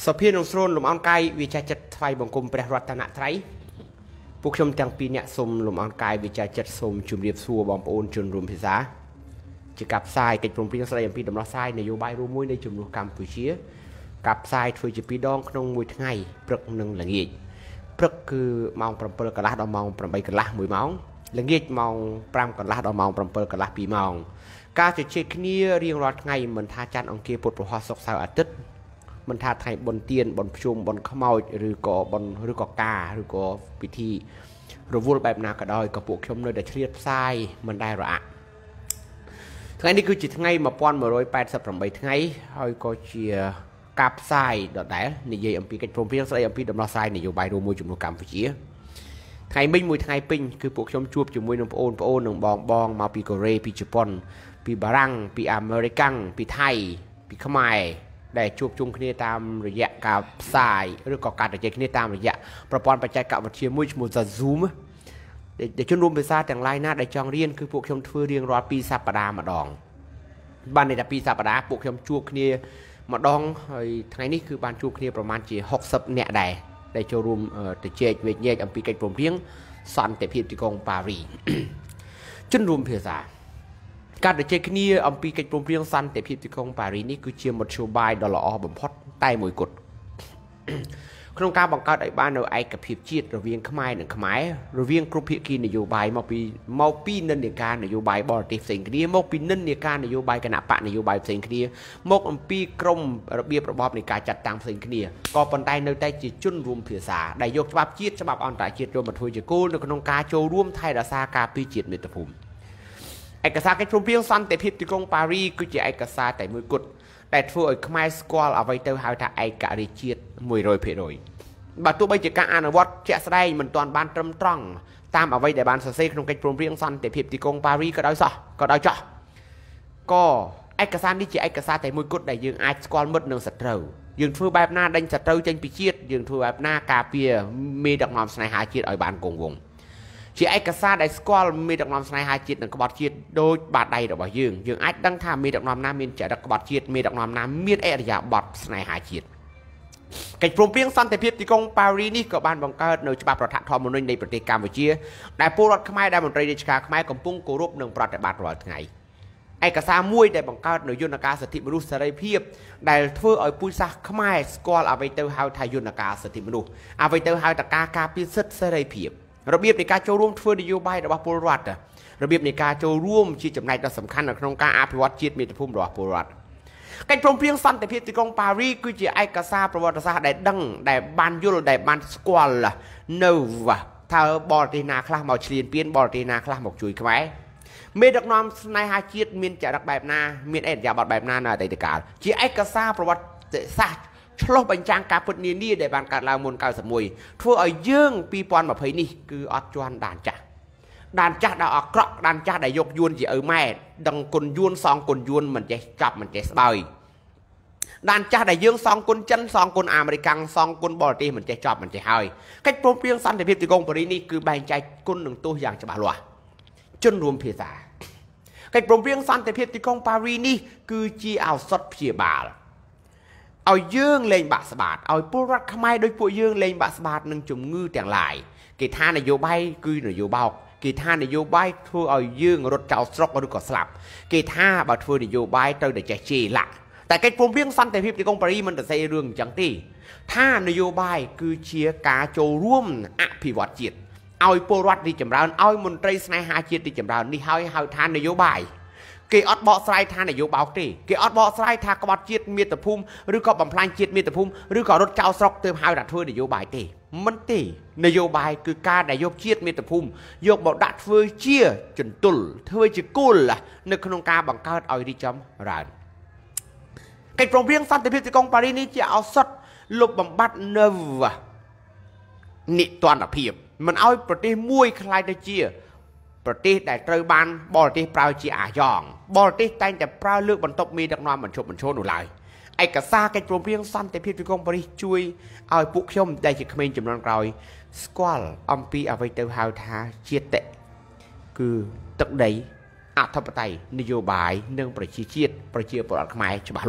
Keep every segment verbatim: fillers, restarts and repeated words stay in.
สเพียนองศรลมอันไกวิจัยจัดไฟบังคมประรัตนไตรผู้ชมจังปีเนี่ยสมลมอันไกวิจัยจัดสมจุ่มเรียบซัวบอมปูนจนรวมพิษาจะกับทรายกิจกรมพิจารณาปีดำรักทรายในโยบายรู้มวยในจุ่มรูกรรมผู้เชี่ยกับทรายช่วยจะปีดองขนมมวยทั้งไงปรึกหนึ่งหลังเงียปรึกคือมองปรำเปิลกระลาดเอามองปรำใบกระลามวยมองหลังเงียมองปรำกระลาดเอามองปรำเปิลกระลาปีมองการจะเช็คนี้เรียงรอดไงเหมือนท่าจันองเกียปวดปวดหอสกสาวอาทิตย์มันท่าไทยบนเตียนบนชุมบนขมอยหรือก่อบนหรือก่อกาหรือก่อพิธีรูปแบบนากระดอยกับพวกชมเลยแต่เชียดทรายมันได้หรอทั้งนี้คือจิตทั้งไงมาป้อนมาร้อยแปดสิบสองใบทั้งไงเฮ้ยก็เชียกับทรายดอดได้ในยี่อัมพีกิจพรมเพียงทรายอัมพีดำราทรายในโยบายดูมวยจุ่มนุกรรมผู้เชี่ยทั้งไม่มวยทั้งไงปิ้งคือพวกชมจูบจุ่มมวยนงโอนโอนหนึ่งบองบองมาปีโกเรปีญี่ปุ่นปีบารังปีอเมริกันปีไทยปีขมายได้จูบจุ่มคณีตามระยะกับทรายหรือก่อการแต่ใจคณีตามระยะประปอนปัจจัยกับวัตถุมวยมูจะซูมเดี๋ยวชนรวมไปซาแต่งลายหน้าได้จองเรียนคือพวกชมเพื่อเรียงรอปีสัปดาห์มาดองบ้านในแต่ปีสัปดาห์พวกชมจูบคณีมาดองทั้งนี้คือบ้านจูบคณีประมาณจีหกสิบเนี่ยได้ได้โชว์รวมแต่เจดเวทเยกอัมพีกันผมเพียงสันแต่พิธีกองปารีชนรวมเพื่อซาการเจคณีอัมพีกิจกรมเพียงสันแต่พิธีกองปารีนี่คือเชียร์มดชูบายดอลลาร์บ่มพอดใต้มวยกดโครงการบังคับไอ้บ้านเราไอ้กับพิบจีดระเวียงขมายหนึ่งขมายระเวียงกรุ๊ปพิกีนโยบายมาปีมาปีนั่นในการนโยบายบอร์ติเสียงคดีมาปีนั่นในการนโยบายคณะปะนโยบายเสียงคดีมกอัมพีกรมระเบียบระบอบในการจัดตั้งเสียงคดีก็ปันไตในใต้จิตจุนรวมเผื่อสาได้ยกฉบับจีดฉบับอันตรายจีดรวมมาถวยจะกู้ในโครงการโจร่วมไทยรักษาการปีจีดเมตภูมิเอกสารกิจกรมเพียงสันแต่พิธีกรมปารีก็จะเอกสารแต่มวยกุดแต่ทั่วขมายสกอลเอาไว้เตอร์หาถ้าไอ้กะริจีดมวยโรยเพโรยบัตรตัวใบจากการอ่านวัดเจ้าได้เหมือนตอนบ้านตรมตรังตามเอาไว้ในบ้านเซซีขนมกิจกรมเพียงสันแต่พิธีกรมปารีก็ได้ซะก็ได้จ้ะก็เอกสารนี้จะเอกสารแต่มวยกุดได้ยังไอ้สกอลมดหนึ่งสัตว์เร็วยังทั่วแบบหน้าดันสัตว์เร็วจังปีจีดยังทั่วแบบหน้ากาเปียมีดอกนอมสไนหาจีดเอาบ้านกงวงchỉ ai cả xa đại schoolมีดักนอมสไนหาจิตหนึ่งกบฏจิตโดยบาดใดดอกบ่ยืงยืงไอ้ดังทำมีดักนอมน้ำมีจะดักกบฏจิตมีดักนอมน้ำมีเอริยาบอดสไนหาจิตกิจกรมเพียงสันแต่เพียบที่กองปารีนี่ก็บ้านบังเกิดในฉบับประทับทอมนุนในประเทศกัมพูชีได้ผู้รัฐขมายได้มนตรีราชการขมายกำปุงโกรุบหนึ่งประเทศบาดรอยไงไอ้กษามวยได้บังเกิดในยุนกาสถิมนุษย์เสรีเพียบได้เพื่อเอาผู้ซักขมายสกอลเอาไปเตอร์ฮาวไทยยุนกาสถิมนุษย์เอาไปเตอร์ฮาวตะกากาพิเศษเสรีเพียบระเบียบในการโจร่วมช่วยนโยบายระบาดปลวัตระเบียบในการโจร่วมชี้จำนายต่อสำคัญในโครงการอภิวัตจิตมีแต่พุ่มระบาดปลวัตการพรมเพียงสันแต่เพียงที่กองปารีคือจะไอ้กษาประวัติศาสตร์ได้ดังได้บานยุลได้บานสกอลล่ะเนวะถ้าบอร์ตีนาคลาหมอกเชียนเปลี่ยนบอร์ตีนาคลาหมอกจุยเข้าไปเมื่อดักน้อมในหาจิตมีจะดักแบบนามีเอ็ดยาบอดแบบนาในแต่การจะไอ้กษาประวัติศาสตร์ชลบบัญจังการพุทธนีนี่ได้บานการลาวมนการสมุยทั่วไอ้ยื่งปีปอนแบบเพนี่คืออัจจวนด่านจักด่านจักได้ออกเกาะด่านจักได้ยกยวนจีเออแม่ดังกุนยวนซองกุนยวนมันจะจับมันจะสบายด่านจักได้ยื่งซองกุนจันซองกุนอเมริกันซองกุนบอลตีมันจะจับมันจะหายcáchโปรเพียงสันแต่เพียงตีกงปรินี่คือแบ่งใจกุนหนึ่งตัวอย่างจะบาลัวจนรวมเพียสาcáchโปรเพียงสันแต่เพียงตีกงปารีนี่คือจีเอาสดเพียบาลเอายื่งเลงบาสบาดเอาผู้รักขมายโดยผู้ยื่งเลงบาสบาดหนึ่งจุ่มงื้อแต่งลายกีท่านโยบายคือหน่วยโยบายกีท่านโยบายทั่วเอายื่งรถเจ้าสกมาดูก่อสลับกีท่าบาทั่วนโยบายเติมแต่ใจเจละแต่การพรมเพียงสั้นแต่พิบที่กองปารีมันแต่ใส่เรื่องจังตีท่านโยบายคือเชียร์กาโจร่วมอภิวัตจิตเอาผู้รัฐดีจำราวเอามนตรีสไนหาจิตดีจำราวนี่ให้ให้ท่านโยบายเกี่ยอดบอสไลทานนโยบายตีเกี่ยอดบอสไลทากบฏจิตมีแต่พุ่มหรือก็บำพลายจิตมีแต่พุ่มหรือก็รถเจ้าสกเติมหายดัดทั่วนโยบายตีมันตีนโยบายคือการนายกจิตมีแต่พุ่มยกบอกดัดเฟื่อเชี่ยจนตุลเธอจะกู้ล่ะในโครงการบังคับเอาดีจำรันการปรองเพียงสั้นแต่เพียงที่กองปารีนี่จะเอาสัตว์ลบบำบัดเนวนิตอนอภิบมันเอาประเทศมวยคลายตะเจียประเทศได้เตยบานบอลที่ปลายจีอาหยองบอลที่แต่งแต่ปลายเลือกบรรทบมีดักนอนเหมือนโชว์เหมือนโชว์หนูลายไอ้กระซ่าไอ้โปรเพียงสั้นแต่เพียงที่กองปารีช่วยเอาปุ๊กชมได้จากเขมรจำนวนกลอยสควอลอัมพีเอาไปเตยหาวท้าเชียเตะคือตึกใดอัธปไตยนโยบายเนื่องประชีชีตประชีปลอดขมายฉบับหลวง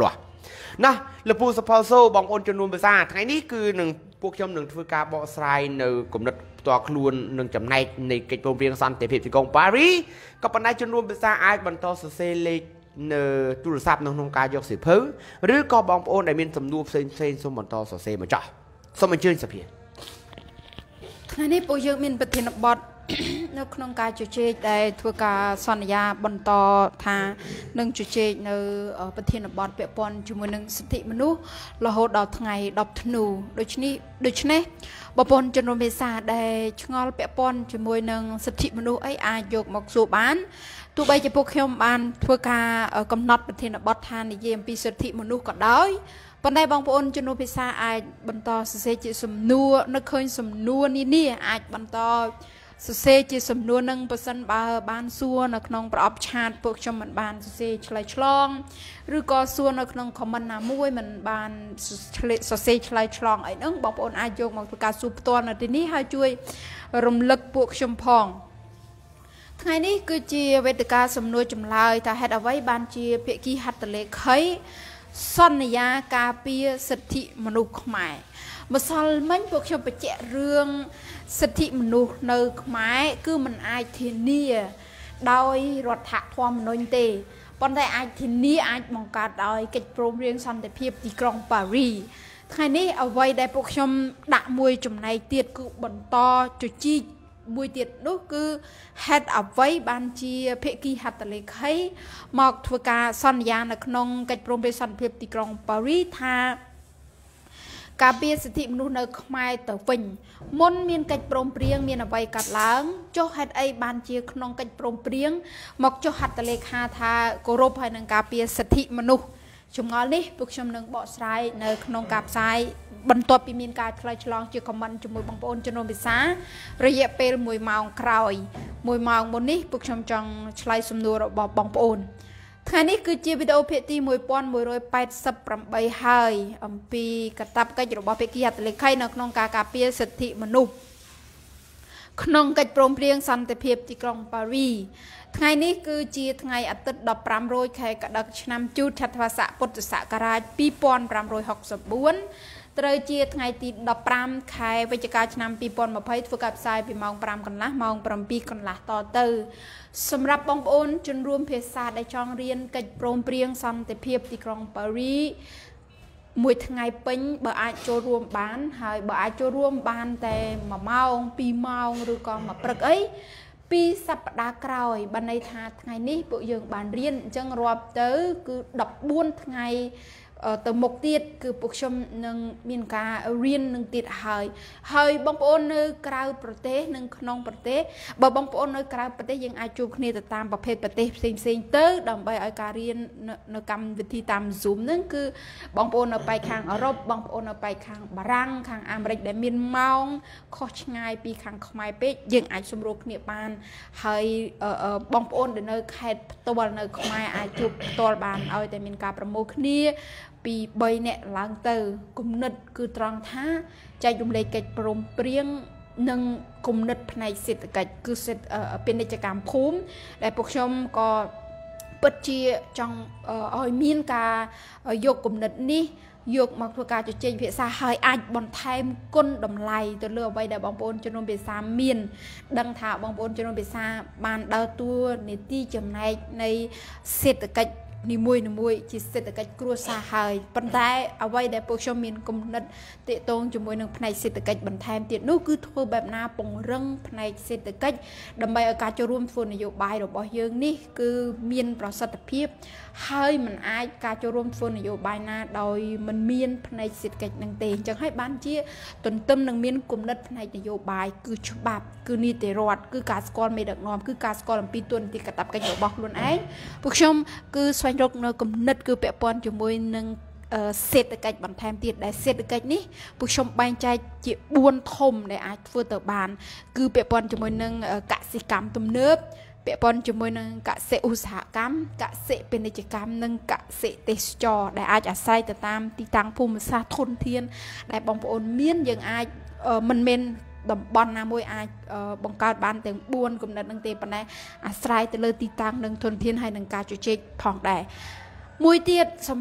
ណាលពូសផលសូបងប្អូនចំនួនភាសាថ្ងៃនេះគឺនឹងពួកខ្ញុំនឹងធ្វើការបកស្រាយនៅគំនិតផ្ទាល់ខ្លួននឹងចំណែកនៃកិច្ចព្រមព្រៀងសន្តិភាពទីក្រុងប៉ារីក៏ប៉ុន្តែចំនួនភាសាអាចបន្តសរសេរលេខនៅទូរស័ព្ទក្នុងការយកសិភៅឬក៏បងប្អូនដែលមានសំណួរផ្សេងផ្សេងសូមបន្តសរសេរមកចោះសូមអញ្ជើញសភាថ្ងៃនេះពួកយើងមានប្រធានបទនៅក្នុងការជជែកដែលធ្វើការសន្យាបន្តថានឹងជជែកនៅប្រធានបទពាក់ព័ន្ធជាមួយនឹងសិទ្ធិមនុស្សរហូតដល់ថ្ងៃដប់ធ្នូដូច្នេះដូច្នេះបងប្អូនចំនួនភាសាដែលឆ្ងល់ពាក់ព័ន្ធជាមួយនឹងសិទ្ធិមនុស្សអីអាចយកមកសួរបានទោះបីជាពួកខ្ញុំបានធ្វើការកំណត់ប្រធានបទថានិយាយអំពីសិទ្ធិមនុស្សក៏ដោយប៉ុន្តែបងប្អូនចំនួនភាសាអាចបន្តសរសេរជាសំណួរនៅឃើញសំណួរនេះនេះអាចបន្តសរសេរជាសំណួរនឹងប៉ះសិនបើបានសួរនៅក្នុងប្រអប់ឆាតពួកខ្ញុំមិនបានសរសេរឆ្លើយឆ្លងឬក៏សួរនៅក្នុង comment ណាមួយមិនបានសរសេរឆ្លើយឆ្លងអីហ្នឹងបងប្អូនអាចយកមកធ្វើការសួរផ្ទាល់នៅទីនេះហើយជួយរំលឹកពួកខ្ញុំផងថ្ងៃនេះគឺជាវេទិកាសំណួរចម្លើយថាហេតុអ្វីបានជាភាគីហត្ថលេខីសន្យាការពារសិទ្ធិមនុស្សខ្មែរម្សិលមិញពួកខ្ញុំបញ្ជាក់រឿងសិទ្ធិមនុស្សនៅខ្មែរគឺមិនអាចធានាដោយរដ្ឋធម្មនុញ្ញទេប៉ុន្តែអាចធានាអាចបង្កើតដោយកិច្ចព្រមព្រៀងសន្តិភាពទីក្រុងប៉ារីថ្ងៃនេះអ្វីដែលពួកខ្ញុំដាក់មួយចំណែកទៀតគឺបន្តជជែកមួយទៀតនោះគឺហេតុអ្វីបានជាភាគីហត្ថលេខីមកធ្វើការសន្យានៅក្នុងកិច្ចព្រមព្រៀងសន្តិភាពទីក្រុងប៉ារីថាការពារសិទ្ធិមនុស្សនៅខ្មែរទៅវិញមុនមានកិច្ចព្រមព្រៀងមានអ្វីកាត់ឡើងចុះហេតុអីបានជាក្នុងកិច្ចព្រមព្រៀងមកចុះហត្ថលេខាថាគោរពហើយនឹងការពារសិទ្ធិមនុស្សចម្ងល់នេះពួកខ្ញុំនឹងបកស្រាយនៅក្នុងការផ្សាយបន្ទាប់ពីមានការឆ្លើយឆ្លងជា comment ជាមួយបងប្អូនចំនួនភាសារយៈពេលមួយម៉ោងក្រោយមួយម៉ោងមុននេះពួកខ្ញុំចង់ឆ្លើយសំណួររបស់បងប្អូនថ្ងៃនេះគឺជាវីដេអូភាគទីmột nghìn một trăm八十八ហើយអំពីកាតព្វកិច្ចរបស់ភាគីហត្ថលេខីនៅក្នុងការការពារសិទ្ធិមនុស្សក្នុងកិច្ចព្រមព្រៀងសន្តិភាពទីក្រុងប៉ារីថ្ងៃនេះគឺជាថ្ងៃអាទិត្យដប់ប្រាំរយខែកដិកឆ្នាំជូតចត្វាស័កពុទ្ធសករាជពីរពាន់ប្រាំរយហុកសិបបួនត្រូវជាថ្ងៃទីដប់ប្រាំខែវិច្ឆិកាឆ្នាំពីរពាន់ម្ភៃធ្វើការផ្សាយពីម៉ោងប្រាំកន្លះម៉ោងប្រាំពីរកន្លះតទៅសម្រាប់បងប្អូនជនរួមភាសាដែលចង់រៀនកិច្ចព្រមព្រៀងសន្តិភាពទីក្រុងប៉ារីមួយថ្ងៃពេញបើអាចចូលរួមបានហើយបើអាចចូលរួមបានតែមួយម៉ោងពីរម៉ោងឬក៏មួយព្រឹកអីពីសប្តាហ៍ក្រោយបានន័យថាថ្ងៃនេះពួកយើងបានរៀនអញ្ចឹងរាប់ទៅគឺដប់បួនថ្ងៃទៅមុខទៀតគឺពួកខ្ញុំនឹងមានការរៀននឹងទៀតហើយហើយបងប្អូននៅក្រៅប្រទេសនិងក្នុងប្រទេសបើបងប្អូននៅក្រៅប្រទេសយើងអាចជួបគ្នាទៅតាមប្រភេទប្រទេសផ្សេងផ្សេងទៅដើម្បីឲ្យការរៀននៅកម្មវិធីតាម Zoom ហ្នឹងគឺបងប្អូននៅប៉ែកខាងអឺរ៉ុបបងប្អូននៅប៉ែកខាងបារាំងខាងអាមេរិកដែលមានម៉ោងខុសឆ្ងាយពីខាងខ្មែរពេកយើងអាចសម្រួលគ្នាបានហើយបងប្អូនដែលនៅខេត្តផ្ទាល់នៅខ្មែរអាចជួបផ្ទាល់បានឲ្យតែមានការប្រមូលគ្នាពីបីនាក់ឡើងទៅគំនិតគឺត្រង់ថាចែករំលែកកិច្ចព្រមព្រៀងនិងគំនិតផ្នែកសេដ្ឋកិច្ចគឺសេដ្ឋពាណិជ្ជកម្មភូមិដែលពួកខ្ញុំក៏ពិតជាចង់ឲ្យមានការយកគំនិតនេះយកមកធ្វើការជជែកភាសាហើយអាចបន្ថែមគុណតម្លៃទៅលើអ្វីដែលបងប្អូនជំនុំភាសាមានដឹងថាបងប្អូនជំនុំភាសាបានដើរតួនាទីចំណែកនៃសេដ្ឋកិច្ចនីមួយនីមួយជាសេដ្ឋកិច្ចគ្រួសារហើយប៉ុន្តែអ្វីដែលពួកខ្ញុំមានគំនិតទាក់ទងជាមួយនឹងផ្នែកសេដ្ឋកិច្ចបន្ថែមទៀតនោះគឺធ្វើបែបណាពង្រឹងផ្នែកសេដ្ឋកិច្ចដើម្បីឲ្យការចូលរួមធ្វើនយោបាយរបស់យើងនេះគឺមានប្រសិទ្ធភាពហើយមិនអាចការចូលរួមធ្វើនយោបាយណាដោយមិនមានផ្នែកសេដ្ឋកិច្ចនឹងទេអញ្ចឹងហើយបានជាទន្ទឹមនឹងមានគំនិតផ្នែកនយោបាយគឺច្បាប់គឺនីតិរដ្ឋគឺការស្គាល់មេដឹកនាំគឺការស្គាល់អំពីទួនាទីកាតព្វកិច្ចរបស់ខ្លួនឯងពួកខ្ញុំគឺស្វែងរកនៅគំនិតគឺពាក់ព័ន្ធជាមួយនឹងសេដ្ឋកិច្ចបន្ថែមទៀតដែលសេដ្ឋកិច្ចនេះពួកខ្ញុំបែងចែកជាបួនធំដែលអាចធ្វើទៅបានគឺពាក់ព័ន្ធជាមួយនឹងកសិកម្មទំនើបពាក់ព័ន្ធជាមួយនឹងកសិឧស្សាហកម្មកសិពាណិជ្ជកម្មនិងកសិទេសចរដែលអាចអាស្រ័យទៅតាមទីតាំងភូមិសាស្ត្រធនធានដែលបងប្អូនមានយើងអាចមិនមែនតំបន់ណាមួយអាចបង្កើតបានទាំងបួនគំនិតនឹងទេប៉ុន្តែអាស្រ័យទៅលើទីតាំងនិងធនធានហើយនឹងការជជែកផងដែរមួយទៀតសម្រាប់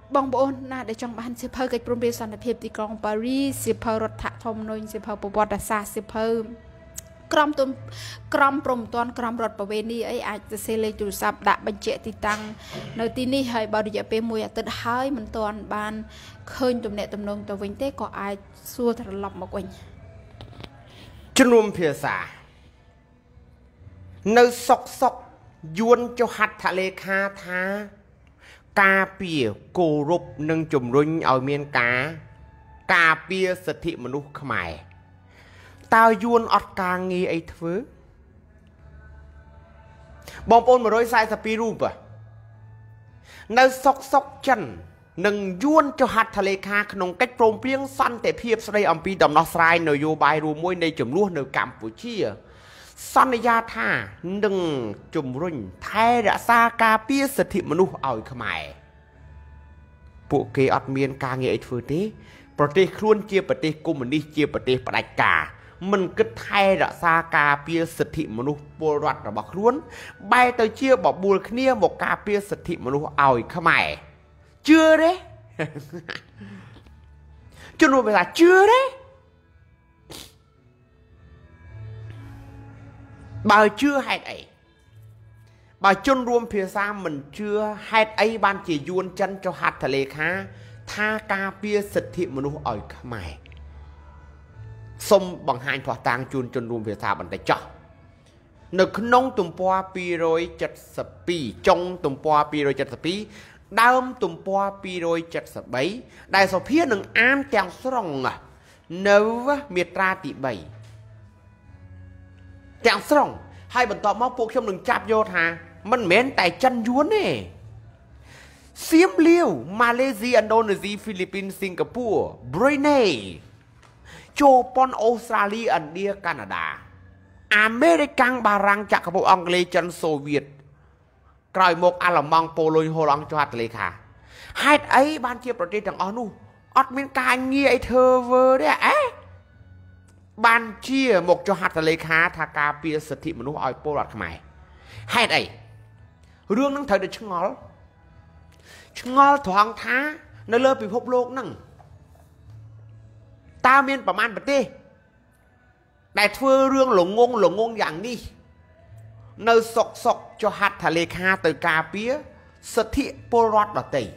บองบอนน่าได้จังบ้านสิเพอกับโรงเรียนสันติภาพที่กรุงปารีสสิเพอรัฐธรรมนูญสิเพอประวัติศาสตร์สิเพอกรมตุมกรมปรมตอนกรมรถประเวณีไอ้อาจจะเซเลจูซับดะบัญเจติตังในที่นี้ให้บริจาคเป็นมวยตัดหายมันตอนบานเคยตุ่มเนตตุ่มนงตัวเวงเต้ก็อาจสู้ถลอกมากกว่าจนรวมเพียสาในซอกซอกยวนเจ้าหัดทะเลคาท้ากาเปียโกรบนึงจุ่มรุ่งเอาเมียนกากาเปียสถิมนุษย์ขมายตาวยวนอดกางงีไอ้เถื่อบองปนมาโดยสายสปีรูปอะในซอกซอกจันหนึ่งยวนเจ้าหัดทะเลคาขนมกัดโปร่งเพียงสั้นแต่เพียบสไลอัมพีดำนอสไลน์นโยบายรวมมวยในจุ่มลุ่นในกัมพูชีสัญญาท่าหนึ่งจุ่มรุ่งไทยรักษากาเปียสถิมนุษย์เอาขมายพวกเกอดเมียนกางงีไอ้เถื่อนี้ประเทศคล้วนเจียประเทศกุมนี้เจียประเทศปลายกามันก็ไทยรักษากาเปียสถิมนุษย์ปวดรัดระบักล้วนใบเตยเชี่ยบอกบูรเนียบอกกาเปียสถิมนุษย์เอาขมายเชื่อเด้จนรู้เวลาเชื่อเด้บ่าวเชื่อให้ไอ้บ่าวจนรวมเพียซามันเชื่อให้ไอ้บ้านจียวนจันเจ้าหัดทะเลค้าท่ากาเปียสถิมนุษย์เอาขมายสมบังหายถอดตางจูนจนรวมเพียซาบันไดจ่อนึกน้องตุ่มปัวปีโรยจัดสปีจงตุ่มปัวปีโรยจัดสปีดาวตุ่มปัวปีโรยจัดสปีได้สเพียหนึ่งอ้ามแจงสรองอ่ะเนื้อเมียตราติใบแจงสรองให้บรรทอมาพวกชมหนึ่งจับโยธามันเหม็นแต่จันยวนเนี่ยเซียมเลี้ยวมาเลเซียอินโดนีเซียฟิลิปปินส์สิงคโปร์บรูไนโจปอนออสเตรเลียอินเดียแคนาดาอเมริกันบารังจากกระบอกอังกฤษจันโซเวียตกลายหมกอาลามังโปโลยโฮลังจังหวัดเลยค่ะให้ไอ้บ้านเชียประเทศต่างอ๋อนู่ออดเป็นการเงี้ยไอ้เธอเวอร์เนี่ยเอ๊ะบ้านเชียหมกจังหวัดเลยค่ะทากาเปียสถิมนุษย์ออยโปรดขมายให้ไอ้เรื่องนั้นเธอเดือดชงอลชงอลทองท้าในเลิศพิภพโลกนั่งตาเมียนประมาณแบบนี้แต่เพื่อเรื่องหลงงงหลงงงอย่างนี้ในสกสกจะหัดทะเลคาตือกาเปียสถิโปรดแบบนี้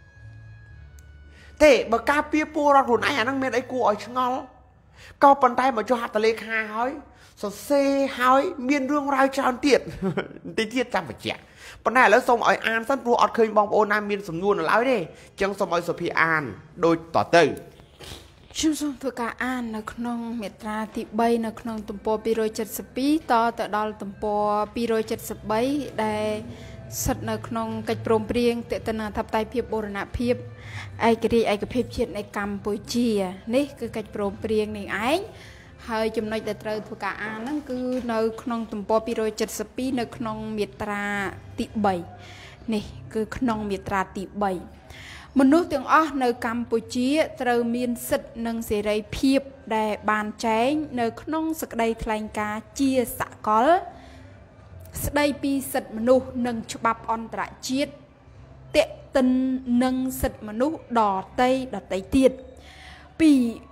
แต่บกาเปียโปรดหุ่นไอ้นั่งเมียนไอ้กูไอ้ชงอลก็ปันไตมาจะหัดทะเลคาเฮ้ยสเซ่เฮ้ยเมียนเรื่องราวจานเตียดตีเตียดจำไปเจ้าปัญหาแล้วส่งไอ้อ่านสั้นปลัวอดเคยมองโอนามีนสมนวนแล้วดิจังสมัยสพีอ่านโดยต่อเติมชุมชนตัวการอ่านในขนมเมตราติใบในขนมตุ่มปอปีโรยเจ็ดสิบปีต่อแต่ดอลตุ่มปอปีโรยเจ็ดสิบใบได้สัตว์ในขนมกระโปรงเปรียงเตตนาทับไตเพียบโบราณเพียบไอกระดีไอกระเพียบเชียดในกัมพูชีนี่คือกระโปรงเปรียงหนึ่งไอเฮ้ยจำนวนแต่เตยตัวการอ่านนั่นคือในขนมตุ่มปอปีโรยเจ็ดสิบปีในขนมเมตราติใบนี่คือขนมเมตราติใบมนุษย์ទាំងអស់នៅកម្ពុជាត្រូវមានសិទ្ធិនិងសេរីភាពដែលបានចែងនៅក្នុងសេចក្តីថ្លែងការណ៍ជាសកលស្តីពីសិទ្ធិមនុស្សនិងច្បាប់អន្តរជាតិទាក់ទិននឹងសិទ្ធិមនុស្សដទៃដទៃទៀតពី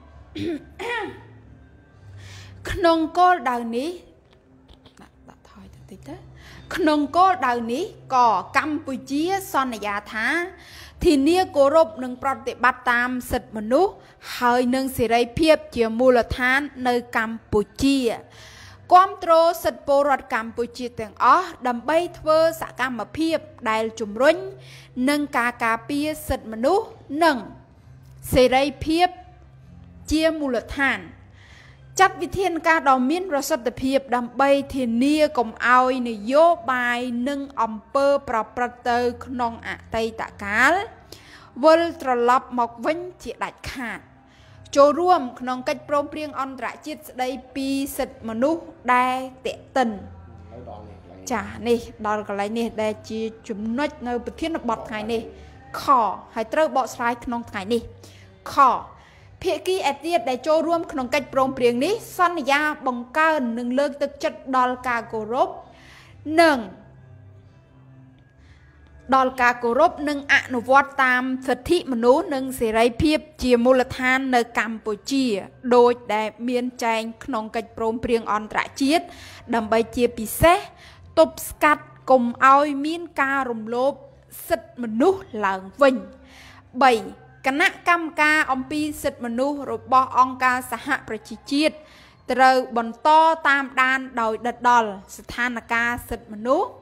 ក្នុងគោលដៅនេះដាក់ថយទៅតិចទៅក្នុងគោលដៅនេះក៏កម្ពុជាសន្យាថាทีนี้គោរពនឹងប្រតិបត្តិតាមសិទ្ធិមនុស្សហើយនឹងសេរីភាពជាមូលដ្ឋាននៅកម្ពុជាគាំទ្រសិទ្ធិពលរដ្ឋកម្ពុជាទាំងអស់ដើម្បីធ្វើសកម្មភាពដែលជំរុញនឹងការការពារសិទ្ធិមនុស្សនិងសេរីភាពជាមូលដ្ឋានចាត់វិធានការដ៏មានប្រសិទ្ធភាពដើម្បីធានាកុំឲ្យនយោបាយនិងអំពើប្រព្រឹត្តទៅក្នុងអតីតកាលវិលត្រឡប់មកវិញជាដាច់ខាតចូលរួមក្នុងកិច្ចព្រមព្រៀងអន្តរជាតិស្តីពីសិទ្ធិមនុស្សដែលទាក់ទិនចានេះដល់កន្លែងនេះដែលជាចំណុចនៅប្រធានបទថ្ងៃនេះខហើយត្រូវបកស្រាយក្នុងថ្ងៃនេះខភាគីឯទៀតដែលចូលរួមក្នុងកិច្ចព្រមព្រៀងនេះសន្យាបង្កើននិងលើកទឹកចិត្តដល់ការគោរពនិងដល់ការគោរពនិងអនុវត្តតាមសិទ្ធិមនុស្សនិងសេរីភាពជាមូលដ្ឋាននៅកម្ពុជាដោយដែលមានចែងក្នុងកិច្ចព្រមព្រៀងអន្តរជាតិដើម្បីជាពិសេសទប់ស្កាត់កុំឲ្យមានការរំលោភសិទ្ធិមនុស្សឡើងវិញបីគណៈកម្មការអំពីសិទ្ធិមនុស្សរបស់អង្គការសហប្រជាជាតិត្រូវបន្តតាមដានដោយដិតដល់ស្ថានភាពសិទ្ធិមនុស្ស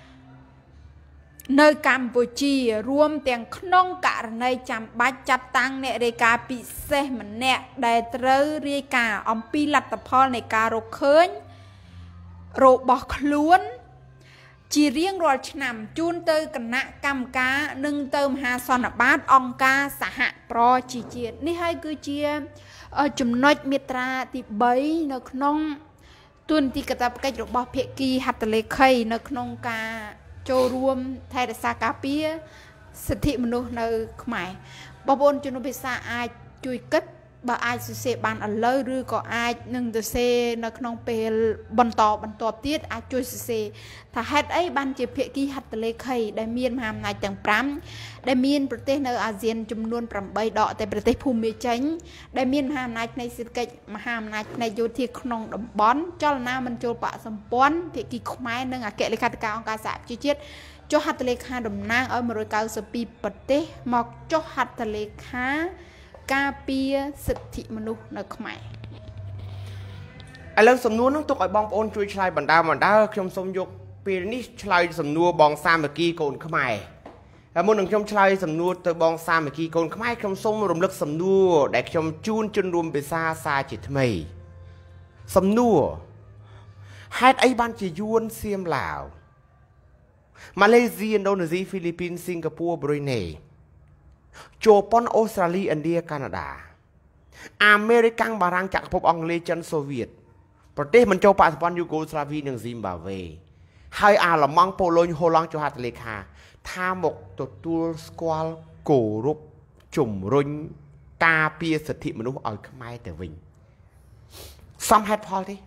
នៅកម្ពុជារួមទាំងក្នុងករណីចាំបាច់ចាត់តាំងអ្នករាយការណ៍ពិសេសម្នាក់ដែលត្រូវរាយការណ៍អំពីលទ្ធផលនៃការរកឃើញរបស់ខ្លួនជារៀងរាល់ឆ្នាំជូនទៅគណៈកម្មការនិងទៅមហាសន្និបាតអង្គការសហប្រជាជាតិនេះហើយគឺជាចំណុចមាត្រាទីបីនៅក្នុងទូនទីកាតព្វកិច្ចរបស់ភាគីហត្ថលេខីនៅក្នុងការចូលរួមថែរក្សាការពារសិទ្ធិមនុស្សនៅខ្មែរបងប្អូនជនភាសាអាចជួយគិតបើអាចសរសេរបានឥឡូវឬក៏អាចនឹងសរសេរនៅក្នុងពេលបន្តបន្តទៀតអាចជួយសរសេរថាហេតុអីបានជាភាគីហត្ថលេខីដែលមានមហាអំណាចទាំងប្រាំដែលមានប្រទេសនៅអាស៊ានចំនួនប្រាំបីដកតែប្រទេសភូមាចេញដែលមានមហាអំណាចផ្នែកសេដ្ឋកិច្ចមហាអំណាចផ្នែកយោធាក្នុងតំបន់ចលនាមិនចូលបកសម្ព័ន្ធភាគីខ្មែរនិងអគ្គលេខាធិការអង្គការសហប្រជាជាតិចុះហត្ថលេខាតំណាងឲ្យមួយរយកៅសិបពីរប្រទេសមកចុះហត្ថលេខាការពារសិទ្ធិមនុស្សនៅខ្មែរឥឡូវសំណួរនោះទុកឲ្យបងប្អូនជួយឆ្លើយបណ្ដាបណ្ដាខ្ញុំសូមយកពេលនេះឆ្លើយសំណួរបងសាមគ្គីកូនខ្មែរហើយមុននឹងខ្ញុំឆ្លើយសំណួរទៅបងសាមគ្គីកូនខ្មែរខ្ញុំសូមរំលឹកសំណួរដែលខ្ញុំជូនជនរួមភាសាសារជាថ្មីសំណួរហេតុអីបានជាយួនសៀមឡាវម៉ាឡេស៊ីឥណ្ឌូនេស៊ីហ្វីលីពីនសិង្ហបុរីប្រ៊ុយណេជប៉ុនអូស្ត្រាលីឥណ្ឌាកាណាដាអាមេរិកបារាំងចក្រភពអង់គ្លេសចិនសូវៀតប្រទេសមិនចូលបកសម្ព័ន្ធយូហ្គោស្លាវីនិងស៊ីមបាវេហើយអាល្លឺម៉ង់ប៉ូឡូញហូឡង់ចុះហត្ថលេខាថាមកទទួលស្គាល់គោរពជំរុញការពារសិទ្ធិមនុស្សឲ្យខ្មែរទៅវិញសំហេតុផលទេ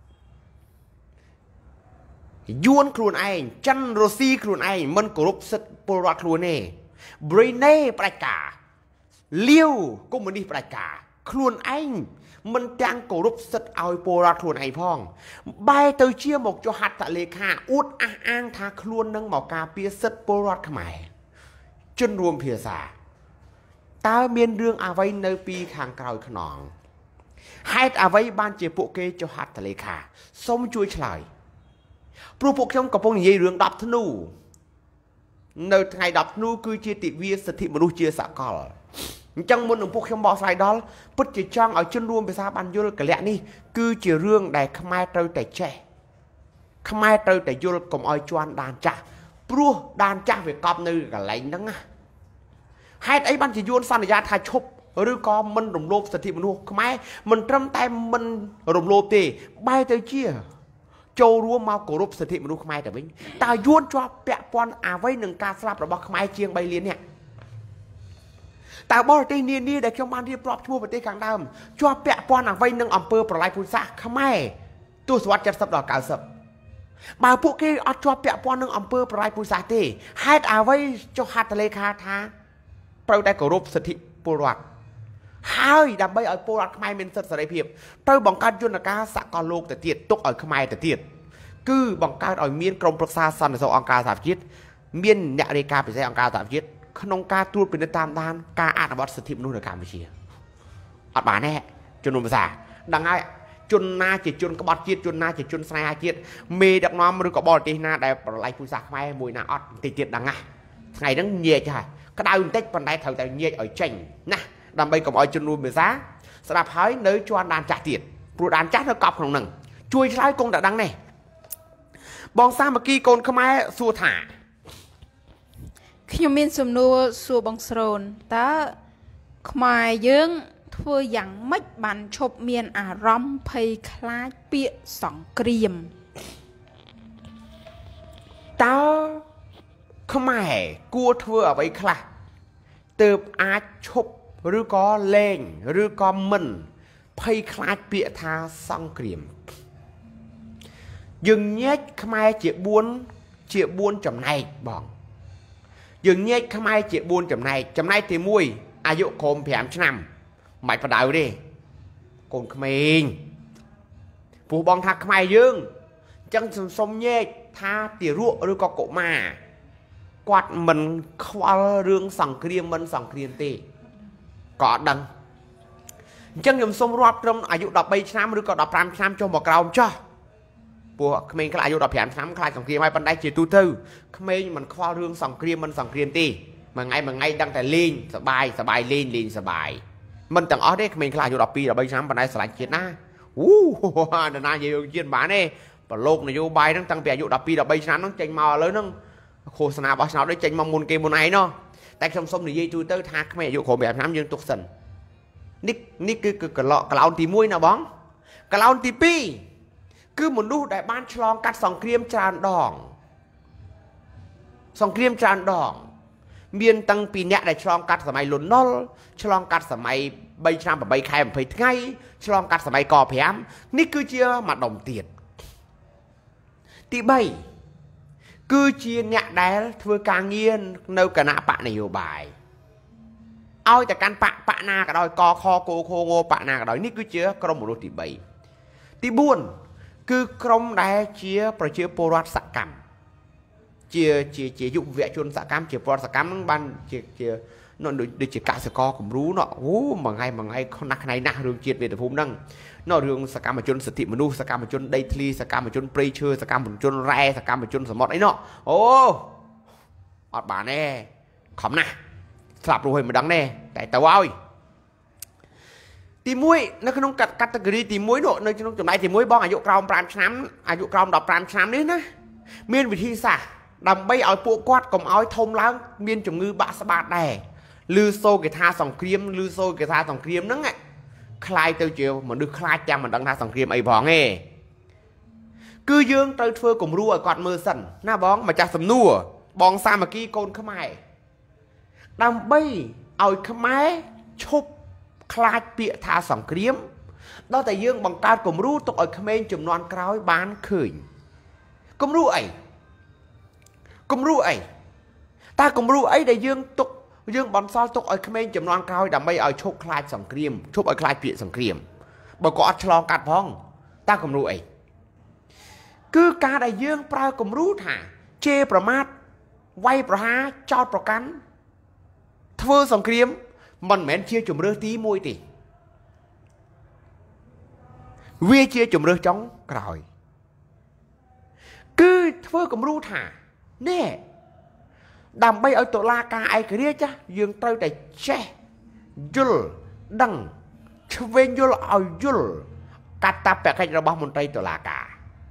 យួនខ្លួនឯងចិនរុស្ស៊ីខ្លួនឯងមិនគោរពសិទ្ធិពលរដ្ឋខ្លួនទេប្រ៊ុយណេផ្ដាច់ការលាវកុម្មុយនីសផ្ដាច់ការខ្លួនឯងមិនទាំងគោរពសិទ្ធិឲ្យពលរដ្ឋខ្លួនឯងផងបែរទៅជាមកចុះហត្ថលេខាអួតអះអាងថាខ្លួននឹងមកការពារសិទ្ធិពលរដ្ឋខ្មែរជនរួមភាសាតើមានរឿងអ្វីនៅពីខាងក្រោយខ្នងហេតុអ្វីបានជាពួកគេចុះហត្ថលេខាសូមជួយឆ្លើយព្រោះពួកខ្ញុំកំពុងនិយាយរឿងដប់ធ្នូនៅថ្ងៃដប់ធ្នូគឺជាទិវាសិទ្ធិមនុស្សជាសកលអញ្ចឹងមុននឹងពួកខ្ញុំបកស្រាយដល់ពិតជាចង់ឲ្យជនរួមភាសាបានយល់កលៈនេះគឺជារឿងដែលខ្មែរត្រូវតែចេះខ្មែរត្រូវតែយល់កុំឲ្យជន់ដានចាស់ព្រោះដានចាស់វាកប់នៅកន្លែងហ្នឹងណាហេតុអីបានជាយួនសន្យាថាឈប់ឬក៏មិនរំលោភសិទ្ធិមនុស្សខ្មែរមិនត្រឹមតែមិនរំលោភទេបែរទៅជាចូលរួមមកគោរពសិទ្ធិមនុស្សខ្មែរទៅវិញតើយួនជាប់ពាក់ព័ន្ធអ្វីនឹងការស្លាប់របស់ខ្មែរជាងបីលាននាក់តើបរទេសនានាដែលខ្ញុំបានរៀបរាប់ឈ្មោះប្រទេសខាងដើមជាប់ពាក់ព័ន្ធអ្វីនឹងអំពើប្រល័យពូជសាសន៍ខ្មែរទសវត្សរ៍เจ็ดสิบដល់เก้าสิบបើពួកគេអត់ជាប់ពាក់ព័ន្ធនឹងអំពើប្រល័យពូជសាសន៍ទេហេតុអ្វីចុះហត្ថលេខាថាត្រូវតែគោរពសិទ្ធិពលរដ្ឋហើយដើម្បីឲ្យពលរដ្ឋខ្មែរមានសិទ្ធិសេរីភាពត្រូវបង្កើតយន្តការសកលលោកទៅទៀតទុកឲ្យខ្មែរទៅទៀតគឺបង្កើតឲ្យមានក្រុមប្រឹក្សាសន្តិសុខអង្គការសហប្រជាជាតិមានអ្នករាយការណ៍ពិសេសអង្គការសហប្រជាជាតិក្នុងការត្រួតពិនិត្យតាមដានការអនុវត្តសិទ្ធិមនុស្សនៅកម្ពុជាអត់បានទេជនរួមភាសាដឹងហើយជនណាជាជនក្បត់ជាតិជនណាជាជនស្នេហាជាតិមេដឹកនាំឬក៏បរទេសណាដែលប្រឡ័យពូជសាសន៍ខ្មែរមួយណាអត់បន្តិចទៀតដឹងណាថ្ងៃហ្នឹងញែកហើយក្តៅបន្តិចប៉ុន្តែត្រូវតែញែកឲ្យចេញណាដើម្បីកុំឲ្យជនរួមភាសាស្ដាប់ហើយនៅជន់ដានចាស់ទៀតព្រោះដានចាស់នៅកប់ក្នុងហ្នឹងជួយឆ្លើយគង់តែដឹងនេះបងសាមគ្គីកូនខ្មែរសួរថាខ្ញុំមានសំណួរសួរបងស្រូនតើខ្មែរយើងធ្វើយ៉ាងម៉េចបានឈប់មានអារម្មណ៍ភ័យខ្លាចពាក្យសង្គ្រាមតើខ្មែរគួរធ្វើអ្វីខ្លះទើបអាចឈប់ឬក៏លែងឬក៏មិនភ័យខ្លាចពាក្យថាសង្គ្រាមយើងញែកខ្មែរជាបួនជាបួនចំណែកបង dường nhét không ai chỉ buôn chấm này chấm này thì mui ai dụ khom phèm chứ nằm mày bắt đầu đi còn không mình phù bong thạc không ai dương chẳng xong nhét tha tỉa ruộng rồi có cổ mà quạt mình khoa rương sòng kriêm mình sòng kriêm tì có đằng chẳng nhầm xong rộp trong ai dụ đọc bảy năm rồi có đọc năm năm cho một cầu cho bùa mình cái lại dụ đọc phèm năm khai sòng kriêm hay bên đây chỉ tu thư mình mình khoa rương sòng kriêm mình sòng kriêm tì mà ngay mà ngay đang tại liên sờ bài sờ bài liên liên sờ bài mình từng ở đấy mình lại dụ đọc pi là bảy năm bên đây sờ lại chuyện na uh là na nhiều chuyện bán này và lột này vô bài nó tăng về dụ đọc pi là bảy năm nó tranh mò lớn nó khô sana bao sao đấy tranh mong muốn kia muốn ấy nó tại trong sông thì dây tôi tới thác mẹ dụ khổ mẹ năm dương tục sần nick nick cứ cứ cái lọ cái lon tí muối nào bóng cái lon tí pi cứ một lúc đại ban chlong cắt sòng kriêm tràn đòn sòng kriêm tràn đòn miền tăng pi nhẹ đại chlong cắtสมัย lốn nol chlong cắt สมัย bay trăm và bay khai mà phải ngay chlong cắt สมัย cò phém nick cứ chia mặt đồng tiền tí bay cứ chia nhẹ đá thưa càng nghiên nâu cả nạ bạn này nhiều bài ôiแต่การ bạn bạn na cả đôi co kho cô khô ngô bạn na cả đôi nít cứ chia trong một đôi tỷ bảy tỷ buồn cứ trong đá chia phải chia porat sạ cam chia chia chia dụng vẽ chôn sạ cam chia porat sạ cam nó ban chia chia nó được được chia cả sơ co cũng rú nọ ú mà ngay mà ngay con nặc này nặc đường triệt về từ phun đăng nó đường sạ cam mà chôn sạ thị mà nu sạ cam mà chôn đây thli sạ cam mà chôn preacher sạ cam mà chôn re sạ cam mà chôn sạ mọt ấy nọ ô ọt bà nè khóm nè sạp rồi mà đắng nè tại tàu ơi tìm muối nó không cắt category tìm muối độ nơi trong này thì muối bongอายุ ក្រោម 5 ឆ្នាំ អាយុ ក្រោម 15 ឆ្នាំនេះណាមានវិធីសាស្ត្រដើម្បីឲ្យពួកគាត់កុំឲ្យធំឡើងមានជំងឺបាក់ស្បាតដែរលឺសូគេថាសង្គ្រាមលឺសូគេថាសង្គ្រាមហ្នឹងខ្លាយទៅជាមនុស្សខ្លាចចាំមិនដឹងថាសង្គ្រាមអីផងទេគឺយើងត្រូវធ្វើគំរូឲ្យគាត់មើលសិនណាបងម្ចាស់សំណួរបងសាមគ្គីកូនខ្មែរដើម្បីឲ្យខ្មែរឈប់ខ្លាចពាក្យថាសង្គ្រាមដល់តែយើងបង្កើតគំរូទុកឲ្យក្មេងជំនាន់ក្រោយបានឃើញគំរូអីគំរូអីតើគំរូអីដែលយើងទុកយើងបន្សល់ទុកឲ្យក្មេងជំនាន់ក្រោយដើម្បីឲ្យឈប់ខ្លាចសង្គ្រាមឈប់ឲ្យខ្លាចពាក្យសង្គ្រាមបើក៏អត់ឆ្លងកាត់ផងតើគំរូអីគឺការដែលយើងប្រើគំរូថាជេរប្រមាថវាយប្រហារចោទប្រកាន់ធ្វើសង្គ្រាមមិនមែនជាជំរឿសទីមួយទេវាជាជំរឿសចុងក្រោយគឺធ្វើគំរូថាណែដើម្បីឲ្យតុលាការឯករាជ្យយើងត្រូវតែចេះយល់ដឹងឆ្វេងយល់ឲ្យយល់កាតព្វកិច្ចរបស់មន្ត្រីតុលាការ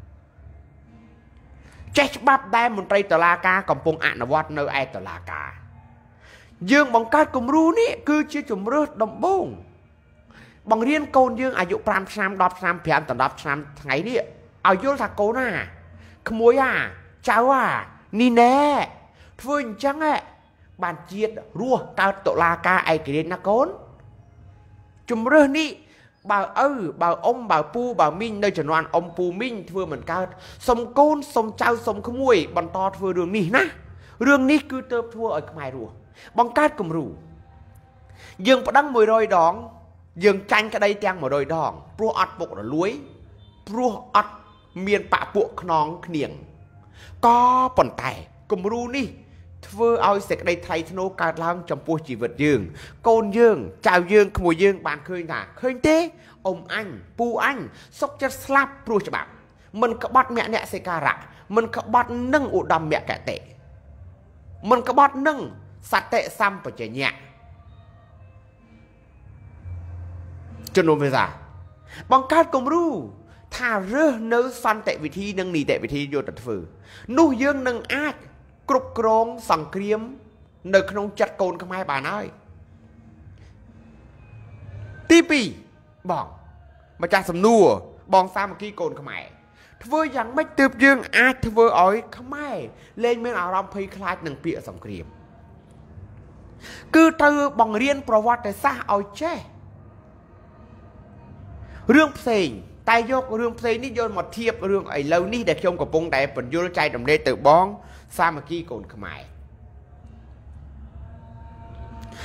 ចេះច្បាប់ដែលមន្ត្រីតុលាការកំពុងអនុវត្តនៅឯតុលាការយើងបង្កើតគំរូនេះគឺជាជំរឿសដំបូងបង្រៀនកូនយើងអាយុ 5 ឆ្នាំ 10 ឆ្នាំ 5 ដល់ 10 ឆ្នាំថ្ងៃនេះឲ្យយល់ថាកូនណាក្មួយអាចៅអានេះណែធ្វើអញ្ចឹងបានជាតិរស់កើតតុលាការឯករាជ្យណាកូនជំរឿសនេះបើឪបើអ៊ំបើពូបើមីងនៅជំនាន់អ៊ំពូមីងធ្វើមិនកើតសុំកូនសុំចៅសុំក្មួយបន្តធ្វើរឿងនេះណារឿងនេះគឺទៅធ្វើឲ្យខ្មែររស់បង្កើតគំរូយើងប្តឹង một trăm ដងយើងចាញ់ក្តីទាំង một trăm ដងព្រោះអត់ពុករលួយព្រោះអត់មានបាក់ពួកខ្នងគ្នៀងក៏ប៉ុន្តែគំរូនេះធ្វើឲ្យសេចក្តីថ្លៃថ្នូរកើតឡើងចំពោះជីវិតយើងកូនយើងចៅយើងក្មួយយើងបានឃើញថាឃើញទេអ៊ំអញពូអញសុកចិត្តស្លាប់ព្រោះច្បាប់មិនក្បត់មគ្គអ្នកសេការៈមិនក្បត់នឹងឧត្តមមគ្គតិមិនក្បត់នឹងសតិសម្បជញ្ញៈជំនុំវិសាបង្កើតគំរូថារើសនៅសន្តិវិធីនិងនីតិវិធីយកទៅធ្វើនោះយើងនឹងអាចគ្រប់គ្រងសង្គ្រាមនៅក្នុងចិត្តកូនខ្មែរបានហើយទីពីរបងម្ចាស់សំណួរបងសាមគ្គីកូនខ្មែរធ្វើយ៉ាងម៉េចទើបយើងអាចធ្វើឲ្យខ្មែរលែងមានអារម្មណ៍ភ័យខ្លាចនឹងពាក្យសង្គ្រាមគឺត្រូវបង្រៀនប្រវត្តិសាស្ត្រឲ្យចេះរឿងផ្សេងតែយករឿងផ្សេងនេះយកមកធៀបរឿងឥឡូវនេះដែលខ្ញុំកំពុងតែបញ្យល់ចែករំលែកទៅបងសាមគ្គីកូនខ្មែរ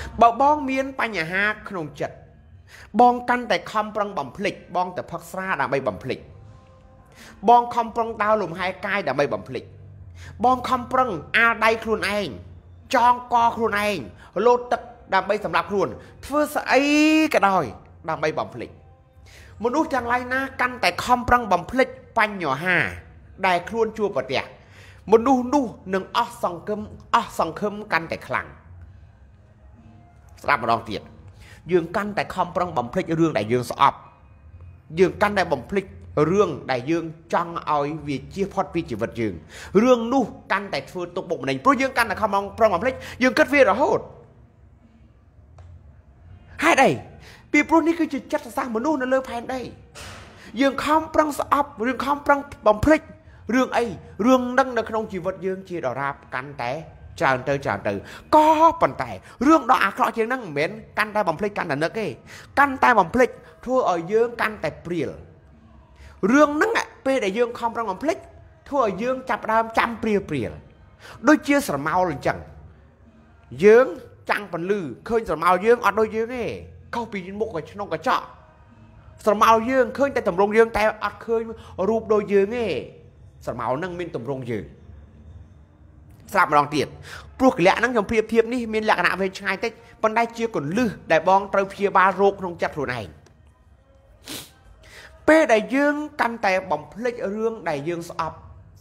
បើបងមានបញ្ហាក្នុងចិត្តបងកាន់តែខំប្រឹងបំភ្លេចបងតែផឹកស្រាដើម្បីបំភ្លេចបងខំប្រឹងដើរលំហែកាយដើម្បីបំភ្លេចបងខំប្រឹងអាលដៃខ្លួនឯងចងកខ្លួនឯងលោតទឹកដើម្បីសម្រាប់ខ្លួនធ្វើស្អីក៏ដោយដើម្បីបំភ្លេចមនុស្សទាំងឡាយណាកាន់តែខំប្រឹងបំភ្លេចបញ្ហាដែលខ្លួនជួបប្រទះមនុស្សនោះនឹងអស់សង្ឃឹមអស់សង្ឃឹមកាន់តែខ្លាំងស្ដាប់ម្ដងទៀតយើងកាន់តែខំប្រឹងបំភ្លេចរឿងដែលយើងស្អប់យើងកាន់តែបំភ្លេចរឿងដែលយើងចង់ឲ្យវាជៀសផុតពីជីវិតយើងរឿងនោះកាន់តែធ្វើទុកបុកម្នេញព្រោះយើងកាន់តែខំប្រឹងបំភ្លេចយើងគិតវារហូតហេតុអីពីព្រោះនេះគឺជាចិត្តសាស្ត្រមនុស្សនៅលើផែនដីយើងខំប្រឹងស្អប់រឿងខំប្រឹងបំភ្លេចរឿងអីរឿងនឹងនៅក្នុងជីវិតយើងជាដរាបកាន់តែច្រើនទៅច្រើនទៅក៏ប៉ុន្តែរឿងដ៏អាក្រក់ជាងហ្នឹងមិនមែនកាន់តែបំភ្លេចកាន់តែនឹកទេកាន់តែបំភ្លេចធ្វើឲ្យយើងកាន់តែព្រាលរឿងហ្នឹងពេលដែលយើងខំប្រឹងបំភ្លេចធ្វើឲ្យយើងចាប់ដើមចាំព្រាលព្រាលដូចជាស្រមោលអញ្ចឹងយើងចាំងពលឺឃើញស្រមោលយើងអត់ដូចយើងទេខុសពីមុខកក្នុងកញ្ចក់ស្រមោលយើងឃើញតែតម្រង់យើងតែអត់ឃើញរូបដូចយើងទេស្រមោលហ្នឹងមានតម្រង់យើងស្រាប់ម្ដងទៀតព្រោះកលៈហ្នឹងខ្ញុំប្រៀបធៀបនេះមានលក្ខណៈវែងឆ្ងាយតិចប៉ុន្តែជាកលឹះដែលបងត្រូវព្យាបាលរោគក្នុងចិត្តខ្លួនឯងពេលដែលយើងកាន់តែបំភ្លេចរឿងដែលយើងស្អប់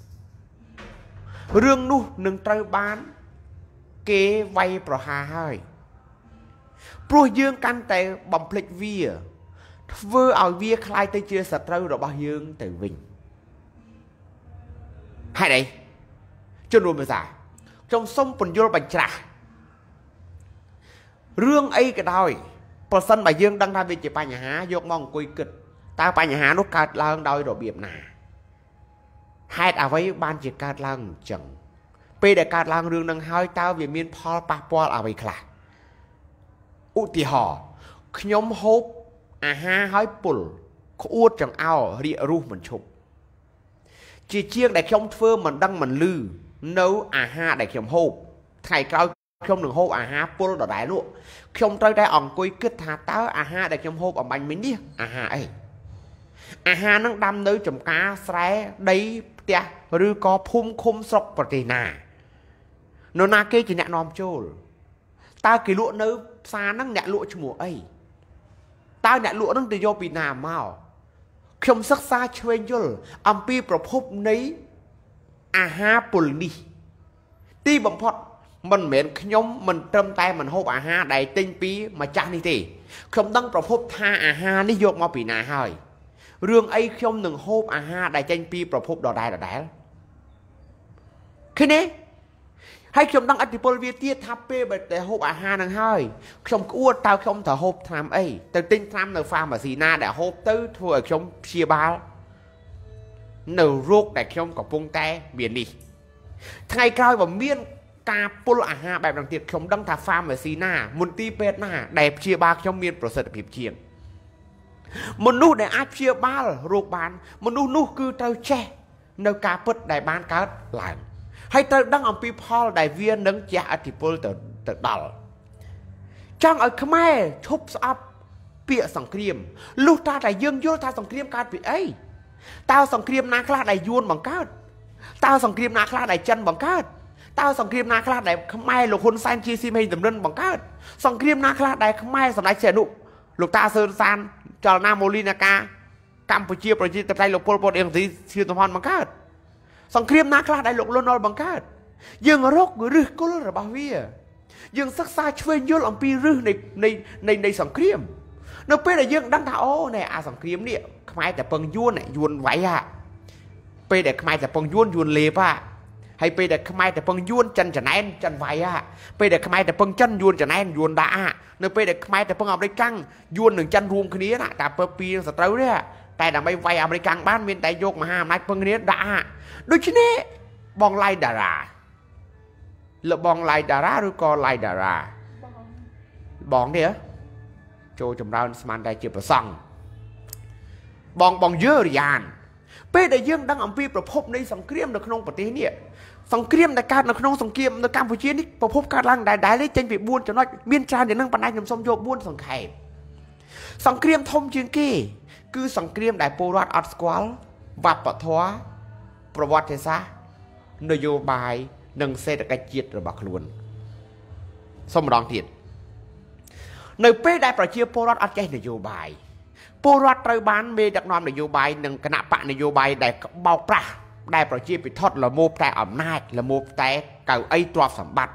រឿងនោះនឹងត្រូវបានគេវាយប្រហារហើយព្រោះយើងកាន់តែបំភ្លេចវាធ្វើឲ្យវាคล้ายទៅជាសត្រូវរបស់យើងទៅវិញហេតុអីជនរួមភាសាខ្ញុំសូមពន្យល់បញ្ច្រាស់រឿងអីក៏ដោយប្រសិនបើយើងដឹងថាវាជាបញ្ហាយកមកអង្គុយគិតតើបញ្ហានោះកើតឡើងដោយរបៀបណាហេតុអ្វីបានជាកើតឡើងអញ្ចឹងពេលដែលកើតឡើងរឿងនឹងហើយតើវាមានផលប៉ះពាល់អ្វីខ្លះឧទាហរណ៍ខ្ញុំហូបអាហារហើយពុលក្អួតចង្អោររាករូសមិនឈប់ជាជាងដែលខ្ញុំធ្វើមិនដឹងមិនលឺនៅអាហារដែលខ្ញុំហូបថ្ងៃក្រោយខ្ញុំនឹងហូបអាហារពុលដដែលនោះខ្ញុំត្រូវតែអង្គុយគិតថាតើអាហារដែលខ្ញុំហូបអំបញ្ញមិញនេះអាហារអីអាហារនឹងដាំនៅចំការស្រែដីផ្ទះឬក៏ភូមិឃុំស្រុកប្រទេសណានរណាគេជាអ្នកនាំចូលតើគេលក់នៅផ្សារហ្នឹងអ្នកលក់ឈ្មោះអីតើអ្នកលក់ហ្នឹងទៅយកពីណាមកខ្ញុំសិក្សាឆ្វេងយល់អំពីប្រភពនៃអាហារពុលនេះទីបំផុតមិនមែនខ្ញុំមិនត្រឹមតែមិនហូបអាហារដែលទិញពីម្ចាស់នេះទេខ្ញុំដឹងប្រភពថាអាហារនេះយកមកពីណាហើយរឿងអីខ្ញុំនឹងហូបអាហារដែលចេញពីប្រភពដដែលដដែលឃើញទេហើយខ្ញុំដឹងឥទ្ធិពលវាទៀតថាពេលបើតែហូបអាហារនឹងហើយខ្ញុំក្អួតតើខ្ញុំត្រូវហូបថ្នាំអីទៅទិញថ្នាំនៅ pharmacy ណាដែលហូបទៅធ្វើឲ្យខ្ញុំព្យាបាលនៅរោគដែលខ្ញុំកំពុងតែមាននេះថ្ងៃក្រោយបើមានការពុលអាហារបែបហ្នឹងទៀតខ្ញុំដឹងថា pharmacy ណាមន្ទីរពេទ្យណាដែលព្យាបាលខ្ញុំមានប្រសិទ្ធភាពជាងមនុស្សដែលអាចព្យាបាលរោគបានមនុស្សនោះគឺត្រូវចេះនៅការពិតដែលបានកើតឡើងហើយត្រូវដឹងអំពីផលដែលវានឹងជះឥទ្ធិពលទៅទៅដល់ចង់ឲ្យខ្មែរឈប់ស្អប់ពាក្យសង្គ្រាមលុះត្រាតែយើងយល់ថាសង្គ្រាមកើតពីអីតើសង្គ្រាមណាខ្លះដែលយួនបង្កើតតើសង្គ្រាមណាខ្លះដែលចិនបង្កើតតើសង្គ្រាមណាខ្លះដែលខ្មែរលោកហ៊ុនសែនជាស៊ីមេតម្រិនបង្កើតសង្គ្រាមណាខ្លះដែលខ្មែរសម្ដេចសីហនុលោកតាសឿនសានចលនាមូលីនាការកម្ពុជាប្រជាធិបតេយ្យលោកប៉ុលពតអៀងស៊ីឈឿនសំហនបង្កើតសង្គ្រាមណាខ្លះដែលលោកលន់នល់បង្កើតយើងរកឫសគល់របស់វាយើងសិក្សាឆ្វេងយល់អំពីឫសនៃនៃនៃនៃសង្គ្រាមនៅពេលដែលយើងដឹងថាអូណែអាសង្គ្រាមនេះខ្មែរតែពឹងយួនយួនវាយហ่ะពេលដែលខ្មែរតែពឹងយួនយួនលេបហ่ะហើយពេលដែលខ្មែរតែពឹងយួនចិនចំណែនចិនវាយហ่ะពេលដែលខ្មែរតែពឹងចិនយួនចំណែនយួនដាក់ហ่ะនៅពេលដែលខ្មែរតែពឹងអាមេរិកកាំងយួននិងចិនរួមគ្នាណាតែពើពីសត្រូវទេតែដើម្បីវាយអាមេរិកកាំងបានមានតែយកមហាអំណាចពឹងគ្នាដាក់ហ่ะដូច្នេះបងឡៃតារាលបងឡៃតារាឬក៏ឡៃតារាបងនេះចូលចម្រើនស្មានតែជាប្រសង់បងបងយើរិយានពេលដែលយើងដឹងអំពីប្រភពនៃសង្គ្រាមនៅក្នុងប្រទេសនេះសង្គ្រាមដែលកើតនៅក្នុងសង្គ្រាមនៅកម្ពុជានេះប្រភពកើតឡើងដែលដែលចេញពីbốnចំណុចមានច្រើនយ៉ាងហ្នឹងប៉ុន្តែខ្ញុំសូមយកbốnសង្ខេបសង្គ្រាមធំជាងគេគឺសង្គ្រាមដែលពលរដ្ឋអត់ស្គាល់វប្បធម៌ប្រវត្តិសាស្ត្រនយោបាយនិងសេដ្ឋកិច្ចជាតិរបស់ខ្លួនសូមម្ដងទៀតនៅពេលដែលប្រជាពលរដ្ឋអត់ចេះនយោបាយពលរដ្ឋត្រូវបានមេដឹកនាំនយោបាយនិងគណៈបកនយោបាយដែលបោកប្រាស់ដែលប្រជាពិធល្មោបតែអំណាចល្មោបតែកៅអីទ្រព្យសម្បត្តិ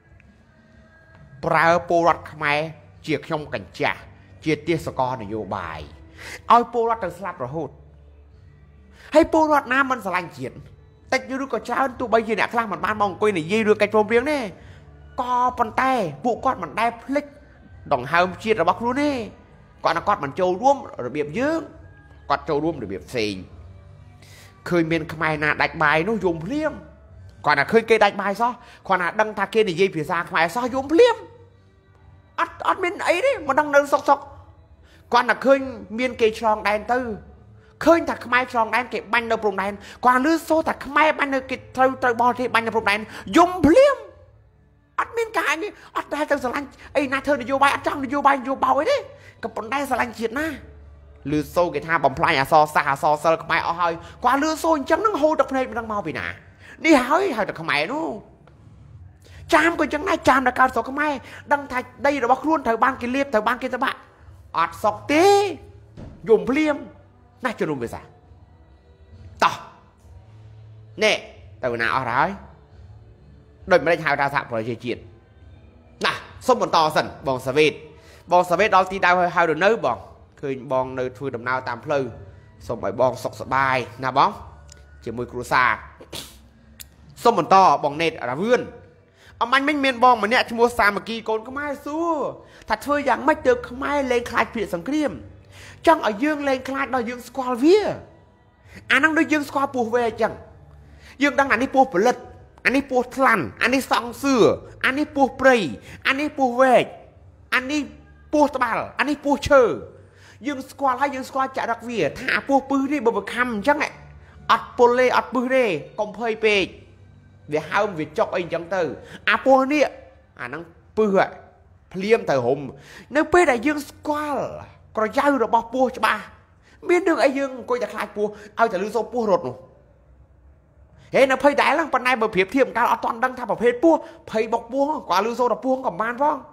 ប្រើពលរដ្ឋខ្មែរជាខ្ញុំកញ្ចាស់ជាទេសកលនយោបាយឲ្យពលរដ្ឋទៅស្លាប់រហូតហើយពលរដ្ឋណាមិនស្រឡាញ់ជាតិតិចឬក៏ច្រើនទោះបីជាអ្នកខ្លះមិនបានមកអង្គុយនិយាយរឿងកិច្ចព្រមព្រៀងទេក៏ប៉ុន្តែពួកគាត់មិនដែលភ្លេចដង្ហើមជាតិរបស់ខ្លួនទេគាត់ណាគាត់មិនចូលរួមរបៀបយើងគាត់ចូលរួមរបៀបផ្សេងឃើញមានខ្មែរណាដាច់បាយនោះយំភ្លាមគាត់ណាឃើញគេដាច់បាយសោះគាត់ណាដឹងថាគេនិយាយភាសាខ្មែរសោះយំភ្លាមអត់អត់មានអីទេមិនដឹងនៅសុកសុកគាត់ណាឃើញមានគេឆ្លងដែនទៅឃើញថាខ្មែរឆ្លងដែនគេបាញ់នៅព្រំដែនគាត់លឺសូថាខ្មែរបាញ់នៅគេត្រូវត្រូវបរទេសបាញ់នៅព្រំដែនយំភ្លាមអត់មានការនេះអត់ដែលទៅស្រឡាញ់អីណាធ្វើនយោបាយអត់ចង់នយោបាយនយោបាយអីទេក៏ប៉ុន្តែស្រឡាញ់ជាតិណាលឺសូគេថាបំផ្លាញអសរសាស្ត្រអសរសិល្ប៍ខ្មែរអស់ហើយគាត់លឺសូអញ្ចឹងនឹងហូរទឹកភ្នែកមិនដឹងមកពីណានេះហើយហៅតែខ្មែរនោះចាមក៏អញ្ចឹងដែរចាមដល់កើតស្រុកខ្មែរដឹងថាដីរបស់ខ្លួនត្រូវបានគេលៀបត្រូវបានគេត្បាក់អត់សក់ទេយំភ្លាមណាជំនុំវាសាតោះនេះទៅណាអស់ហើយដូចម្ដេចហៅថាសហប្រជាជាតិណាសុំបន្តសិនបងសាវ៉េតបងសាវ៉េតដល់ទីដៅហើយហៅទៅនៅបងឃើញបងនៅធ្វើដំណើរតាមផ្លូវសូមឲ្យបងសុខសប្បាយណាបងជាមួយគ្រួសារសូមបន្តបងណេតរាវឿនអមាញ់មិញមានបងម្នាក់ឈ្មោះសាមគ្គីកូនខ្មែរសួរថាធ្វើយ៉ាងម៉េចទៅខ្មែរលែងខ្លាចភាគសង្គ្រាមចង់ឲ្យយើងលែងខ្លាចដល់យើងស្គាល់វាអាហ្នឹងដូចយើងស្គាល់ពស់វែអញ្ចឹងយើងដឹងអានេះពស់ផលិតអានេះពស់ថ្លាន់អានេះសង់សឿអានេះពស់ព្រៃអានេះពស់វែកអានេះពស់ត្បាល់អានេះពស់ឈើយើងស្គាល់ហើយយើងស្គាល់ចរិតវាថាអាពស់ពឹសនេះបើបខំអញ្ចឹងអត់ពុលទេអត់ពឹសទេកុំភ័យពេកវាហើមវាចុកអីអញ្ចឹងទៅអាពស់នេះអាហ្នឹងពឹសភ្លាមទៅរុំនៅពេលដែលយើងស្គាល់ក្រចៅរបស់ពស់ច្បាស់មានរឿងអីយើងអង្គុយតែខ្លាចពស់ឲ្យតែលឺសូរពស់រត់នោះហេនៅភ័យដែរហ្នឹងប៉ុន្តែបើប្រៀបធៀបកាលអត់ទាន់ដឹងថាប្រភេទពស់ភ័យបុកពស់គាត់លឺសូរតែពស់ក៏បានផង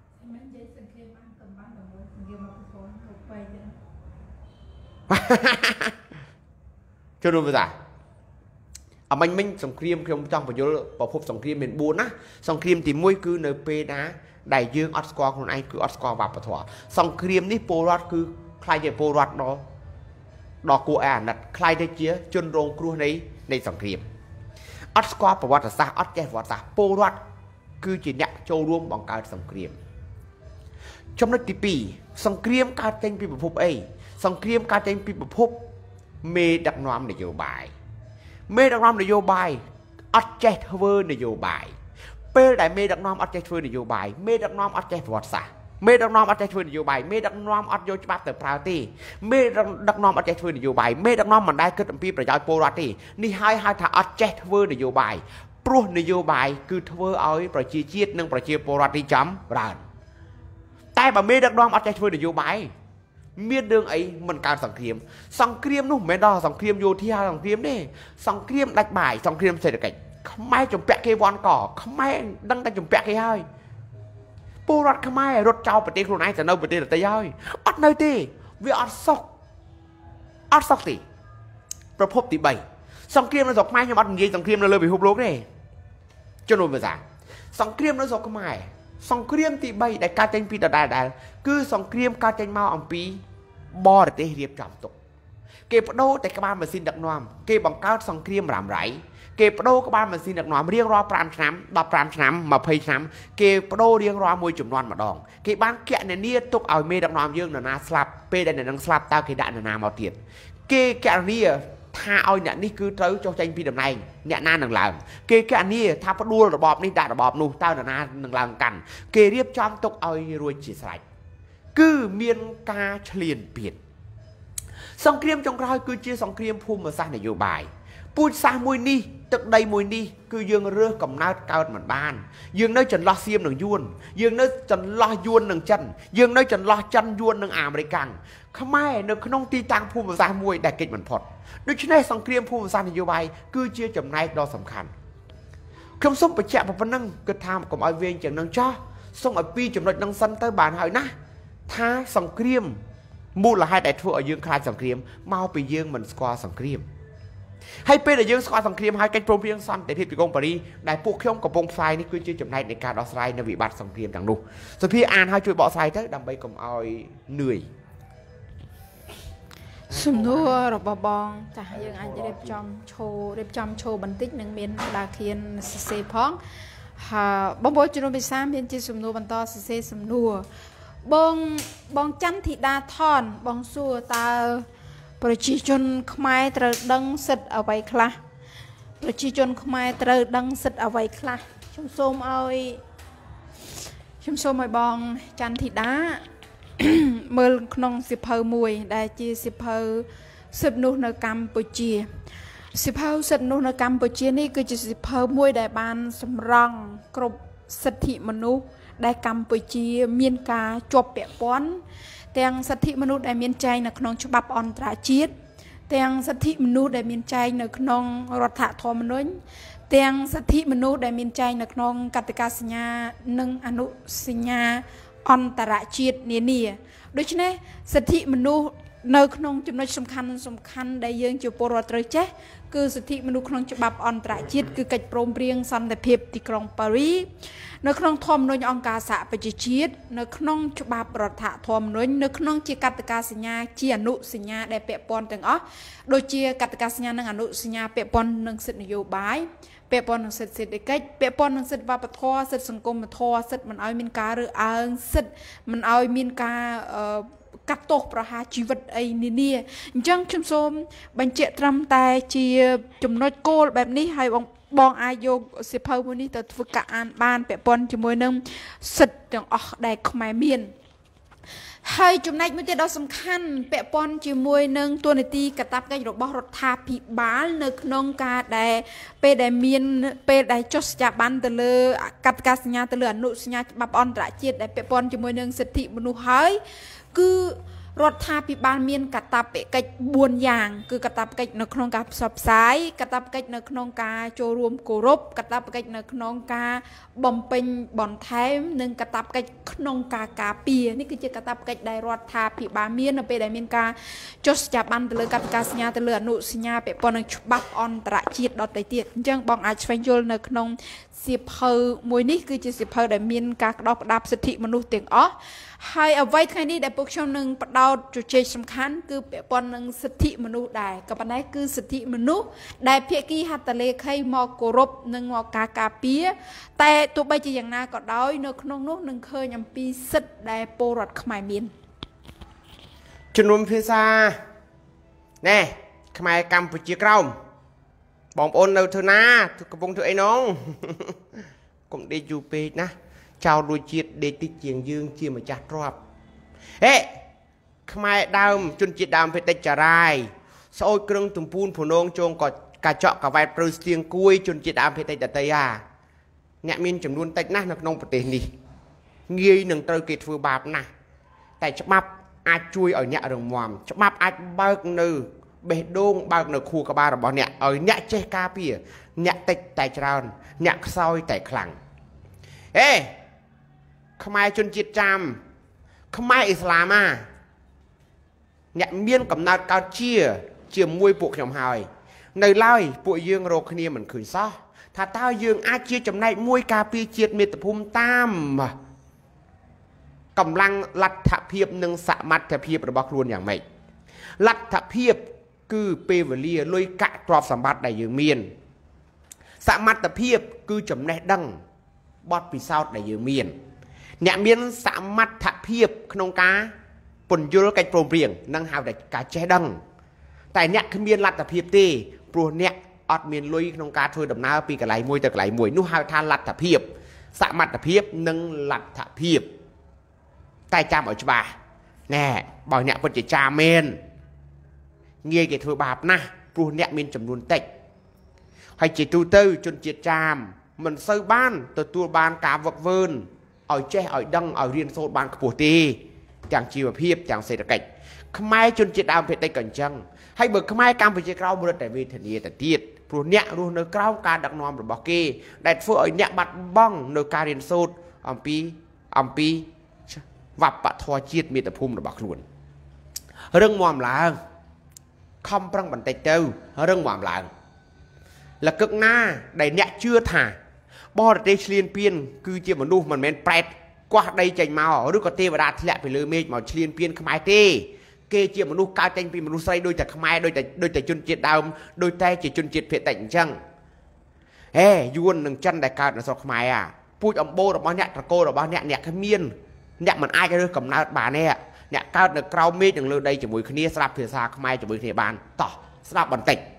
ចូលរួមវាអមិញមិញសង្គ្រាមខ្ញុំចង់បញ្យល់ប្រភពសង្គ្រាមមានbốnណាសង្គ្រាមទីមួយគឺនៅពេលណាដែលយើងអត់ស្គាល់ខ្លួនឯងគឺអត់ស្គាល់វប្បធម៌សង្គ្រាមនេះពលរដ្ឋគឺខ្លាយជាពលរដ្ឋដល់ដល់គួរឲ្យអាណិតខ្លាយទៅជាជនរងគ្រោះនៃនៃសង្គ្រាមអត់ស្គាល់ប្រវត្តិសាស្ត្រអត់ចេះប្រវត្តិសាស្ត្រពលរដ្ឋគឺជាអ្នកចូលរួមបង្កើតសង្គ្រាមចំណុចទីពីរសង្គ្រាមកើតចេញពីប្រភពអីសង្គ្រាមកើតចេញពីប្រភពមេដឹកនាំនយោបាយមេដឹកនាំនយោបាយអត់ចេះធ្វើនយោបាយពេលដែលមេដឹកនាំអត់ចេះធ្វើនយោបាយមេដឹកនាំអត់ចេះប្រវត្តិសាស្ត្រមេដឹកនាំអត់ចេះធ្វើនយោបាយមេដឹកនាំអត់យកច្បាប់ទៅប្រើទេមេដឹកនាំអត់ចេះធ្វើនយោបាយមេដឹកនាំមិនដែលគិតអំពីប្រយោជន៍ពលរដ្ឋទេនេះហើយហៅថាអត់ចេះធ្វើនយោបាយព្រោះនយោបាយគឺធ្វើឲ្យប្រជាជាតិនិងប្រជាពលរដ្ឋទីចំច្រើនតែបើមេដឹកនាំអត់ចេះធ្វើនយោបាយមានរឿងអីមិនកើតសង្គ្រាមសង្គ្រាមនោះមិនមែនដល់សង្គ្រាមយោធាសង្គ្រាមទេសង្គ្រាមដាច់បាយសង្គ្រាមសេដ្ឋកិច្ចខ្មែរជំពាក់គេវាន់កខ្មែរដឹងតែជំពាក់គេហើយពលរដ្ឋខ្មែររត់ចោលប្រទេសខ្លួនឯងទៅនៅប្រទេសដទៃហើយអត់នៅទេវាអត់សុខអត់សុខទេប្រភពទី3សង្គ្រាមនៅស្រុកខ្មែរខ្ញុំអត់និយាយសង្គ្រាមនៅលើពិភពលោកទេជំនុំភាសាសង្គ្រាមនៅស្រុកខ្មែរសង្គ្រាមទី3ដែលកើតចេញពីដដែលដែលគឺសង្គ្រាមកើតចេញមកអំពីបរទេសរៀបចំទុកគេបដូរតែក្បាលម៉ាស៊ីនដឹកនាំគេបង្កើតសង្គ្រាមរ៉ាំរ៉ៃគេបដូរក្បាលម៉ាស៊ីនដឹកនាំរៀងរាល់5ឆ្នាំ15ឆ្នាំ20ឆ្នាំគេបដូររៀងរាល់មួយចំនួនម្ដងគេបានគណនាទុកឲ្យមេដឹកនាំយើងនរណាស្លាប់ពេលដែលអ្នកនឹងស្លាប់តើគេដាក់នរណាមកទៀតគេគណនាថាឲ្យអ្នកនេះគឺត្រូវចុះចេញពីតំណែងអ្នកណានឹងឡើងគេគណនាថាផ្ដួលរបបនេះដាក់របបនោះតើនរណានឹងឡើងកាន់គេរៀបចំទុកឲ្យរួចជាស្រេចគឺមានការឈ្លានពានសង្គ្រាមចុងក្រោយគឺជាសង្គ្រាមភូមិសាស្ត្រនយោបាយปูซามวยนี่ตึกใดมวยนี่คือยังเรื่องกับน้าเก่าเหมือนบ้านยังน้อยจันล้อเสียมหนึ่งยวนยังน้อยจันล้อยวนหนึ่งจันยังน้อยจันล้อจันยวนหนึ่งอเมริกันขมายหนึ่งขนมตีตังภูมิศาสตร์มวยได้เกิดเหมือนพอดโดยเฉพาะสังเกตภูมิศาสตร์นโยบายคือเชื่อจำนายดอสำคัญคำส่งไปแจกพนังกระทำกับไอเวียนจากนังจ้าส่งไอปีจำนวนนังสันเตอร์บานหายนะท้าสังเกตมูลให้แต่ทั่วยืงคลายสังเกตเมาไปยืงเหมือนสควอสังเกตให้เป็นแต่ยังสกอตสังเครียมให้กันโปรเพียงซ้ำแต่ที่ปีกงปรีได้พวกเข้มกับวงไฟนี่คือชื่อจำนายในการออสไลน์ในวิบัติสังเครียมต่างนู้ส่วนพี่อ่านให้ช่วยบอกไซต์เถอะดำไปกับเอาเหนื่อยสมนัวรบบองจะยังอาจจะเรียบจำโชว์เรียบจำโชว์บันทึกหนึ่งเมียนดาเคียนเซพ้องหาบองบอยจุนไปซ้ำเพียงจีสมนัวบรรทอเซสมนัวบองบองจันทิดาทอนบองซัวตาประชาชนขมายตระดังสิทธิ์เอาไว้คลาประชาชนขมายตระดังสิทธิ์เอาไว้คลาชมโสมเอาชมโสมไอบองจันทิดาเมื่อขนมสิบเพอมวยได้จีสิบเพอสิบนุนกัมพูชีสิบเพอสิบนุนกัมพูชีนี่คือจีสิบเพอมวยได้บานสำรองกรบสิทธิมนุษย์ได้กัมพูชีเมียนกาจบเปียป้อนแต่งสิทธิมนุษย์ได้เมียนใจในขนมฉบับอันตรจีตแต่งสิทธิมนุษย์ได้เมียนใจในขนมรัฐธรรมนูญแต่งสิทธิมนุษย์ได้เมียนใจในขนมกติกาสัญญาหนึ่งอนุสัญญาอันตรจีตเนียนี่โดยเฉพาะสิทธิมนุษย์ในขนมจำนวนสำคัญสำคัญได้ยังจุปรตรเจคือสิทธิมนุษย์ขนมฉบับอันตรจีตคือกิจโปรมเรียงสันติภาพที่กรุงปารีสในขนมทอมนุนองการสหประชาชาติในขนมฉบับรัฐธรรมนุนในขนมจีกติกาสัญญาจีอนุสัญญาได้เปะปอนต่างอ๋อโดยจีกติกาสัญญาหนึ่งอนุสัญญาเปะปอนหนึ่งสิทธินโยบายเปะปอนหนึ่งสิทธิเศรษฐกิจเปะปอนหนึ่งสิทธิวัปทอสิทธิสังคมวัปทอสิทธิมันเอามีการหรืออ่างสิทธิมันเอามีการกัดโตประหารชีวิตไอ้นี่นี่จังชุมชนบรรเจตรำแต่จีจุ่มน้อยโกลแบบนี้ให้บองบองอายุสิบเพอวันนี้แต่ฝึกการบ้านเปะปนจมวยนึงสิทธิ์อย่างออกได้ขมายเมียนให้จุ่มในมิติเราสำคัญเปะปนจมวยนึงตัวในตีกระตับกันอยู่บอรถาพิบาลในขนมกาได้เปได้เมียนเปได้จดจับบันตะเลกัดกาสัญญาตะเลอนุสัญญาบับออนตระเจียดได้เปะปนจมวยนึงสิทธิมนุษย์ให้คือรถทาพิบาลเมียนกระตับเปกิจบวนอย่างคือกระตับกิจในขนมกาสอบสายกระตับกิจในขนมกาโจรวมโกรบกระตับกิจในขนมกาบอมเป็นบอนไทม์หนึ่งกระตับกิจขนมกากาเปียนี่คือจะกระตับกิจได้รถทาพิบาลเมียนไปได้เมียนกาจดจับบันตะเลกัดกาสัญญาตะเลอนุสัญญาเปปอนฉบับออนตระจีดดอตไตเตียจังบองอาชเฟนโยลในขนมสิบเพอมวยนี่คือจะสิบเพอได้เมียนกากดอกดับสิทธิมนุษย์เตียงอ๋อให้เอาไว้แค่นี้ได้พวกชนหนึ่งประดาวจุดเจสำคัญคือเปปอนหนึ่งสิทธิมนุษย์ได้กับปัญหาคือสิทธิมนุษย์ได้เพียกี้ฮัตเลใครมอโกรบหนึ่งมอกากาเปียแต่ตัวใบจะอย่างน่าก็ได้เนื้อขนมนู้นหนึ่งเคยยำปีสิทธิ์ได้โปรดขมายมินจุนรวมพิซาแน่ขมายกัมพูชีกล้าบองโอนเราเถอะนะทุกกระบงเถอะไอ้น้องคงได้อยู่ปีนะชาวดูจีดเด็กติดเจียงยืงเจียมาจัดรอบเฮ้ขมายดาวจนจีดดาวเพชรจะไรโซ่เครื่องตุ่มปูนผุนงจงกอดกระเจาะกับไวปรือเสียงกุยจนจีดดาวเพชรจะเตยาเนี่ยมีจำนวนติดนะนักนองประเทศนี้เงี้ยหนึ่งตระเกียบฟือบาปนะแต่ฉบับอาจช่วยเอาเนี่ยเรื่องมอมฉบับอาจเบิกเนื้อเบดดงเบิกเนื้อคู่กับบาร์บอเนี่ยเอาเนี่ยเจ๊กาเปียเนี่ยติดแต่จานเนี่ยซอยแต่คลังเอ้ขมายจนจิตจำขมายอิสลามาเนี่ยเมียนกับนาดการเชี่ยเชี่ยมวยปวกยำหายในไล่ปวกยืงโรคเนียเหมือนขืนซ้อถ้าเต้ายืงอาเชี่ยจำในมวยกาปีเจียดเมตภูมิตามกำลังลัทธเพียบหนึ่งสมัตถเพียบระบอกรวนอย่างไม่ลัทธเพียบคือเปเวลียลอยกะกรอบสมบัติได้ยืงเมียนสมัตถเพียบคือจำในดังบอดปีเศร้าได้ยืงเมียนเนี่ยเมียนสามัดถักเพียบขนมกาปนยุโรกันโปรเปรียงนั่งหาวแต่กาแจดังแต่เนี่ยคือเมียนลัดถักเพียบตีปลัวเนี่ยอดเมียนลุยขนมกาช่วยดำน้ำปีกไหลมวยแต่ไหลมวยนู่หาวทานลัดถักเพียบสามัดถักเพียบนั่งลัดถักเพียบแต่จำเอาฉบับแน่บอกเนี่ยปนจะจาเมนเงี้ยเกิดถือบาปนะปลัวเนี่ยเมียนจำนวนเต็ก hay chỉ tu tư chôn triệt chàm mình sơ ban từ tu ban cả vật vươn ở che ở đăng ở riêng số ban của ti chẳng chi mà hiệp chẳng xây được cảnh mai chôn triệt đam phải tay cẩn chăng hay bực mai cam phải chơi cao một tại vì thần địa tại tiệt pro nhẹ luôn nơi cao ca đặc nom rồi bảo kê đại phơi ở nhẹ bạt bong nơi ca riêng số ông pi ông pi vập bạt thua chiếtมีแต่ภูมิระบักล้วนเรื่องมอมหลางคอมปรังบันเตเต้าเรื่องมอมหลางlà cực na đầy nhẹ chưa thả bo để liên piên cứ chia một nu mình men pret qua đây chành màu rồi có tê và đạt lẹ phải lừa mê màu liên piên không ai tê kê chia một nu cao chanh pin một nu say đôi tại không ai đôi tại đôi tại chun triệt đào đôi tay chỉ chun triệt phiệt tạnh chăng ê yuan đừng chân đại cao là sao không ai à pui ông bô là bao nhẹ là cô là bao nhẹ nhẹ cái miên nhẹ mình ai cái đôi cầm nào bà nè nhẹ cao được cao mê đừng lừa đây chỉ mùi kia sạp phía xa không ai chỉ mùi kia bàn tỏ sạp bản tịch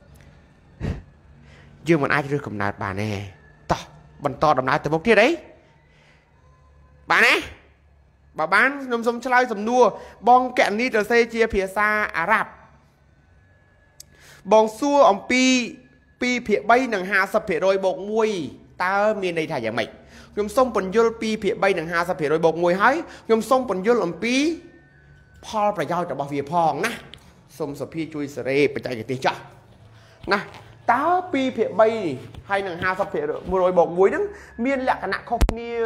dương mình ai chưa cầm nạt bà nè to bần to đầm nạt từ một kia đấy bà nè bà bán nôm sông chơi sầm nua bong kẹn ni từ xe chia phía xa Ả Rập bong xua ông pi pi phía bay nằng hà sập phía đôi bột mùi ta miền đây thải dạng mày nôm sông bần dul pi phía bay nằng hà sập phía đôi bột mùi hái nôm sông bần dul ông pi Paul phải giao cho bảo vệ phong nè sông sập pi chui sợi phải chạy cái tiền chợ nè tá pi phía bay hay nằng hà sập phía một đôi bột muối đứng miên lẹ cả nặng không nia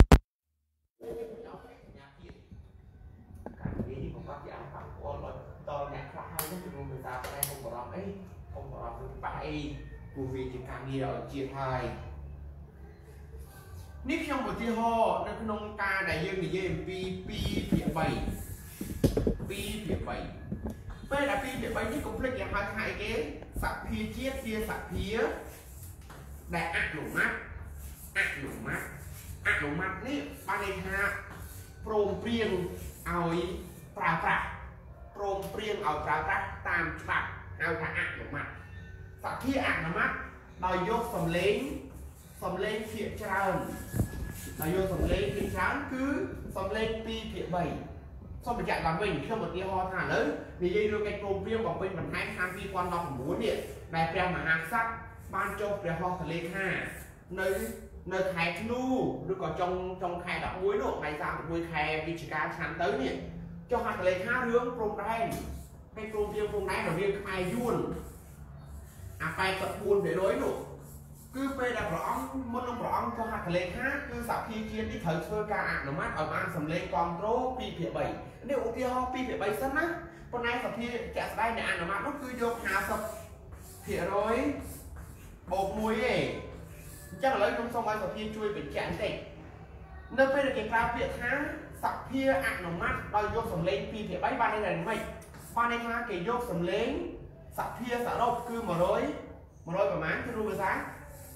nít trong một chi ho nó nông ca đại dương thì dương pi pi phía bay pi phía bay bây là pi phía bay như cũng lấy hai hai cái sạc phía chiết phía sạc phía đại ác lủng mắt ác lủng mắt ác lủng mắt ní ban đây ha prom priêng ao pra pra prom priêng ao pra pra tam chặt ao thà ác lủng mắt sạc phía ác lủng mắt đòi vô sầm lên sầm lên phía tràn đòi vô sầm lên phía tràn cứ sầm lên pi phía bảy sau một chạy làm mình khi một tia ho thả lớn thì dây luôn cái cồn riêng của mình mình hai tham vi quan đọc muốn điện đại treo mà hàng sắc ban cho để ho thả lên ha nơi nơi khai nu rồi còn trong trong khai đọc muối độ này ra một muối khai vi chỉ cá chán tới nhỉ cho hạt lên ha hướng cồn đen cái cồn riêng cồn đen là riêng khai yuan à phải tập buồn để đối độ cứ về là rõ muốn ông rõ cho hạt lên hát cứ sau khi chia đi thời sơ ca ạc nó mát ở mang sầm lên con rô pi phía bảy nếu ô kia ho pi phía bảy sân á con này sau khi chạy đây này ăn nó mát nó cứ vô hà sập phía rồi bột muối ấy chắc là lấy trong sông ai sau khi chui bị chạm tệ nơi bây giờ cái pha việt há sau khi ạc nó mát đòi vô sầm lên pi phía bảy ba đây này mày ba đây ha cái vô sầm lên sau khi sau đâu cứ mà rồi mà rồi mà máng cái ru sáng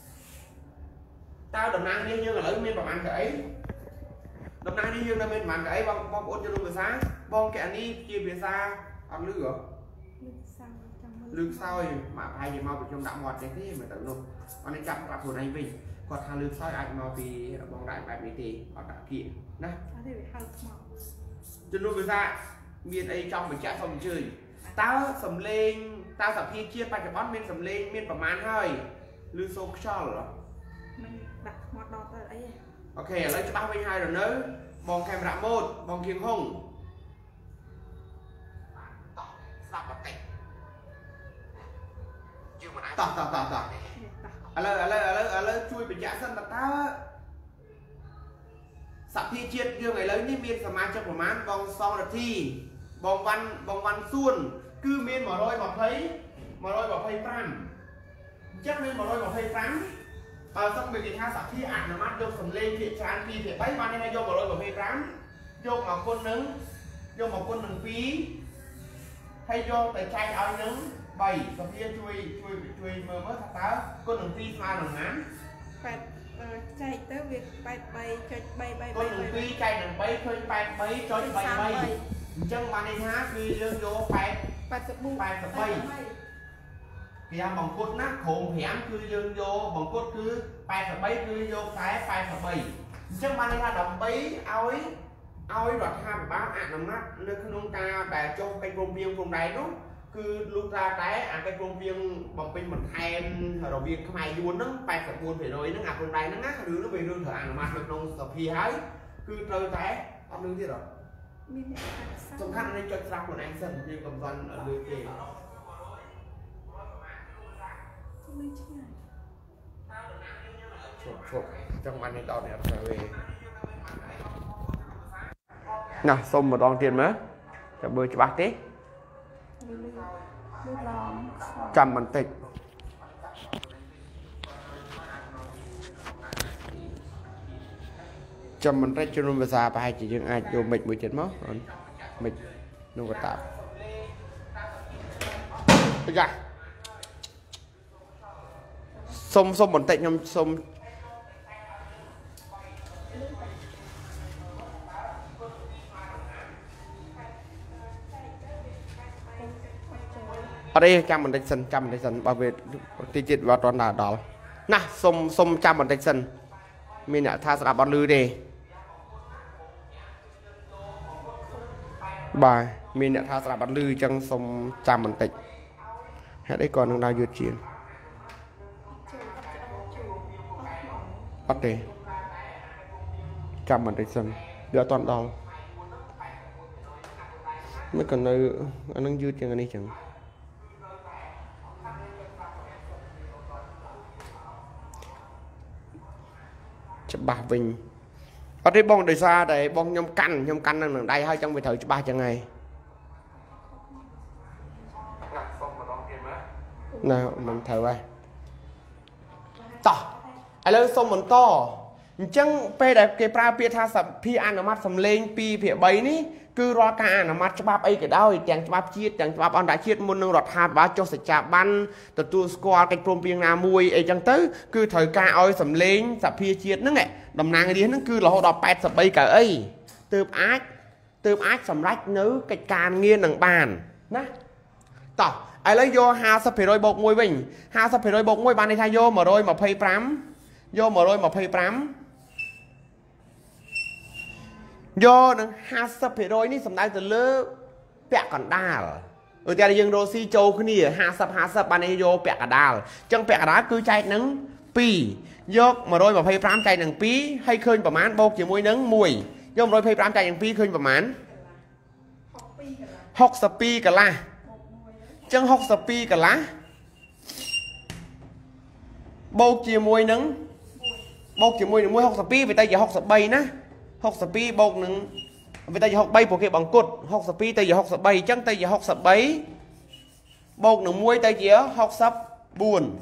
tao đầm nang đi như là lấy miên bằng ăn cái đầm nang đi như là miên bằng cái bong bong ôn cho luôn buổi sáng bong kẹn đi chia về xa ăn lửa lương soi mà hai gì mau bị trong đạm ngọt thế thế mà tự luôn con này chậm gặp hồi này mình còn thằng lương soi anh mau vì bong đại bài mấy tỷ ở cả kia nè cho luôn buổi sáng miên ấy trong mình chạy xong chơi tao sầm lên tao sập kia chia ba cái bón miên sầm lên miên bằng mán hơi lương soi cho rồi ok lấy cho ba mươi hai rồi nữa bong camera một bong kiềng hông tỏ tỏ tỏ tỏ à lơ à lơ à lơ à lơ chui bị giả sân đặt ta sắp thi triệt đưa ngày lấy những miên sầm mai trong một mán bong xong là thi bong văn bong văn xuân cứ miên mà đôi mà thấy mà đôi mà thấy pram chắc nên mà đôi mà thấy pram ở xong mình thì tha sắp thi ảnh nó mắt vô sầm lên thiệt tràn phi thiệt bấy ban này vô mà đôi mà thấy pram vô mà quân nứng vô mà quân nứng phí hay vô tại trai áo nứng bảy sắp thi chui chui chui mơ mất thật táo quân nứng phí pha nứng ngán chạy tới việc bay bay chơi bay bay con đường phi chạy đường bay khơi bay bay cho bay bay chân ban này hát đi lương vô bay bay sập bu bay sập bay thì bằng cốt nát khổm hẻm cứ dương vô bằng cốt cứ bay sập bay cứ vô cái bay sập bay chân ban này là đồng bay ối ối đoạt hai ba án nằm nát lương không ca bè cho cái vùng biên vùng này đúng cứ lúc ra cái à cái công viên bằng pin mình thêm rồi viên không ai vui nó bay sập buồn phải rồi nó ngập trong đây nó ngắt đứa nó về rương thở ăn mà được nông sập phi hái cứ chơi té ông đương thế rồi trong khăn nên cho ra của anh sân như cầm văn ở nơi kia chụp chụp trong anh này đo đẹp trở về nào xong một đòn tiền mới cho bơi cho bác tí trăm mình tịch trăm mình tịch cho nên bây giờ phải chỉ dừng ai vô mịch mười chín máu mịch nó có tạo được chưa xông xông mình tịch nhom xông ở đây trăm mình sân trăm mình sân bảo vệ tiêu chết vào toàn là đó nè xông xông trăm mình sân mình đã tha sạp bón lư đi bài mình đã tha sạp bón lư trong xông trăm mình tịch hãy đấy còn đang đào duyệt chiến bắt đi trăm mình sân đưa toàn đó mới còn nơi anh đang duyệt chân anh ấy chẳng bà Vinh ở đây bông đời xa để bông nhom canh nhom canh đang đây hơi trong về thời ba chẳng ngày nào mình thở vậy to ai lấy xong mình to chẳng pe đẹp cái pra pia tha sập pi ăn ở mắt sầm lên pi phía bấy ní cứ ro ca ăn ở mắt cho bắp ấy cái đau chẳng cho bắp chiết chẳng cho bắp ăn đã chiết muôn nương rọt hạt bá cho sạch chả ban từ tu squat cái prom pieng na mùi ấy chẳng tới cứ thời ca oi sầm lên sập pia chiết nó nghe đầm nàng đi nó cứ là họ đọc bẹt sập bay cả ấy từ ác từ ác sầm rách nữ cái can nghiêng đằng bàn nè tỏ ai lấy vô ha sập phải rồi bột môi bình ha sập phải rồi bột môi bàn này thay vô mà rồi mà phây prám vô mà rồi mà phây prám do nó ha sập phải rồi ní sầm đai từ lơ bẹt còn đà ở đây dương đô si châu cái này ha sập ha sập bàn này vô bẹt cả đà chẳng bẹt cả đá cứ chạy nắng pi dốc mà rồi mà phây prám chạy nắng pi hay khơiประมาณ bột chỉ môi nắng mùi do mà rồi phây prám chạy nắng pi khơiประมาณ học sập pi cả la chẳng học sập pi cả lá bột chỉ môi nắng bột chỉ môi nắng môi học sập pi vì tay giờ học sập bay ná học sập pi bột nắng vì tay giờ học bay của cái bằng cột học sập pi tay giờ học sập bay chẳng tay giờ học sập bay bột nắng môi tay giờ học sập buồn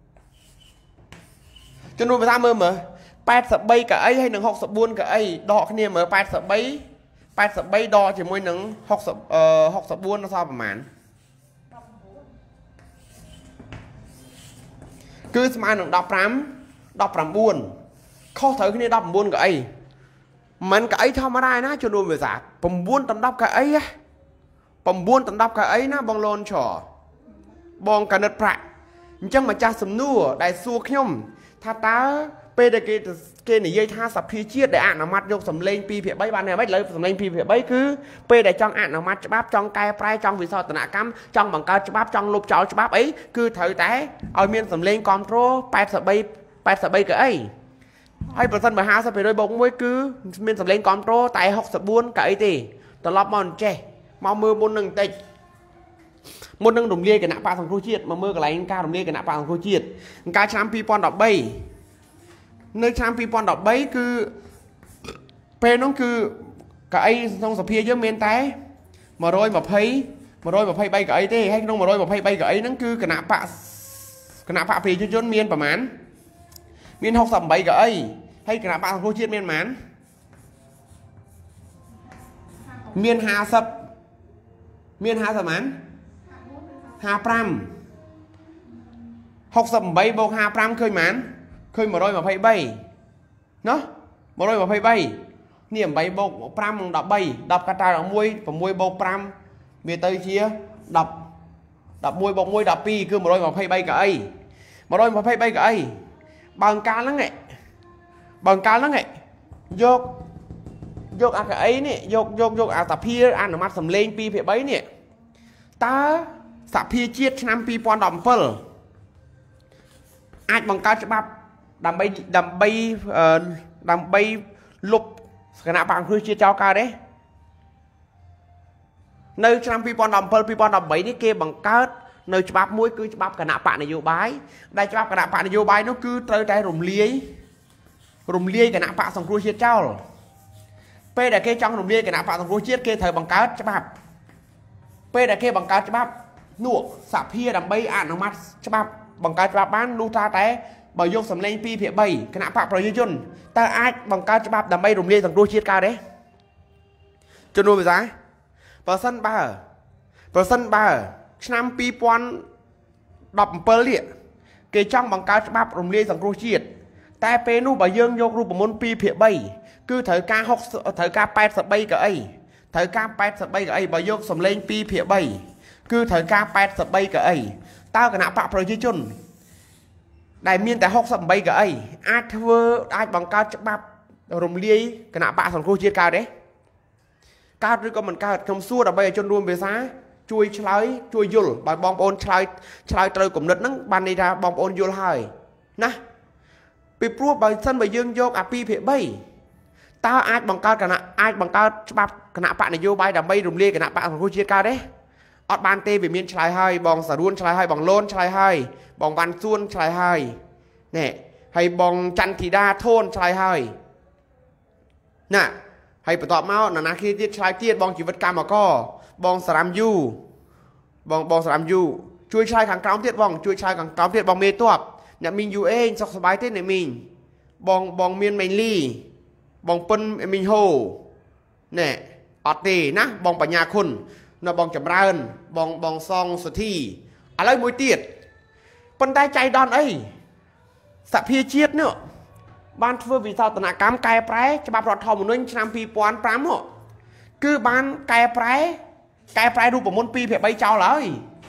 cho nên người ta mơ mà bát sập bay cả ấy hay nắng học sập buồn cả ấy đọ cái niềm mà bát sập bay bát sập bay đo chỉ môi nắng học sập uh, học sập buồn nó sao mà mán cứ mà nó đọc rắm đọc rắm buồn khó thở cái này đọc buồn cái ấy mình cái ấy thao mà đây ná cho nên về giả bầm buồn tầm đọc cái ấy á bầm buồn tầm đọc cái ấy ná bong lon trò bong cả nứt bạc chẳng mà cha sầm nua đại xua nhom tha tá pe để cái cái này dây tha sập phi chiết để ăn nó mặt vô sầm lên pi phía bay ban này mấy lấy sầm lên pi phía bay cứ pe để trong ăn nó mặt bắp trong cay prai trong vì sao tận ạ cắm trong bằng cao bắp trong lục chảo bắp ấy cứ thời té ở miền sầm lên control bay sập bay bay sập bay cái ấy hay phần thân mà ha sập phải đôi bông mới cứ miền sầm lên control tại học sập buôn cái ấy thì tận lọp mòn che mau mưa buôn nâng tịch một nâng đồng lia cái nạ pa thằng cô chiết mà mưa cái này ca đồng lia cái nạ pa thằng cô chiết ca chăm pi pon đọc bay nơi chăm pi pon đọc bay cứ pe nó cứ cái trong sập phía dưới miền tây mà rồi mà thấy mà rồi mà thấy bay cái ấy thế hay không mà rồi mà thấy bay cái ấy nó cứ cái nạ pa cái nạ pa phi cho chốn miềnประมาณmiền học sầm bay cái ấy hay cái nạ pa thằng cô chiết miền mán miền hà sập miền hà sập mán hà pram học sầm bay bông hà pram khơi mán khơi mà rồi mà phải bay nó mà rồi mà phải bay niệm bay bông pram đọc bay đọc cả trai ở môi và môi bông pram về tây chia đọc đọc môi bông môi đọc pi cứ mà rồi mà phải bay cả ấy mà rồi mà phải bay cả ấy bằng cá lắm này bằng cá lắm này dốt dốt à cái ấy nè dốt dốt dốt à tập here ăn ở mặt sầm lên pi phía bấy nè ta สภีជាតិឆ្នាំពីរពាន់ដប់เปิลអាចបង្កើតច្បាប់ដើម្បីដើម្បីដើម្បីលុបគណៈបកសង្គ្រោះជាតិចោលកើតទេនៅឆ្នាំពីរពាន់ដប់เปิล ពីរពាន់ដប់បីនេះគេបង្កើតនៅច្បាប់មួយគឺច្បាប់គណៈបកនយោបាយដែលច្បាប់គណៈបកនយោបាយនោះគឺត្រូវតែរំលាយរំលាយគណៈបកសង្គ្រោះជាតិចោលពេលដែលគេចង់រំលាយគណៈបកសង្គ្រោះជាតិគេត្រូវបង្កើតច្បាប់ពេលដែលគេបង្កើតច្បាប់នោះសភាដើម្បីអនុម័តច្បាប់បង្កើតច្បាប់បាននោះថាតែបើយកសម្លេងពីរភាគបីគណៈបកប្រជាជនតើអាចបង្កើតច្បាប់ដើម្បីរំលាយសង្គ្រោះជាតិកើតទេជំនួសភាសាបើសិនបើបើសិនបើឆ្នាំពីរពាន់ដប់เปิลនេះគេចង់បង្កើតច្បាប់រំលាយសង្គ្រោះជាតិតែពេលនោះបើយើងយករូបមន្តពីរភាគបីគឺត្រូវការហុកត្រូវការแปดสิบបីកៅអីត្រូវការแปดสิบបីកៅអីបើយកសម្លេងពីរភាគបីគឺត្រូវការแปดสิบបីកៅអីតើគណៈបកប្រជាជនដែលមានតែหกสิบแปดកៅអីអាចធ្វើអាចបង្កើតច្បាប់រំលាយគណៈបកសង្គ្រោះជាតិកើតទេកើតឬក៏មិនកើតខ្ញុំសួរដើម្បីឲ្យជនរួមភាសាជួយឆ្លើយជួយយល់បើបងប្អូនឆ្លើយឆ្លើយត្រូវគំនិតហ្នឹងបានន័យថាបងប្អូនយល់ហើយណាពីព្រោះបើសិនបើយើងយកអាពីរភាគបីតើអាចបង្កើតគណៈអាចបង្កើតច្បាប់គណៈបកនយោបាយដើម្បីរំលាយគណៈបកសង្គ្រោះជាតិកើតទេអត់បានទេវាមានឆ្លើយហើយបងសារួនឆ្លើយហើយបងលូនឆ្លើយហើយបងវ៉ាន់សួនឆ្លើយហើយណែហើយបងច័ន្ទធីតាធូនឆ្លើយហើយណាហើយបន្ទាប់មកនរណាគេទៀតឆ្លើយទៀតបងជីវិតកម្មករបងសារ៉ាំយូបងបងសារ៉ាំយូជួយឆ្លើយខាងក្រោមទៀតបងជួយឆ្លើយខាងក្រោមទៀតបងមេតបអ្នកមីងយូអេងសុខសប្បាយទេអ្នកមីងបងបងមានមេងលីបងពិនមីងហូណែអត់ទេណាបងបញ្ញាគុណនៅបងចម្រើនបងបងសងសុធីឥឡូវមួយទៀតប៉ុន្តែចៃដន្យអីសភាជាតិនេះបានធ្វើវិសោធនកម្មកែប្រែច្បាប់រដ្ឋធម្មនុញ្ញឆ្នាំពីរពាន់ប្រាំមកគឺបានកែប្រែកែប្រែរូបមន្តពីរភាគបីចោលហើយ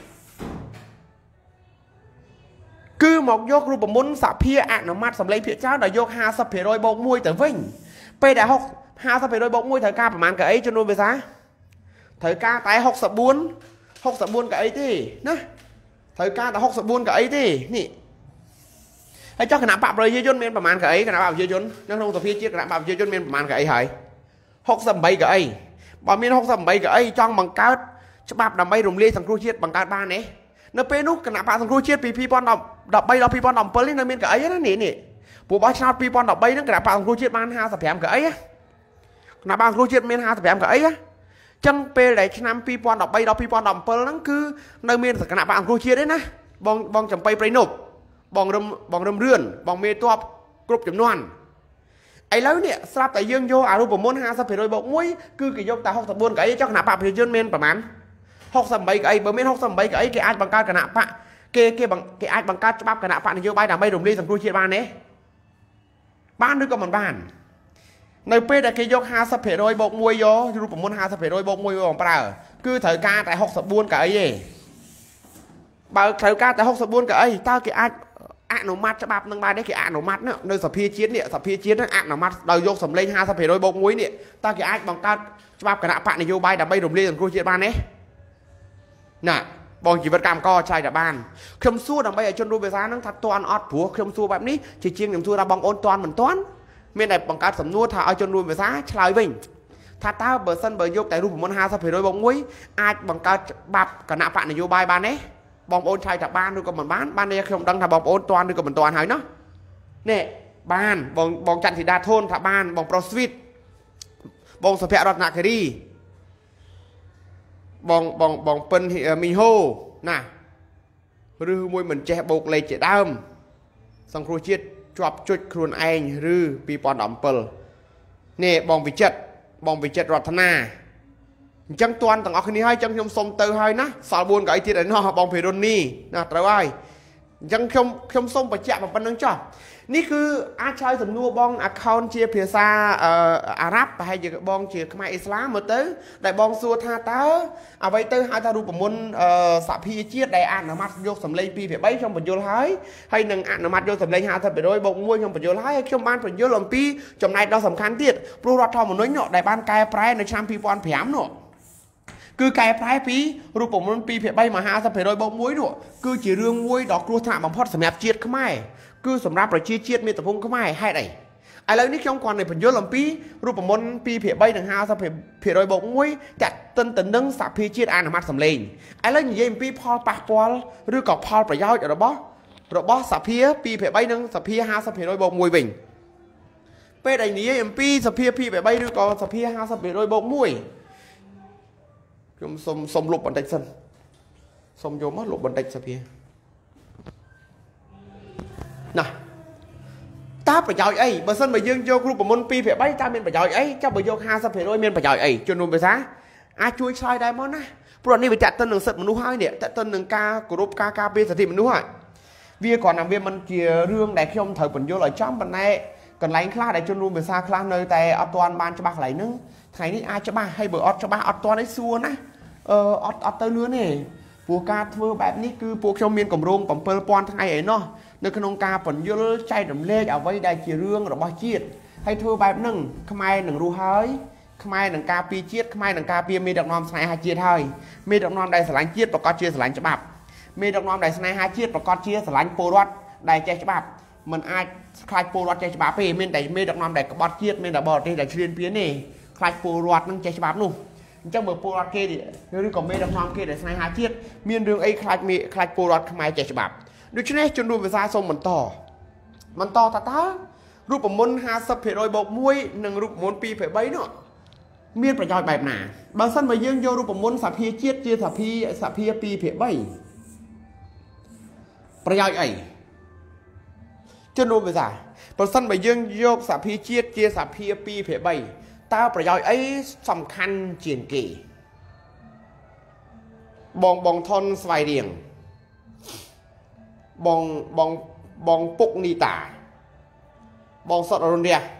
គឺមកយករូបមន្តសភាអនុម័តសម្លេងភាគច្រើនដល់យកห้าสิบភាគរយបូកមួយទៅវិញពេលដែលห้าสิบភាគរយបូកមួយត្រូវការប្រមាណកៅអីចំនួនភាសាត្រូវការតែหกสิบสี่ หกสิบสี่កៅអីទេណាត្រូវការតែหกสิบสี่កៅអីទេនេះហើយចុះគណៈបកប្រជាជនមានប្រមាណកៅអីគណៈបកប្រជាជននៅក្នុងសភាជាតិគណៈបកប្រជាជនមានប្រមាណកៅអីហើយหกสิบแปดកៅអីបើមានหกสิบแปดកៅអីចង់បង្កើតច្បាប់ដើម្បីរំលាយសង្គ្រោះជាតិបង្កើតបានទេនៅពេលនោះគណៈបកសង្គ្រោះជាតិពីពីរពាន់ដប់បីដល់ពីរពាន់ដប់bảyនេះនៅមានកៅអីណានេះនេះព្រោះបោះឆ្នោតពីរពាន់ដប់បីហ្នឹងគណៈបកសង្គ្រោះជាតិបានห้าสิบห้ากៅអីគណៈបកសង្គ្រោះជាតិមានห้าสิบห้កៅអីចឹងពេលដែលឆ្នាំពីរពាន់ដប់បីដល់ពីរពាន់ដប់bảyហ្នឹងគឺនៅមានគណៈបកសង្គ្រោះជាតិទេណាបងបងចំបៃប្រៃនប់បងរឹមបងរឹមរឿនបងមេតបគ្រប់ចំនួនឥឡូវនេះស្រាប់តែយើងយកអារូបមន្តห้าสิบភាគរយបូកមួយគឺគេយកតែหกสิบสี่កៅអីចុះគណៈបកប្រជាជនមានប្រមាណหกสิบแปดកៅអីបើមានหกสิบแปดកៅអីគេអាចបង្កើតគណៈបកគេគេគេអាចបង្កើតច្បាប់គណៈបកនយោបាយដើម្បីរំលាយសង្គ្រោះជាតិបានទេបានឬក៏មិនបាននៅពេលដែលគេយកห้าสิบភាគរយបូកមួយយករូបមន្តห้าสิบភាគរយបូកមួយមកប្រើគឺត្រូវការតែหกสิบสี่កៅអីទេបើត្រូវការតែหกสิบสี่កៅអីតើគេអាចអនុម័តច្បាប់នឹងបានទេគេអនុម័តនៅសភាជាតិនេះសភាជាតិនឹងអនុម័តដោយយកសម្លេងห้าสิบភាគរយបូកមួយនេះតើគេអាចបង្កើតច្បាប់គណៈបកនយោបាយដើម្បីរំលាយសង្គ្រោះជាតិបានទេណាបងជីវិតកម្មករឆ្លើយតែបានខ្ញុំសួរដើម្បីឲ្យជនរួមភាសានឹងថាតន់អត់ព្រោះខ្ញុំសួរបែបនេះជាជាងខ្ញុំសួរថាបងអូនតន់មិនតន់មានតែបង្កើតសំណួរថាឲ្យជនរួមភាសាឆ្លើយវិញថាតើបើសិនបើយកតែរូបមន្តห้าสิบភាគរយបូកមួយអាចបង្កើតច្បាប់គណៈបកនយោបាយបានទេបងប្អូនឆ្លើយថាបានឬក៏មិនបានបាននេះខ្ញុំដឹងថាបងប្អូនតន់ឬក៏មិនតន់ហើយណោះនេះបានបងបងច័ន្ទធីតាធូនថាបានបងប្រុសស្វីតបងសុភ័ក្ររតនគិរីបងបងបងពិនមីហូណាឬមួយមិនចេះបូកលេខជាដើមសង្គ្រោះជាតិជាប់ជុចខ្លួនឯងឬពីរពាន់ដប់bảyនេះបងវិចិត្របងវិចិត្ររតនាអញ្ចឹងតន់ទាំងអស់គ្នាហើយអញ្ចឹងខ្ញុំសុំទៅហើយណាសល់bốnកៅអីទៀតឯណោះបងភិរុននេះណាត្រូវហើយអញ្ចឹងខ្ញុំខ្ញុំសុំបញ្ជាក់ប៉ុណ្្នឹងចុះនេះគឺអាចឆ្លើយសំណួរបង account ជាភាសាអារ៉ាប់ប្រហែលជាបងជាខ្មែរអ៊ីស្លាមមើលទៅដែលបងសួរថាតើអ្វីទៅហៅថារូបមន្តសភាជាតិដែលអនុម័តយកសម្លេងពីរភាគបីខ្ញុំបញ្យល់ហើយហើយនឹងអនុម័តយកសម្លេងห้าสิบភាគរយបូកមួយខ្ញុំបញ្យល់ហើយហើយខ្ញុំបានបញ្យល់អំពីចំណែកដ៏សំខាន់ទៀតព្រោះរដ្ឋធម្មនុញ្ញដែលបានកែប្រែនៅឆ្នាំពីរពាន់ប្រាំនោះ cứ cái phái phí rụp bổng môn pi phải bay mà ha sao phải đôi bông muối nữa cứ chỉ riêng muối đó cua thả bằng phật sầm nhạt chiết không ai cứ sầm ráp rồi chia chiết miệt tập phong không ai hay này ai lấy nick trong quan này phần vô làm pi rụp bổng môn pi phải bay đằng ha sao phải phải đôi bông muối chặt tân tấn nâng sạp pi chiết ăn là mắt sầm lên ai lấy như vậy pi Paul bạc Paul rồi cọc Paul phải giao cho nó bó rồi bó sạp pi pi phải bay nâng sạp pi ha sao phải đôi bông muối bình pe đây ní em pi sạp pi pi phải bay rồi còn sạp pi ha sao phải đôi bông muối chúng xông xông lục bàn tay sân xông vô mất lục bàn tay sập kia nè ta phải giỏi ấy bờ sân bờ dương vô group môn pi phải bay ta miền phải giỏi ấy cho bờ vô ha sao phải đôi miền phải giỏi ấy cho nên bờ giá ai chui sai đây món á bữa nay bị chặt tân đường sật mình nuôi hai nè chặt tân đường ca group ca ca pi thì mình nuôi hai vì còn làm viên mình kia rương đại khi ông thời mình vô lại chấm bên này còn lấy khla để cho luôn bờ xa khla nơi tại ở toàn ban cho bác lấy nưng thầy ní ai cho ba hay bữa ọt cho ba ọt toàn đấy xua ná ờ ọt ọt tới lứa nàyพวกกาเมื่อแบบนี้คือพวกชาวเมียนกำรงกำเปิลปอนทั้งไงเอ๋เนาะในขนมกาผลเยอะใจดำเล่เอาไว้ได้เกี่ยเรื่องหรือบ่เจียดให้เธอแบบหนึ่งขมายหนึ่งรู้เฮ้ยขมายหนึ่งกาปีเจียดขมายหนึ่งกาปีมีดอกนอมสไนหาเจียดเฮ้ยมีดอกนอมได้สลายเจียดประกอบเจียดสลายฉบับมีดอกนอมได้สไนหาเจียดประกอบเจียดสลายโปรวัดได้ใจฉบับมันอาจคลายโปรวัดใจฉบับไปมีแต่มีดอกนอมได้กระบอกเจียดมีแต่บอดที่ได้เชียนเพี้ยนี่คลายโปรวัดนั่งใจฉบับนู่trong bờ pô kia thì nếu còn mấy đồng non kia để sai hai chiếc miền đường ấy khai mi khai pô lọt khai chạy bạc được chứ này chôn đuôi về ra sông mình to mình to ta taรูปมนหาสับเพลอยบกมวยหนึ่งรูปมนปีเผยใบเนาะเมียนประจอยแบบหนาบางสั้นมาเยื่อโยรูปมนสับเพียเจี๊ยเจี๊ยสับเพียสับเพียปีเผยใบประจอยไอจนดูไปจ้ะบางสั้นมาเยื่อโยสับเพียเจี๊ยเจี๊ยสับเพียปีเผยใบตาประโยชน์ไอ้สำคัญเจียนเกบองบองทอนสไลเดียงบองบองบองปุกนีตาบองสดอรุณเดีย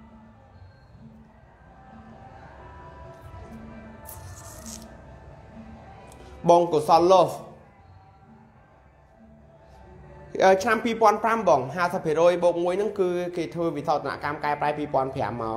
บองกุศลโลฟชามปีปอนพรำบองฮาสเปโรยบงมวยนั่นคือคือเธอวิทยาการกายปลายปีปอนแผลมา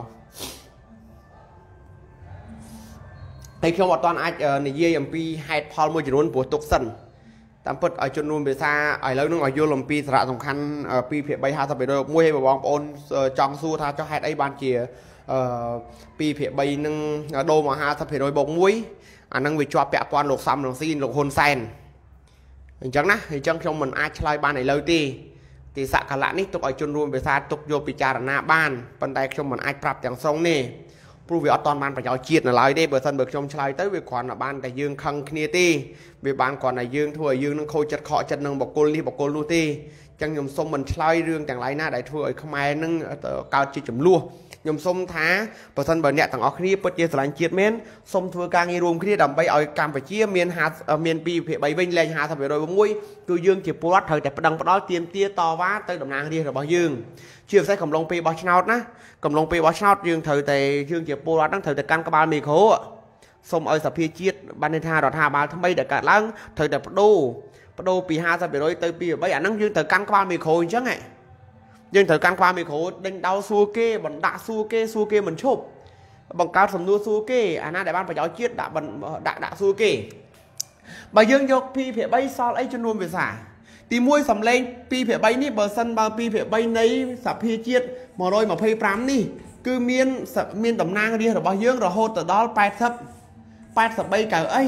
ในช่วงวันตอนอาจในเยี่ยมปีให้พอลมือจรุนปวดตกสันตามเปิดไอจนนูนไปซาไอแล้วนึงไอโยลมปีสระสำคัญปีเพียใบฮาสเปโรยมวยให้บองโอนจองสู้ท่าเจ้าให้ไอบานเจียปีเพียใบนึงโดมาฮาสเปโรยบงมวยอันนั้นวิจารณ์แปะปอนหลกซ้ำหลกซีนหลกฮอนเซนจังนะจังช่วงมันอาจลอยบานในเลยตีตีสักขละนี่ตกไอจนนูนไปซาตกโยปิจารณาบ้านปันไดช่วงมันอาจปรับอย่างทรงนี่ผู้วิอตอนบ้านประชาชีพน่ะลอยได้เบอร์สันเบิกชมชายเต้วิขวัญบ้านแต่ยืงคังคเนียตีเบียบ้านก่อนในยืงทั่วยืงนั่งโคจัดเคาะจัดนั่งบอกโกลีบอกโกลูตีจังยมส้มมันชายเรื่องแต่งไรหน้าได้ทั่วขมายนั่งกาวจีจมลัวยมส้มท้าเบอร์สันเบิร์เนี่ยต่างออกคดีเปิดเจสลายเจียดเมนส้มทั่วกลางยีรวมคดีดำไปเอาการไปเชี่ยเมียนหาเมียนปีเพียใบวิ่งแรงหาทำไปโดยบ่งวยตัวยืงเจียปูรัดเถยแต่ประดังประดอยเตรียมเตี้ยต่อว่าเติมดำนางเรียกบ่ยืงเชื่อใส่ขมลงปีบอชนาดนะกำลังไปวัชนายืงเถยแต่ยืงเจียปูรัดนั่งเถยแต่การกบาลมีโคส้มเอาสับเพียจีดบันเทธาดอทาบาลทำไมเด็กกะลังเถยแต่ประตูประตูปีห้าสับเปโรยเตยปีใบอันนั่งยืงเถยการกบาลมีโคจังไงยืงเถยการกบาลมีโคเด้งดาวซูเก้บันดาซูเก้ซูเก้เหมือนชบบังการสมนูซูเก้อันนั้นแต่บ้านประยอยจีดดาบันดาดาซูเก้ใบยืงยกพีเพียใบซอลไอจนรวมไปสาตีมวยสำเร็จปีเพียใบนี่เบอร์ซันบางปีเพียใบในสับเพียจีดมาโรยมาเพย์พรำนี่คือเมียนเมียนตำนางเรียกเราเยอะเราโหดแต่ดอลไปทับไปสับใบเก่าไอ้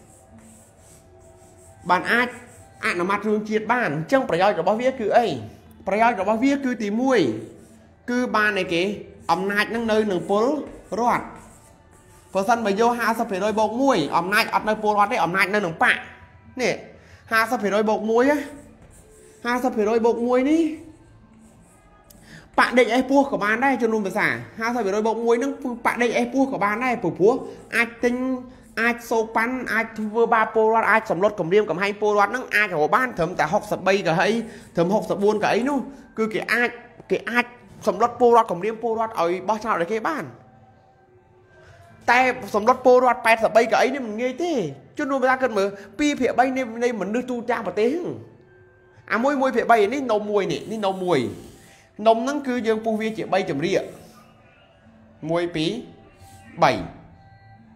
บ้านอาจอาจนำมาถึงจีดบ้านจังประโยชน์กับบ้าเวียคือไอ้ประโยชน์กับบ้าเวียคือตีมวยคือบ้านในเก๋อำนาจนั่งเนยหนึ่งปลรอดพอสั้นไปโยฮาสับเพียโดยบกมวยอำนาจอัดในปลรอดได้อำนาจในหนึ่งปะเนี่ยฮาสับเพียโดยบกมวยอะฮาสับเพียโดยบกมวยนี่ปะเด็กไอ้พวกกับบ้านได้จนรุมภาษาฮาสับเพียโดยบกมวยนั่งปะเด็กไอ้พวกกับบ้านได้ผู้ผัวอาจติงอาจโซปันอาจเวอร์บาโปรอาจสำรวจกับเรียมกับไฮโปรนั่งอาจหัวบ้านเถิมแต่หกสับใบกับไอ้เถิมหกสับบุญกับไอ้นู่คือเกี่ยอาจเกี่ยอาจสำรวจโปรกับเรียมโปรเอาบ้าชาวอะไรแค่บ้านแต่สำรวจโปรแปดสับใบกับไอ้นี่มันเงี้ยที่จนรุมภาษาเกิดเหมือนปีเพียใบในในเหมือนนึกตูจ้าปะเต้งอ่ะมวยมวยเพียใบนี่นมมวยนี่นี่นมมวยนมนั่นคือยังปูเวียเจี๋ยใบจำเรียมวยปีใบ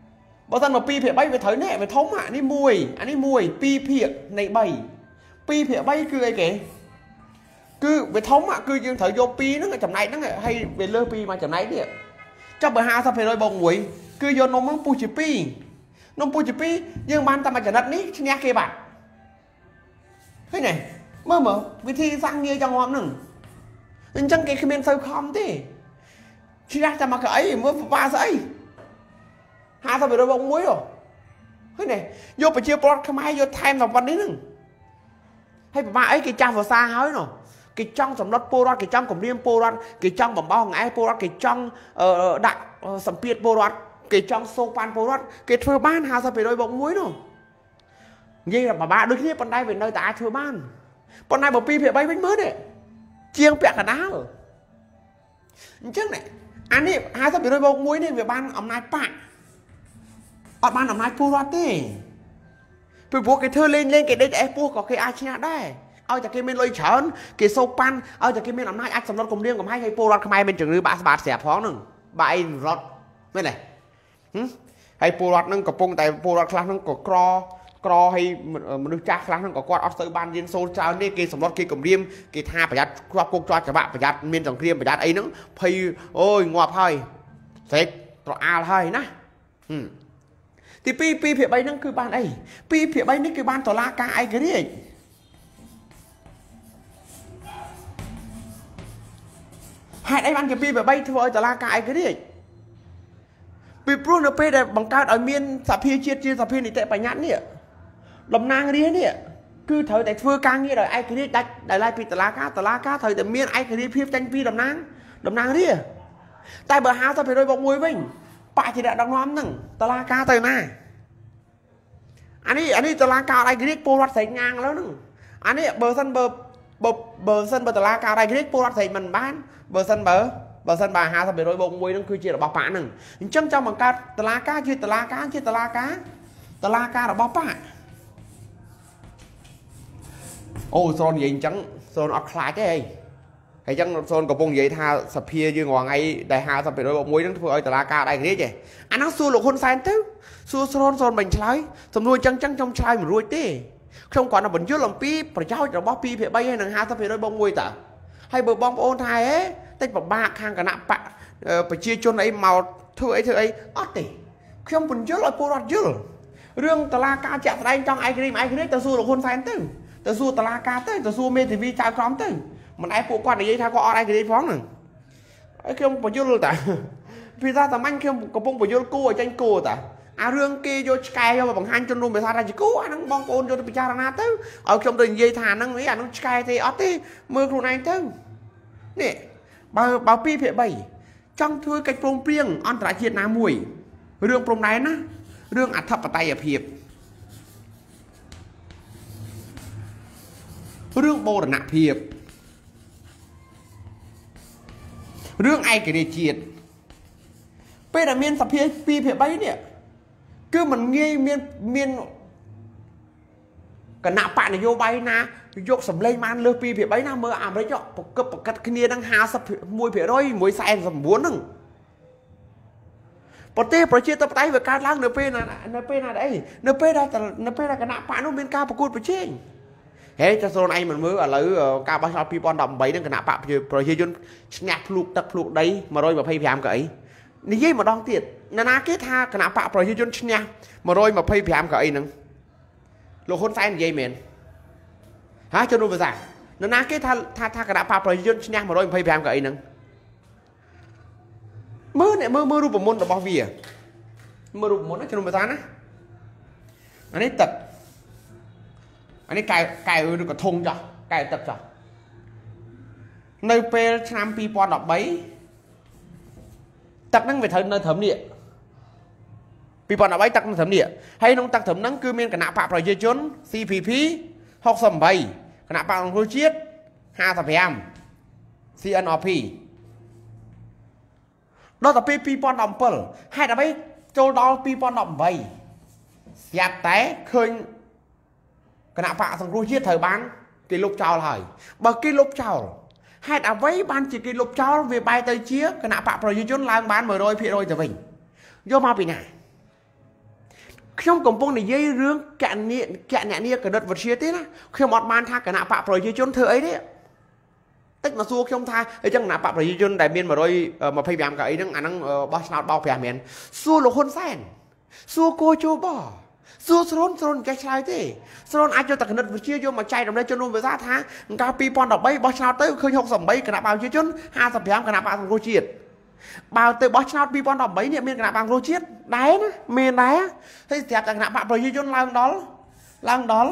bao thân mà pi phía bay về thấy nè về thống ạ đi mùi anh đi mùi pi phía này bay pi phía bay cứ ấy kể cứ về thống ạ cứ dương thấy vô pi nó chậm này nó hay về lơ pi mà chậm này đi cho bờ ha sao phải đôi bông muối cứ vô nó mong pu chỉ pi nó pu chỉ pi nhưng ban ta mà chậm đất ní nghe kia bạn thế này mơ mơ vì thi sang nghe trong hôm nừng nên chẳng cái khi mình sâu không thế chỉ ra cho mà cái ấy mới ba giây hai sao phải đôi bông muối rồi thế này vô phải chia plot không ai vô time vàoวันนี้ nừng hay bà ấy cái trang vào xa hói rồi cái trong sầm đất porat cái trong cổng riêng porat cái trong bẩm bao ngày porat cái trong đại sầm piệt porat cái trong sopan porat cái thưa ban hai sao phải đôi bông muối rồi như là bà ba đôi khi con đây về nơi ta thưa ban con này bảo pi phải bay bánh mới đấy chiêng bẹt cả đá rồi chứ này anh ấy hai sao phải đôi bông muối này về ban ông này bạn ở ban ông này porat đấy phải buộc cái thưa lên lên cái đấy em buộc có cái ai chia đâyเอาจากที่เมนลอยเฉินกี่โซปันเอาจากที่เมนอำนาจอัดสำรวจกลมเรียงกับให้ให้โปรรัดขมายเป็นจึงหรือบาสบาดเสียพ้องหนึ่งใบรถไม่ไหนให้โปรรัดนั่งกับปงแต่โปรรัดคลาสนั่งกับกรอกรอให้มนุษย์จ้าคลาสนั่งกับกอดออสเตอร์บานยินโซเจ้านี่กี่สำรวจกี่กลมเรียงกี่ท่าประหยัดครอบครัวจอดจะบะประหยัดเมียนสังเกตประหยัดไอ้นึงพี่โอ้ยงอพายเสร็จต่ออาเลยนะที่ปีปีเพียบใบนั่งคือบ้านไอ้ปีเพียบใบนี่คือบ้านต่อลากาไอ้กันนี่hai đây ban cái pi về bay thôi tờ la cài cái đi pi pro nó pe để bằng cao ở miền sạp phi chia chia sạp phi này tệ phải nhãn nè đầm nang đi nè cứ thời tại phơi cang như rồi ai cái đi đại đại lai pi tờ la cá tờ la cá thời tại miền ai cái đi phi tranh pi đầm nang đầm nang đi tại bờ hao sao phải đôi bọc mùi vinh bạ thì đã đóng nóm nằng tờ la cá thời na anh ấy anh ấy tờ la cá ai cái đi po rót thấy ngangแล้วnằng anh ấy bờ sân bờ bờ bờ sân bờ tờ la cá ai cái đi po rót thấy mình bán bờ sân bờ bờ sân bà hà sao bị đôi bông mùi nó cứ chia là bọc bạ nừng chân trong bằng cá tờ lá cá chia tờ lá cá chia tờ lá cá tờ lá cá là bọc bạ ô son gì chẳng son ọt khai cái hay chẳng son có bông vậy tha sập pia như ngò ngay đại hà sao bị đôi bông mùi nó thôi tờ lá cá đây cái gì anh nó xua lục hôn sai thế xua son son mình trái sầm nuôi chân chân trong trái mà ruồi tê không còn là vẫn chưa làm pi phải trao cho bọc pi phải bay hay là hà sao bị đôi bông mùi ta hay bờ bom ôn thai ấy tay bọc ba khang cả nạp bạ phải chia cho này màu thưa ấy thưa ấy ót tỉ không muốn chứa loại porat chứ riêng tờ la ca chẹt đây trong ai cái ai cái tờ xu là hôn sai tư tờ xu tờ la ca tới tờ xu mê thì vi trai khóm tư mình ai phụ quan để tha có ai cái phóng này ấy không phải chứa ta vì ra tầm anh không có bông phải chứa cô ở trên cô ta à riêng kia vô sky vô bằng hai chân luôn bị sao ra chỉ cố anh bong ôn cho bị cha ra tới ở trong tình dây thà năng ấy anh nó sky thì ót tí mưa khu này tới nè bao bao pi phía bảy trong thôi cách prong prieng anh trả chuyện nào mùi riêng prong này na riêng ắt thập tay ở hiệp riêng bồ là nạp hiệp riêng ai cái đề triệt bây là miền sập phía pi phía bảy nè cứ mình nghe miền miền cái nạp bạn này vô bay na vô sầm lên man lơ pi phía bấy na mơ ảm đấy chọ bọc cấp bọc cắt kia đang hà sập mùi phía đôi mùi sai sầm muốn nưng bọt tê bọt chia tập tay về cát lang np là np là đấy np là np là cái nạp bạn nó bên cao bọc cột bọt chia thế cho số này mình mới ở lấy cao bao nhiêu pi bon đầm bấy đang cái nạp bạn bọt chia chun nhạc lục tập lục đấy mà rồi mà phay phàm cái ní gì mà đong tiệt na na kết ha cái nạp bạn bọt chia chun nhạc mà rồi mà phay phàm cái nưng lục hôn sai gì mền hả cho nó vừa giải nó ná cái tha tha tha cái đạp phá rồi dân nhang mà rồi phải làm cái nâng mơ này mơ mơ rùa môn là bao vỉa mơ rùa môn nó cho nó vừa giải á anh ấy tập anh ấy cài cài ở được có thùng cho cài tập cho nơi pe năm pi pon đọc bấy tập năng về thời nơi thẩm địa pi pon đọc bấy tập năng thẩm địa hay nông tập thẩm năng cứ miên cái nạp phá rồi dân chốn xê pê pê học sầm bayขณะปากของผู้ชิดห้าสิบแอมซีเอ็นอพีđó là pi pi pon đầm pol hay là mấy châu đó pi pon đầm vây giặt té khơi cái nạp bạ thằng rùi chiết thời bán cái lục trào hỏi bờ cái lục trào hay là mấy ban chỉ cái lục trào về bay tới chia cái nạp bạ rồi chốn lang bán mở đôi phía đôi từ mình vô mà bị này ខ្ញុំកំពុងនិយាយរឿងកណនីកណនីកណិតវិទ្យាទេណាខ្ញុំអត់បានថាគណៈបកប្រជាជនធ្វើអីទេតិចមកសួរខ្ញុំថាអីចឹងគណៈបកប្រជាជនដែលមានmột trăm hai mươi lămកៅអីហ្នឹងអាហ្នឹងបោះឆ្នោតបោកប្រាស់មែនសួរលោកហ៊ុនសែនសួរគូជូបសួរស្រូនស្រូនចេះឆ្លើយទេស្រូនអាចយកតែគណិតវិទ្យាយកមកចែករំលែកជនរួមភាសាថាកាលពី2013បោះឆ្នោតទៅឃើញหกสิบแปดគណៈបកប្រជាជនห้าสิบห้าគណៈបកសង្គ្រោះជាតិបើទៅបោះឆ្នោត2013នេះមានគណៈបកសង្គ្រោះជាតិដែរណាមានដែរហើយស្រាប់តែគណៈបកប្រជាជនឡើងដល់ឡើងដល់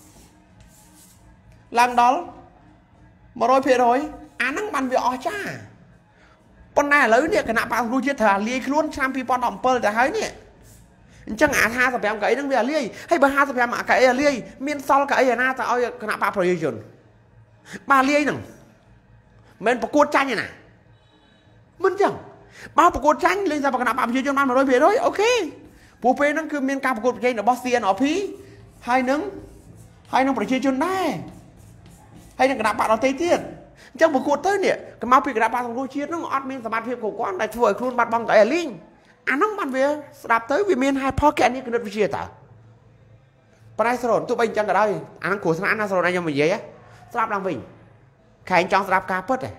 ឡើងដល់một trăm phần trămអាហ្នឹងបានវាអស់ចាប៉ុន្តែឥឡូវនេះគណៈបកសង្គ្រោះជាតិត្រូវលាយខ្លួនឆ្នាំ2017ទៅហើយនេះអញ្ចឹងអាห้าสิบห้ากៅអីហ្នឹងវាលាយហើយបើห้าสิบห้ากៅអីលាយមានសល់កៅអីណាទៅឲ្យគណៈបកប្រជាជនបាទលាយហ្នឹងមិនប្រកួតចាញ់ទេណាមិនចឹងបើប្រកួតចាញ់លេងតែគណៈបកប្រជាជនបានmột trăm phần trămអូខេព្រោះពេលហ្នឹងគឺមានការប្រកួតប្រជែងរបស់ C N R P ហើយនឹងហើយនឹងប្រជាជនដែរហើយនឹងគណៈបកដទៃទៀតអញ្ចឹងប្រកួតទៅនេះកុំមកពីគណៈបកសង្គ្រោះជាតិហ្នឹងអត់មានសមត្ថភាពគ្រប់គ្រាន់ដែលធ្វើឲ្យខ្លួនបាត់បង់កៅអីលីងអាហ្នឹងបានវាស្ដាប់ទៅវាមានហេតុផលកណនីគណិតវិទ្យាតើប៉ុន្តែស្រោនទោះបីអញ្ចឹងក៏ដោយអាហ្នឹងគ្រោះថ្នាក់ណាស្រោនឲ្យខ្ញុំនិយាយស្ដាប់ឡើងវិញខែងចង់ស្ដាប់ការពិតទេ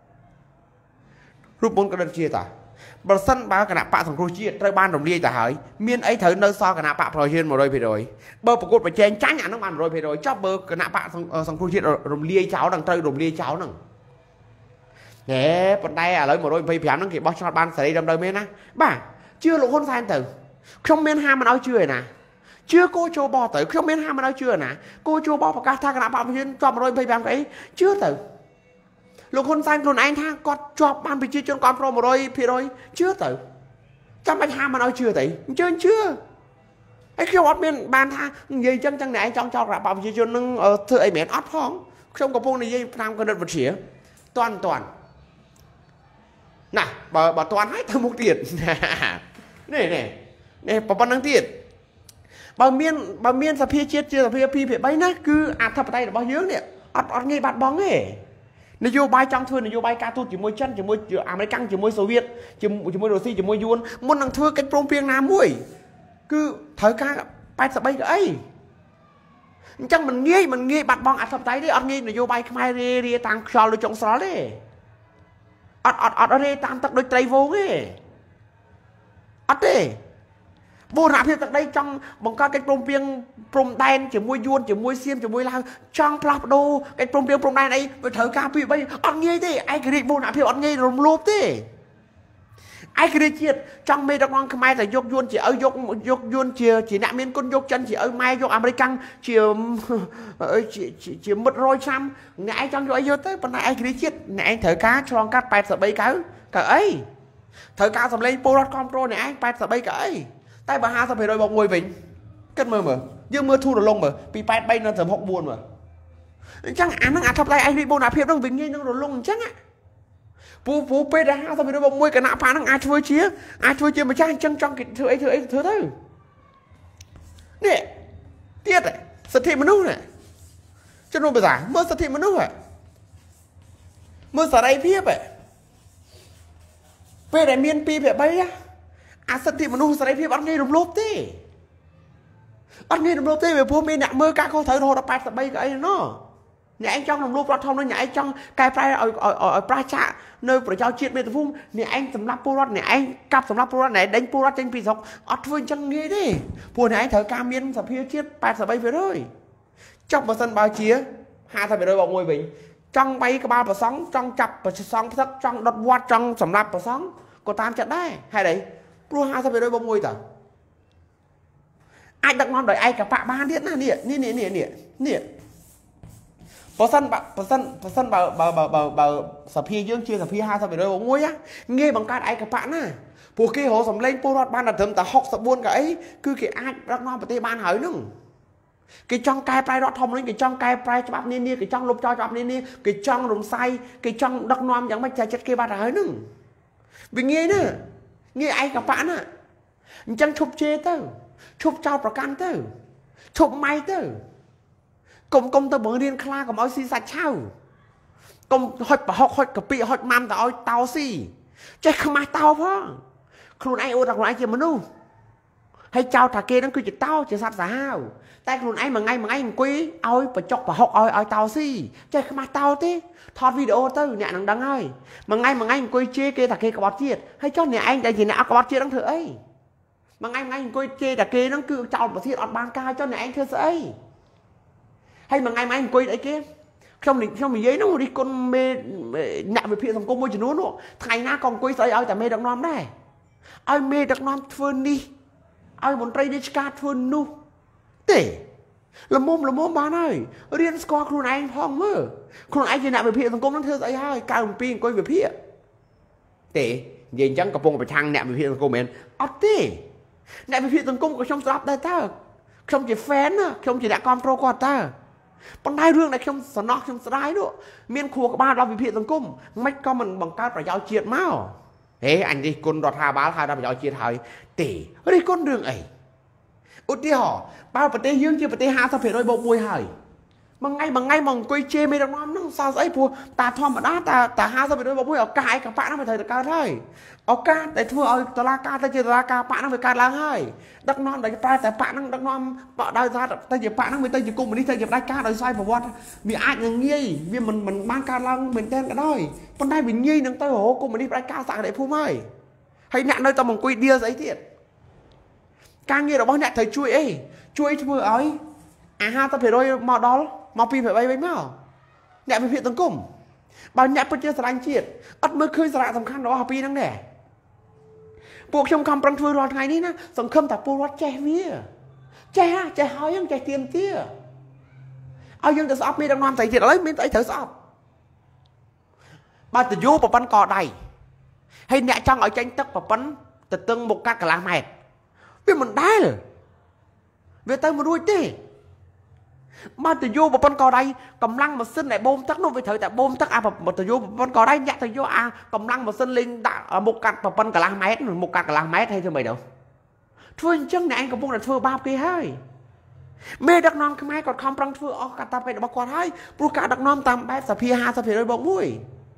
រូបមន្តគណិតវិទ្យាតើបើសិនបើគណៈបកសង្គ្រោះជាតិត្រូវបានរំលាយទៅហើយមានអីត្រូវនៅសល់គណៈបកប្រជាជនmột trăm phần trămបើប្រកួតប្រជែងចាញ់អាហ្នឹងបានmột trăm phần trămចប់បើគណៈបកសង្គ្រោះជាតិរំលាយចោលហ្នឹងត្រូវរំលាយចោលហ្នឹងហេប៉ុន្តែឥឡូវmột trăm hai mươi lămហ្នឹងគេបោះឆ្នោតបានសេរីដល់មែនណាបាទជឿលោកហ៊ុនសែនទៅខ្ញុំមានហាមមិនឲ្យជឿឯណាជឿគោចូលបោះទៅខ្ញុំមានហាមមិនឲ្យជឿឯណាគោចូលបោះប្រកាសថាគណៈបកប្រជាជនជាប់một trăm hai mươi lămអីជឿទៅលោកហ៊ុនសែនខ្លួនឯងថាគាត់ជាប់បានប្រជាជនគាត់ប្រមmột trăm phần trămជឿទៅចាំបាច់ហាមមិនឲ្យជឿទៅអញ្ចឹងជឿហើយខ្ញុំអត់មានបានថានិយាយអញ្ចឹងចឹងអ្នកឯងចង់ចោលគណៈបកប្រជាជននឹងធ្វើអីមែនអត់ផងខ្ញុំកំពុងនិយាយតាមគណិតវិទ្យាតន់តន់ណាបើបើតន់ហើយទៅមុខទៀតនេះនេះនេះប៉ុណ្្នឹងទៀតបើមានបើមានសភាជាតិជាសភាពីរភាគបីណាគឺអធិបតេយ្យរបស់យើងនេះអត់អត់ងាយបាត់បង់ទេនយោបាយចង់ធ្វើនយោបាយការទូតជាមួយចិនជាមួយអាមេរិកជាមួយសូវៀតជាមួយរុស្ស៊ីជាមួយយួនមុននឹងធ្វើកិច្ចព្រមព្រៀងណាមួយគឺត្រូវការแปดสิบបីក៏អីអញ្ចឹងមិនងាយមិនងាយបាត់បង់អធិបតេយ្យទេអត់ងាយនយោបាយខ្មែររេរាតាមខ្យល់ដូចចុងស្រល់ទេអត់អត់អត់រេតាមទឹកដូចត្រីវងទេអត់ទេបូរណភាពទឹកដីចង់បង្កើតកិច្ចព្រមព្រៀងព្រំដែនជាមួយយួនជាមួយសៀមជាមួយឡាវចង់ផ្លាស់ប្ដូរកិច្ចព្រមព្រៀងព្រំដែនអីវាត្រូវការពីបីអត់ងាយទេឯករាជ្យបូរណភាពអត់ងាយរំលោភទេឯករាជ្យជាតិចង់មេដឹកនាំខ្មែរតែយកយួនជាឪយកយកយួនជាជាអ្នកមានគុណយកចិនជាឪម៉ែយកអាមេរិកជាជាមិត្តរយឆ្នាំអ្នកឯងចង់យកអីយកទៅប៉ុន្តែឯករាជ្យជាតិអ្នកឯងត្រូវការឆ្លងកាត់แปดสิบបីកៅកៅអីត្រូវការសម្លេងពលរដ្ឋគ្រប់គ្រងអ្នកឯងแปดสิบបីកៅអីតែបើห้าสิบphần trămបូកមួយវិញគិតមើលមើលយើងមើលធូររលុងមើលពីแปดสิบបីនៅត្រឹមหกสิบสี่មើលអញ្ចឹងអាហ្នឹងអធិបតេយ្យឯករាជ្យបូរណភាពហ្នឹងវាងាយនឹងរលុងអញ្ចឹងពូពូពេលដែលห้าสิบphần trămបូកមួយគណៈបកហ្នឹងអាចធ្វើជាអាចធ្វើជាម្ចាស់អញ្ចឹងចង់គេធ្វើអីធ្វើអីធ្វើទៅនេះទៀតសិទ្ធិមនុស្សនេះជនរួមភាសាមើលសិទ្ធិមនុស្សមើលសេរីភាពពេលដែលមានពីរភាគបីអាសិទ្ធិមនុស្សសេរីភាពអត់ងាយរំលោភទេអត់ងាយរំលោភទេវាព្រោះមានអ្នកមើលការខុសត្រូវរហូតដល់แปดสิบបីក៏អីណោះអ្នកឯងចង់រំលោភរដ្ឋធម្មនុញ្ញអ្នកឯងចង់កែប្រែឲ្យឲ្យប្រឆាចនៅប្រជាជាតិមាតុភូមិអ្នកឯងសម្រាប់ពលរដ្ឋអ្នកឯងកាប់សម្រាប់ពលរដ្ឋអ្នកឯងដេញពលរដ្ឋចេញពីស្រុកអត់ធ្វើអញ្ចឹងងាយទេព្រោះអ្នកឯងត្រូវការមានសភាជាតិแปดสิบបីphần trămចុះបើសិនបើជាห้าสิบphần trămបូកមួយវិញចង់បីក្បាលប្រសង់ចង់ចាប់ប្រសង់ផ្សឹកចង់ដុតវត្តចង់សម្រាប់ប្រសង់ក៏តាមចិត្តដែរហេតុអីព្រោះห้าสิบphần trămបូកមួយតើអាចដឹកនាំដោយឯកបកបានទៀតណានេះនេះនេះនេះនេះបើសិនបើសិនបើសិនបើបើបើបើសភាយើងជាសភាห้าสิบphần trămបូកមួយងាយបង្កើតឯកបកណាព្រោះគេរកសម្លេងពលរដ្ឋបានតែត្រឹមតែหกสิบสี่ក៏អីគឺគេអាចដឹកនាំប្រទេសបានហើយហ្នឹងគេចង់កែប្រែរដ្ឋធម្មនុញ្ញគេចង់កែប្រែច្បាប់នានាគេចង់លុបចោលច្បាប់នានាគេចង់រំសាយគេចង់ដឹកនាំយ៉ាងម៉េចតែចិត្តគេបានហើយហ្នឹងវាងាយណាងាយឯកបកណាអញ្ចឹងឈប់ជេរទៅឈប់ចោលប្រកាន់ទៅឈប់ម៉ៃទៅកុំកុំទៅបង្រៀនខ្លាកុំឲ្យស៊ីសាច់ឆៅកុំហុចប្រហុកហុចកាពិហុចម៉ាំទៅឲ្យតោស៊ីចេះខ្មាស់តោផងខ្លួនឯងអួតថាខ្លួនឯងជាមនុស្ស hay chào thà kia nó cứ chỉ tao chỉ sát sao tay luôn anh mà ngay mà ngay quý ôi và chọc và học ôi ôi tao xí chơi cái mặt tao thế thọt video tới nhẹ năng đắng ơi mà ngay mà ngay quý chê kia thà kia có bát chiết hay cho nè anh đây thì nè có bát chiết đắng thử ấy mà ngay mà ngay quý chê thà kia nó cứ chào bát chiết ọt ban ca cho nè anh thưa ấy hay mà ngay mà anh quý đấy kia trong mình trong mình giấy nó đi con mê nhạ về phía thằng cô môi chỉ nuốt luôn thay na con quý sấy ơiแต่ mê đặc nom đây ơi mê đặc nom phun đi ơi một trai đi scat phun nu tệ là mồm là mồm bán ơi riêng score khuôn anh phong mơ khuôn anh chỉ nhạ về phía thằng cô nó thưa sấy ơi cao một pin quay về phía tệ nhìn chẳng cặp bông phải thang nhạ về phía thằng cô mình ớt tệ nhạ về phía thằng cô có trong slap đây ta không chỉ fan á không chỉ đã control qua ta bọn đai rương này không sờ nọ không sờ đai nữa miên khua các baเราbị phiền tấn công mấy con mình bằng cao phải giao chiết máu thế anh đi con đọt hà bá hai ra phải giao chiết hai tỷ ở đây con đường ấy út đi họ bao bật tê dương chưa bật tê hà sao phải đôi bộ mùi hời mà ngay mà ngay mong quay chê mấy đồng năm nó sao ấy phù ta thom mà đá ta ta hà sao phải đôi bộ mùi ở cái các bạn nó phải thời được cao thôi ở ca tại thua ở ta la ca ta chơi la ca bạn nó phải ca lang hơi đắc non đấy ta tại bạn nó đắc non họ đai ra ta chỉ bạn nó mới tay chỉ cùng mình đi chơi chỉ đai ca đòi sai vào what vì ai như nghi vì mình mình ban ca lang mình tên cái đôi con đai mình nghi nâng tay hổ cùng mình đi đai ca sạc để phu mày hay nạn nơi tao mong quay đia giấy thiệt ca nghe là bao nhạc thầy chui ấy chui vừa ấy à ha tao phải đôi màu đó màu pin phải bay bay máu nhạc về phía tấn công bao nhạc bây giờ anh triệt ắt mới khơi ra tầm khăn đó học pin năng nè buộc trong cam prang thui rọt ngày ní na sòng khâm tập buộc rọt che vía che che hói yang che tiền tia aoยังจะสอบมีดังนอนใส่เจ็ดเลยไม่ใส่เถอะสอบba từ vô và bắn cò đầy hay nhẹ trong ở tranh tức và bắn từ từng một các lá mệt vì mình đá rồi về tới một đuôi tê ba từ vô và bắn cò đầy cầm lăng mà xin lại bom tắc nó về thời tại bom tắc à một từ vô và bắn cò đầy nhẹ từ vô à cầm lăng mà xin lên đã một cắt và bắn cả lá mét một cắt cả lá mét hay thôi mày đâu thôi chân này anh có buông là thôi bao kia hơi mê đặc nôm cái máy còn không prang thôi cả ta phải bao quát hơi buộc cả đặc nôm tam bé sập pia ha sập pia đôi bông mũi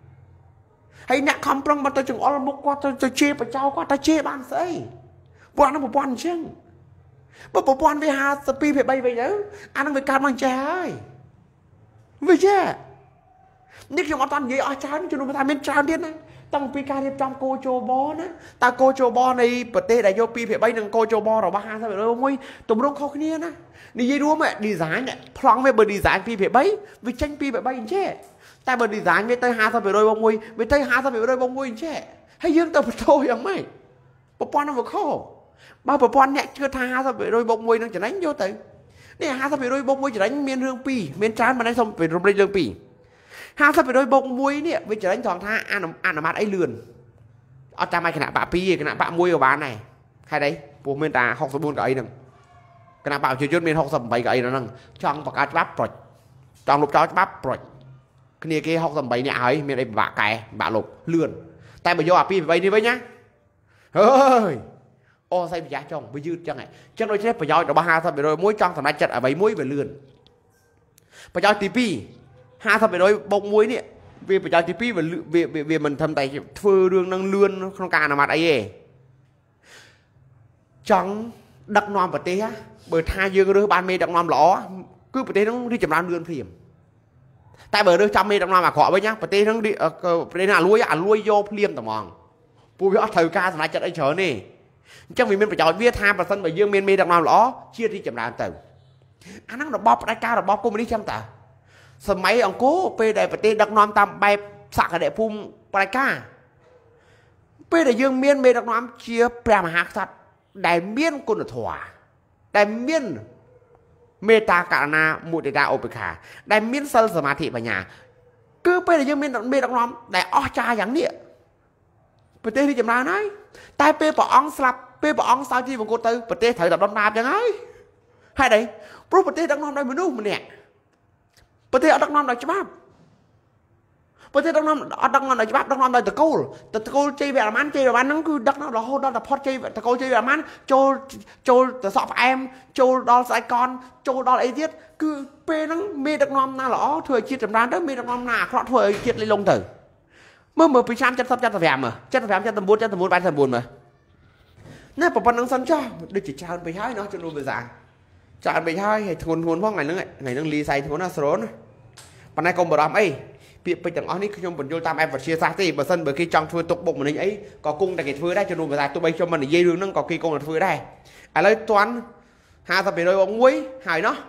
hay nhạc không prang mà tôi chừng ở một quát tôi chê phải trao quát ta chê ban sấy bọn nó một bọn chứ một một bọn với ha sập pia phải bay vậy đó anh đang bị cắt bằng chè ơi vậy chứ nhưng khi mà toàn gì ở chán cho nó mới thay bên chán điên này tăng pi ca đi trong cô châu bò nữa ta cô châu bò này bật tê đại vô pi phải bay đằng cô châu bò rồi ba hai sao phải đâu mui tụm đông khó khăn nè đi dây đua mẹ đi giá này phong về bờ đi giá pi phải bay vì tranh pi phải bay chứ tại bờ đi giá với tây hai sao phải đôi bông mui với tây hai sao phải đôi bông mui chứ hay dương tập thôi không mấy bộ quan nó vừa khó bao bộ quan nhẹ chưa tha hai sao phải đôi bông mui nó chỉ đánh vô tới này hai sao phải đôi bông mui chỉ đánh miên hương pi miên trán mà đánh xong phải rung lên lương pi hai sao phải đôi bông muối nè với trở đánh thằng tha ăn ăn làm ăn ấy lườn ở trong mai cái nào bạ pi cái nào bạ muối ở bán này hay đấy buồn miền ta học số buồn cái ấy nè cái nào bảo chưa chốt miền học sầm bảy cái ấy nó nè chọn bạc cá bắp rồi chọn lục chó bắp rồi cái này kia học sầm bảy nhà ấy miền đây bạ cày bạ lục lườn tay bây giờ à pi vậy đi với nhá ơi ô say bị giá chồng bị dư chân này chân đôi chết bây giờ nó ba hai sao phải đôi muối trong thằng này chặt ở bảy muối về lườn bây giờ tí pi hai sao phải đôi bông muối nè vì phải cho tí pi về về về mình thầm tay phơi đường năng lươn không cả nào mặt ấy chẳng đặc nòm vật té bởi thay dương đưa ban mê đặc nòm lỏ cứ vật té nó đi chậm làm lươn phìm tại bởi đưa trăm mê đặc nòm mà khó với nhá vật té nó đi đây là nuôi à nuôi vô phim tầm mòn bùi với thời ca thì lại chặt ấy chở nè trong vì mình phải chọn viết hai và sân bởi dương miên mê đặc nòm lỏ chia đi chậm làm từ anh nó bóp đại ca là bóp cô mới đi chăm taสมัยองโก้ไปได้ประเทศดักน้อมตามใบสักกระเดภูมิปลายก้าไปได้ยังเมียนเมดักน้อมเชียแปรมหาสัตว์ได้เมียนกุนถั่วได้เมียนเมตาการนามุติกาโอปิขาได้เมียนเซลสมาธิปัญญาคือไปได้ยังเมียนเมดักน้อมได้อ้อจาอย่างเนี้ยประเทศที่จำนานนั้นแต่ไปปะองสลับไปปะองสาวจีบงกุตือประเทศไทยดับดอนนาบยังไงให้ได้เพราะประเทศดักน้อมได้ไม่รู้มันเนี่ยประเทศดักน้ำได้ฉบับประเทศดักน้ำดักน้ำได้ฉบับดักน้ำได้ตะโกลแต่ตะโกลเจีแบบมันเจีแบบมันนั่นคือดักน้ำเราโหดดักพอดเจีตะโกลเจีแบบมันโจโจแต่สอบเอ็มโจดอลไซคอนโจดอลเอเดียคือเป็นนั่งมีดักน้ำน่าหล่อถวยจีดจำนานได้มีดักน้ำหนาเพราะถวยจีดเลยลงถึงเมื่อเมื่อปีชามจัดซับจัดแฝมเหรอจัดแฝมจัดตำบุญจัดตำบุญไปตำบุญเหรอน่าปนนังสันจ้าเด็กจิตชาไปให้เนาะจนรู้ไปสางชาไปให้ให้ทวนทวนเพราะไงนึงไงนึงรีไซทวนน่าสนปัญหากรมบรามไอ้เปียไปจังอ๋อนี่คือชมผลโยตามแอปวัดเชียร์ซาตีเบอร์ซันเบอร์กี้จังทัวร์ตกบกเหมือนไอ้ก็กุ้งแต่กิจทัวร์ได้จนรู้ไปสางตัวใบชมมันยี่เรื่องนั่งก็กี้กุ้งแต่ทัวร์ได้อะไรตัวนั้นหาสเปรย์บองมุ้ยหายเนาะ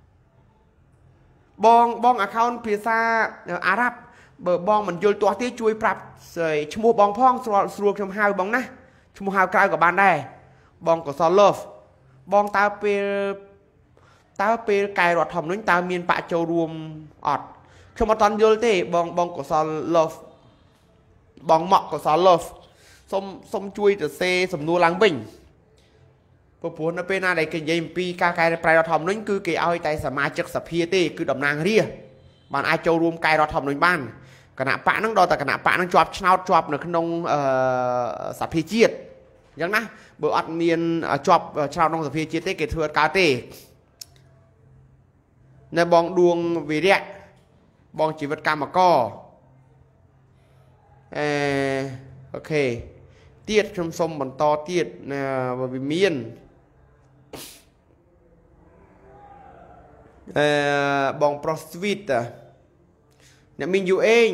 บองบองอาคาวน์พิซซ่าอาหรับเบอร์บองมันโยนตัวที่ช่วยปรับใส่ชั่วโมงบองพ่องสรวมชมฮาวบองนะชั่วโมงฮาวกลายกับบ้านได้บองกับซอลเลฟบองตาเปตาเปไก่รอดทอมนู้นตาเมียนปะโจรวมอดชมตอนโยนที่บองบองกับซอลเลฟบองเหมาะกับซอลเลฟส้มส้มช่วยจะเซสมนูลังบิ่งพวกผู้นั้นเป็นอะไรกันยังปีกาไก่ปลายรอดทอมนู้นคือเกี่ยวไอ้ใจสมาชิกสภีตีคือดำนางเรียบ้านไอโจรวมไก่รอดทอมนู้นบ้านขณะปะนั่งรอแต่ขณะปะนั่งจอบชาวจอบในขนมสภีจีดยังนะเบอร์อัดเมียนจอบชาวน้องสภีจีดเตเกตเทือกาเต้ในบองดวงวีเรียบองชีวิตกรรมก็เออโอเคเตี้ยชมสมบรรทอเตี้ยนะวิเมียนเออบองโปรสวิตเนี่ยมินอยู่เอง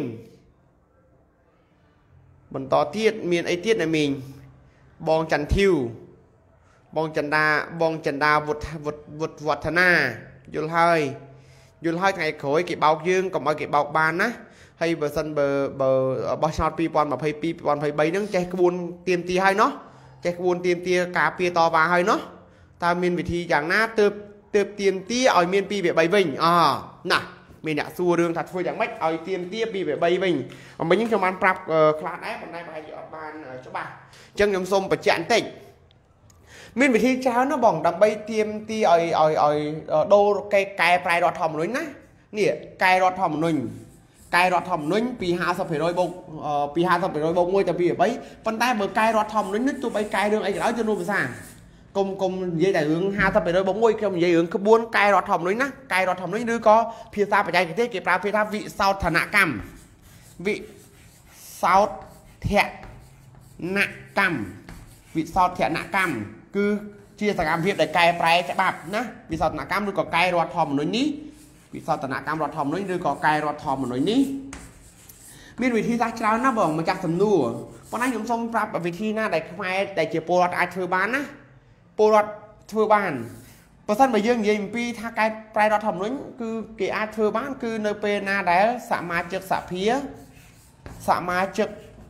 บรรทอเตี้ยเมียนไอเตี้ยเนี่ยมินบองจันทิวบองจันดาบองจันดาวุฒวุฒวุฒวัฒนายุลไฮยุลไฮไงโขยกี่เบายืงกับเอากี่เบาบานนะให้เบอร์ซันเบอร์เบอร์บอชนอตปีปอนมาเพย์ปีปอนเพย์ใบนั่งใจกระบวนเตรียมตีให้เนาะใจกระบวนเตรียมตีกาเปียต่อมาให้เนาะตามมีนวิธีอย่างน่าเติบเติบเตรียมตีเอาเมียนปีแบบใบวิ่งอ่าน่ะมีเนี่ยสู้เรื่องถัดฟื้นอย่างไม่เอาเตรียมตีปีแบบใบวิ่งเอาไปยิ่งชาวบ้านปรับคลาดได้คนได้ไปอยู่บ้านเจ้าบ้านจังยมส้มไปแจนติมีวิธีเช้าnó bỏng đập bay tiêm ti ỏi ỏi ỏi đô cây cài prai đọt thòm núi ná nè cài đọt thòm núi cài đọt thòm núi pi hai sao phải đôi bông pi hai sao phải đôi bông ngôiแต่ pi ở bấy phân tay bờ cài đọt thòm núi nứt tụi bay cài đường ấy đó cho nó sao cùng cùng dây đại hướng hai sao phải đôi bông ngôi không dây hướng cứ buôn cài đọt thòm núi ná cài đọt thòm núi đưa có phía xa phải chạy cái thế kịp ra phía xa vị sau thà nạ cam vị sau thẹn nạ cam vị sau thẹn nạ camคือเชี่ยสกรรมเพียบได้ไกลไปจะแบบนะวิสาตนกรรมดูก่อไกลรอดทอมหน่อยนี้วิสาตนกรรมรอดทอมหน่อยดูก่อไกลรอดทอมหน่อยนี้มีวิธีซักเช้าหน้าบ่องมาจากสำนูเพราะนั้นยมส้มปรับวิธีหน้าได้ทำไมแต่เจียโปรดอาเธอบ้านนะโปรดเธอบ้านเพราะฉะนั้นไปยื่นยิงปีถ้าไกลไปรอดทอมหน่อยคือเกี่ยอาเธอบ้านคือเนเปนาได้สามารถจึกสะเพียสามารถจึก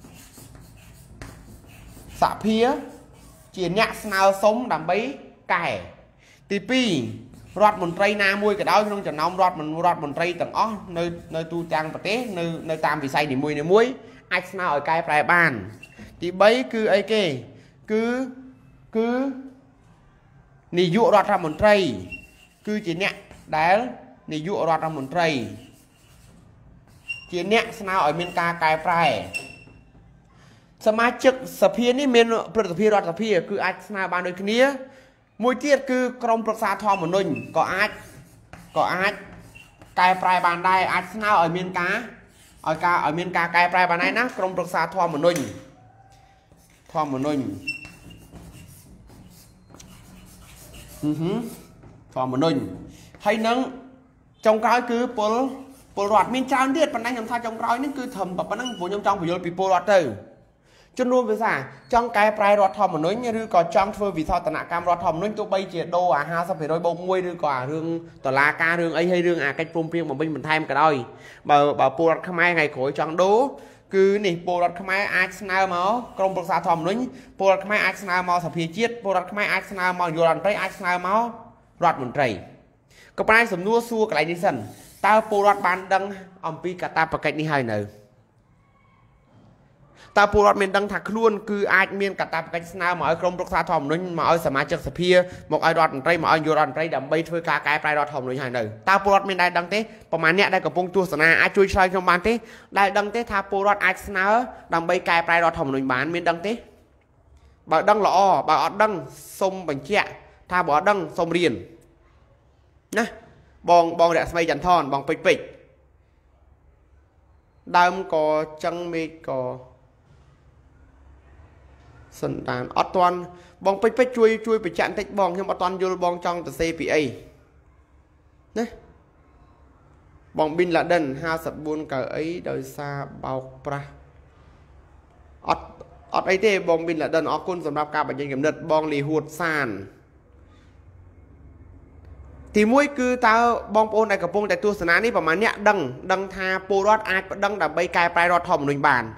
สะเพียchỉ nhạc nào sống đam bấy cài tí pi rọt một tray na mui cái đó không chẳng nóng rọt mình rọt một tray tầng ó nơi nơi tu trang bát té nơi nơi tam vì say để mui này muối ai nào ở cài prai bàn tí bấy cứ ấy kê cứ cứ nì dụ rọt ra một tray cứ chỉ nhạc đá nì dụ rọt ra một tray chỉ nhạc nào ở miền ca cài praiสมาชิกสภานี่เมนประสภีรัฐสภาคืออาจนาบานโดยนี้มวยเทียดคือกรมประชาทอมเหมือนนุ่นก็อาจก็อาจกายปลายบานได้อาจนาở miền cá ở cá ở miền cáกายปลายบานได้นะกรมประชาทอมเหมือนนุ่นทอมเหมือนนุ่นอือฮึทอมเหมือนนุ่นให้นั่งจงกลายคือปลปลรอดมีเจ้าเดียดปันนั้นยำท่าจงกลายนี่คือทำแบบปันนั้นผมยำจองผมโยนปีปลรอดเตอร์จนรวมไปซะจ้องกายปลายรอดทอมเหมือนน้อยหรือก่อจ้องเฟื่อวิทย์ตนากรรมรอดทอมน้อยตัวใบเจียโดอ่ะฮะสับไปโดยบงมวยหรือก่อเรื่องต่อลากาเรื่องไอ้ให้เรื่องอ่ะcáchปรุงเปรี้ยงมันเป็นเหมือนไทม์กันเลยบ่บ่ปูรัดขมายไงขอยจ้องโดคือนี่ปูรัดขมายอาชนาเมาส์กรมปรึกษาทอมน้อยปูรัดขมายอาชนาเมาส์สภีเจียดปูรัดขมายอาชนาเมาส์โยรันไตรอาชนาเมาส์รอดเหมือนไตรก็ไปสำนัวซัวกับไรดิสันตาปูรัดบานดังอมปีกับตาประกันนี่ให้หนึ่งตาปูรอดเมนดังถักล้วนคืออาจเมียนกับตาประกันสนามมาเอากรมรักษาทอมนุ่นมาเอาสมาชิกสภามาเอารอดไตรมาเอาโยรันไตรดำใบช่วยกากายปลายรอดทอมนุ่นอย่างหนึ่งตาปูรอดเมนได้ดังเต้ประมาณเนี้ยได้กับพงตัวสนาอาช่วยช่วยชมบ้านเต้ได้ดังเต้ทาปูรอดอาสนาดำใบกายปลายรอดทอมนุ่นบ้านเมนดังเต้บ่ดังหล่อบ่อดดังสมบัญชีทาบ่ดังสมเรียนนะบองบองเด็กสมัยจันทร์บองปิดปิดดำก่อจังเมก่อสันดานอดตอนบองไปไปช่วยช่วยไปจันติบองยังอดตอนโยบองจองแต่เซปีไอนะบองบินละเดินห้าสิบบุญกับไอ้โดยซาเบาปลาอดอดไอเต้บองบินละเดินออกคุณสำหรับการบรรยายกำเนิดบองลีหูดซานที่มุ้ยคือตาบองโปนในกระโปรงแต่ตัวสนานี่ประมาณเนี้ยดังดังทาปูรอดอาจดังแต่ใบกายปลายรอดทอมหนึ่งบาน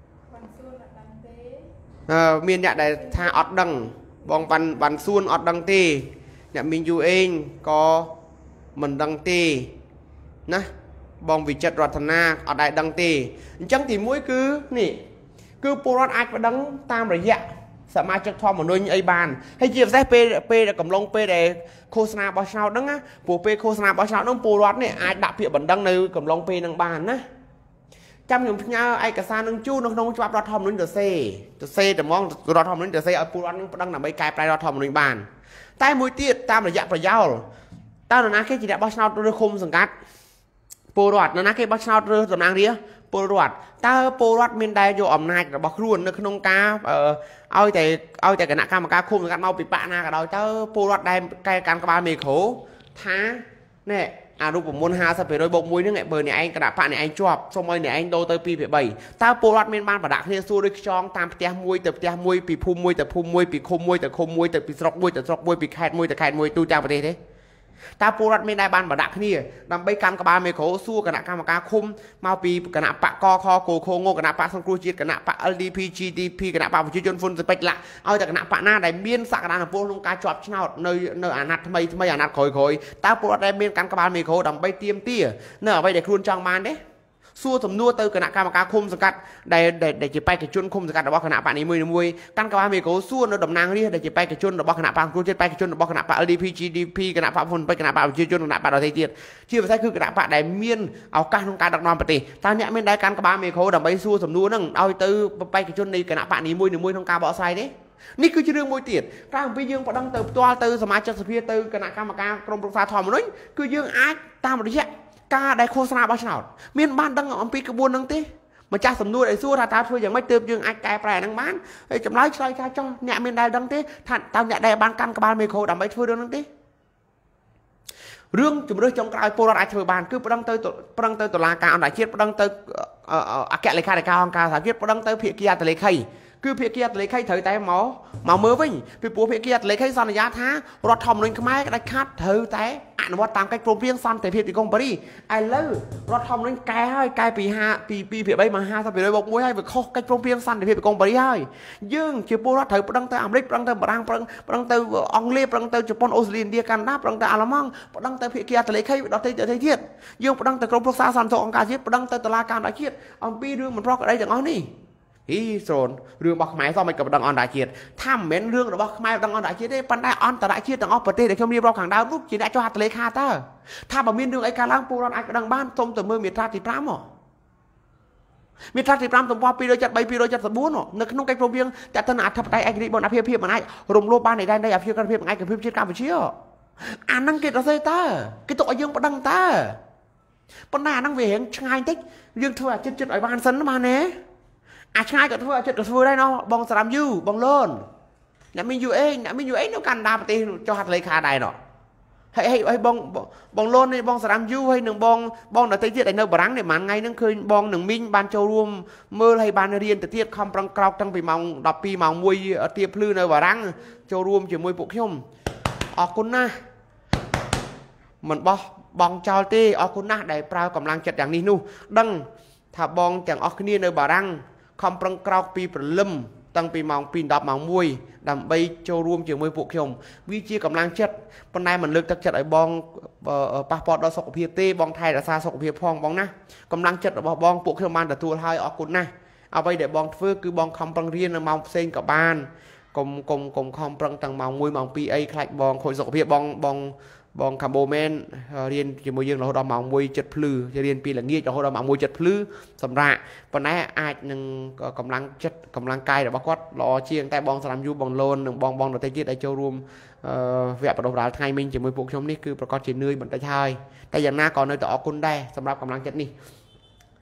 เออเมียนเนี่ยได้ทาอดดังบองบันบันส่วนอดดังตีเนี่ยมีอยู่เองก็มันดังตีนะบองวิจัดรัตนาอดได้ดังตีจังที่มุ้ยคือนี่คือปูรอดอาจดังตามระยะสามารถจะทอมมันโดยไอ้บานให้เจียบใส่เปเปกำลังเปเดโฆษณาบอชาวดังนะปูเปโฆษณาบอชาวดังปูรอดเนี่ยอาจดับเพียบันดังในกำลังเปนังบานนะจำอย่างเงาไอ้กระซานังจู้นังนงจับรอดทอมนุ่นเดเซ่เดเซ่แต่มองรอดทอมนุ่นเดเซ่เอาปูรอดนังดังหนังใบกายปลายรอดทอมนุ่นบานใต้มวยเตี้ยตามระยะประยาวตามนั้นแค่จีดับบอชาวโดยคมสังกัดปูรอดนั้นแค่บอชาวโดยสำนักเรียปูรอดตาปูรอดมีได้โยอมนายกับบักรุ่นในขนมกาเออเอาแต่เอาแต่กันนักการมากาคุมกันเอาปีปะนากับเราเจ้าปูรอดได้ใกล้การกบาเมโขท้าเนี่ยอารูปมวลหาสเปรย์โดยบกมวยนึงไงเบอร์เนี่ยไอ้กระดาษปะเนี่ยไอ้จวบสมัยเนี่ยไอ้โดเตอร์ปีเปียใบตาปูรอดมีบ้านประดักเนี่ยสู้ด้วยจองตามเตียมวยแต่เตียมวยปีภูมิมวยแต่ภูมิมวยปีคมมวยแต่คมมวยแต่ปีสรอกมวยแต่สรอกมวยปีแคดมวยแต่แคดมวยตู้จางประเทศเด้ตาปูรัดไม่ได้บานบดักนี่นำใบการกบาเมโขสู้คณะกรรมการคุมมาปีคณะปะกอคอโกโคงคณะปะสังครูจิตคณะปะ แอล ดี พี จี ดี พี คณะปะวิจิตรฟุนสเปกละเอาจากคณะปะหน้าได้เมียนสักการะพวกลงการจอบชนะในในอนาคตทำไมทำไมอนาคตคอยคอยตาปูรัดได้เมียนการกบาเมโขดำใบเตรียมเตี้ยเนื้อใบเด็กครูนจังมานเด้สู้สมนัวเตอคณะกรรมการคุมสกัดได้ได้ได้จีไปกับจุนคุมสกัดระบบคณะปะนี้มวยมวยการกบาเมโขสู้ในดำนางนี่ได้จีไปกับจุนระบบคณะปะครูจิตไปกับจุนระบบคณะปะ แอล ดี พี จี ดี พี คณะปะฟุนไปคณะปะวิจิตรคณะปะเราเทียดที่ภาษาคือคณะปะได้เมียนเอาการทำการดักนอนปฏิตอนนี้ไม่ได้การกบาเมโขดำใบสู้สมนัวนั่งเอาเตอไปกับจุนในคณะปะนี้มวยมวยทำการบ่อไซเด้นี่คือเรื่องมวยเตียดกลางปียื่นประดังเติบตัวเตอสมาชิกสภาเตอคณะกรรมการกรมปรึกษาทอมนุ้ยคือยื่นอาจตามระยะการได้โฆษณาบ้าชาวเมียนบ้านดังอัมพีกระบวนนั่งตีมาจากสำนวนไอ้สู้ท่าทางช่วยอย่างไม่เติมยังไอ้แก่แปรนั่งบ้านไอ้จำไรใช่ใช่จ้องเนี่ยเมียนได้ดังตีท่านตามเนี่ยได้บ้านกันกับบ้านเมโคดำไปช่วยเรื่องนั่งตีเรื่องจุดเรื่องจงกลายโปรราชช่วยบ้านคือประดังเตอประดังเตอตุลาการอันไหนเชียประดังเตออาแกะเลยค่ะในการองการสาธิตประดังเตอเพียกียร์ตะเลไข่คือเพียกียร์เลยใครเถยแต่หมอหมอมือวิ่งพี่ปูเพียกียร์เลยใครสัญญาท้ารถทอมลงขมายได้คัดเถยแต่อ่านว่าตามใกล้โปรเพียงสันแต่เพียตีกงปรีไอ้เล่รถทอมลงแก่ให้แก่ปีห้าปีปีเพียใบมาห้าสัปดาห์บอกมวยให้ไปข้อใกล้โปรเพียงสันแต่เพียตีกงปรีให้ยื่งเชื่อปูรถเถยประดังเตออเมริกประดังเตอปรังประดังประดังเตออังกฤษประดังเตอญี่ปุ่นออสเตรเลียกันนะประดังเตออัลลอฮ์ประดังเตอเพียกียร์เลยใครดอกเตยเทียดยื่งประดังเตอกรมปรึกษาสันสองการเชียประดังเตอตลาการได้เชียอันปีเรื่องมันเพราะอะไรอย่างนี้ฮีโซนเรื่องบอกหมายซ้อมมันกับดังออนได้เกียรติถ้าเหม็นเรื่องบอกหมายดังออนได้เกียรติได้ปันได้ออนแต่ได้เกียรติดังออปเตอร์ได้เข้ามีรอบขังดาวรูปจีนได้จอหัตเลขาเตอร์ถ้าบอกมีเรื่องไอ้การล้างปูรอนไอ้ดังบ้านต้มแต่เมื่อมีทราติพรามมีทราติพรามต้มว่าปีโดยจัดใบปีโดยจัดสมบูรณ์ในขนมไก่โปรเบียงแต่ถนัดทับไตไอ้กรีบนอภิเพียบมันไอ้รวมโลบ้านในได้ได้อภิเพียบกันเพียบไอ้กับเพียบชิดการไปเชี่ยวอ่านนั่งเกิดอะไรเตอร์กิตกยังประดังเตอร์ปัญหานั่งเวียงชายติ๊กยังเถื่อนจุดจุดไอ้บ้านสันมาเน่อาชายกับทั่วจุดกับทั่วได้เนาะบองสลามยูบองโลนเนี่ยมีอยู่เองเนี่ยมีอยู่เองเนี่ยกันดาปฏิจอหัดเลยคาได้เนาะให้ให้ให้บองบองโลนนี่บองสลามยูให้หนึ่งบองบองแต่ตีเทียดไอ้เนื้อบรังเนี่ยมันไงนั่งเคยบองหนึ่งมิ้นบานโจรวมเมื่อให้บานเรียนแต่เทียดคำปรังกราวตั้งไปมองดับปีมองมวยเทียบพลื้นเนื้อบรังโจรวมจะมวยปุกย่อมออกคุณนะมันบอบองเจ้าตีออกคุณนะได้ปลากำลังจัดอย่างนี้นู่ดังถ้าบองจากออกนี่เนื้อบรังคำปรังกราวปีประลึมตั้งปีมองปีดับมองมวยดำใบโจรวมจึงมวยปุกยมวิจิกำลังเช็ดปนายมันเลือกจัดจัดไอ้บองปาปอดเราสกปรกเต้บองไทยแต่ซาสกปรกพองบองนะกำลังเช็ดบองปุกยมมันแต่ตัวไทยออกกุนนะเอาไปเดี๋ยวบองเฟื่อคือบองคำปรังเรียนมองเซนกับบ้านกลมกลมกลมคำปรังต่างมองมวยมองปีไอ้ใครบองคนสกปรกบองบองบองคัมโบแมนเรียนจะมวยยังเราดอมมองมวยจัดพลื้จะเรียนปีละเงี้ยจะเราดอมมองมวยจัดพลื้สำหรับปนายอาจหนึ่งกำลังจัดกำลังกายแต่บางวัดรอเชียงแต่บองสลามยูบองโลนหนึ่งบองบองเราเตจิตไอโจรวมเวียประดบราไทยมิงจะมวยพวกชมนี่คือประกอบจีนเนยบรรทัดชายแต่อย่างหน้าก่อนเนยจะออกคุณได้สำหรับกำลังจัดนี่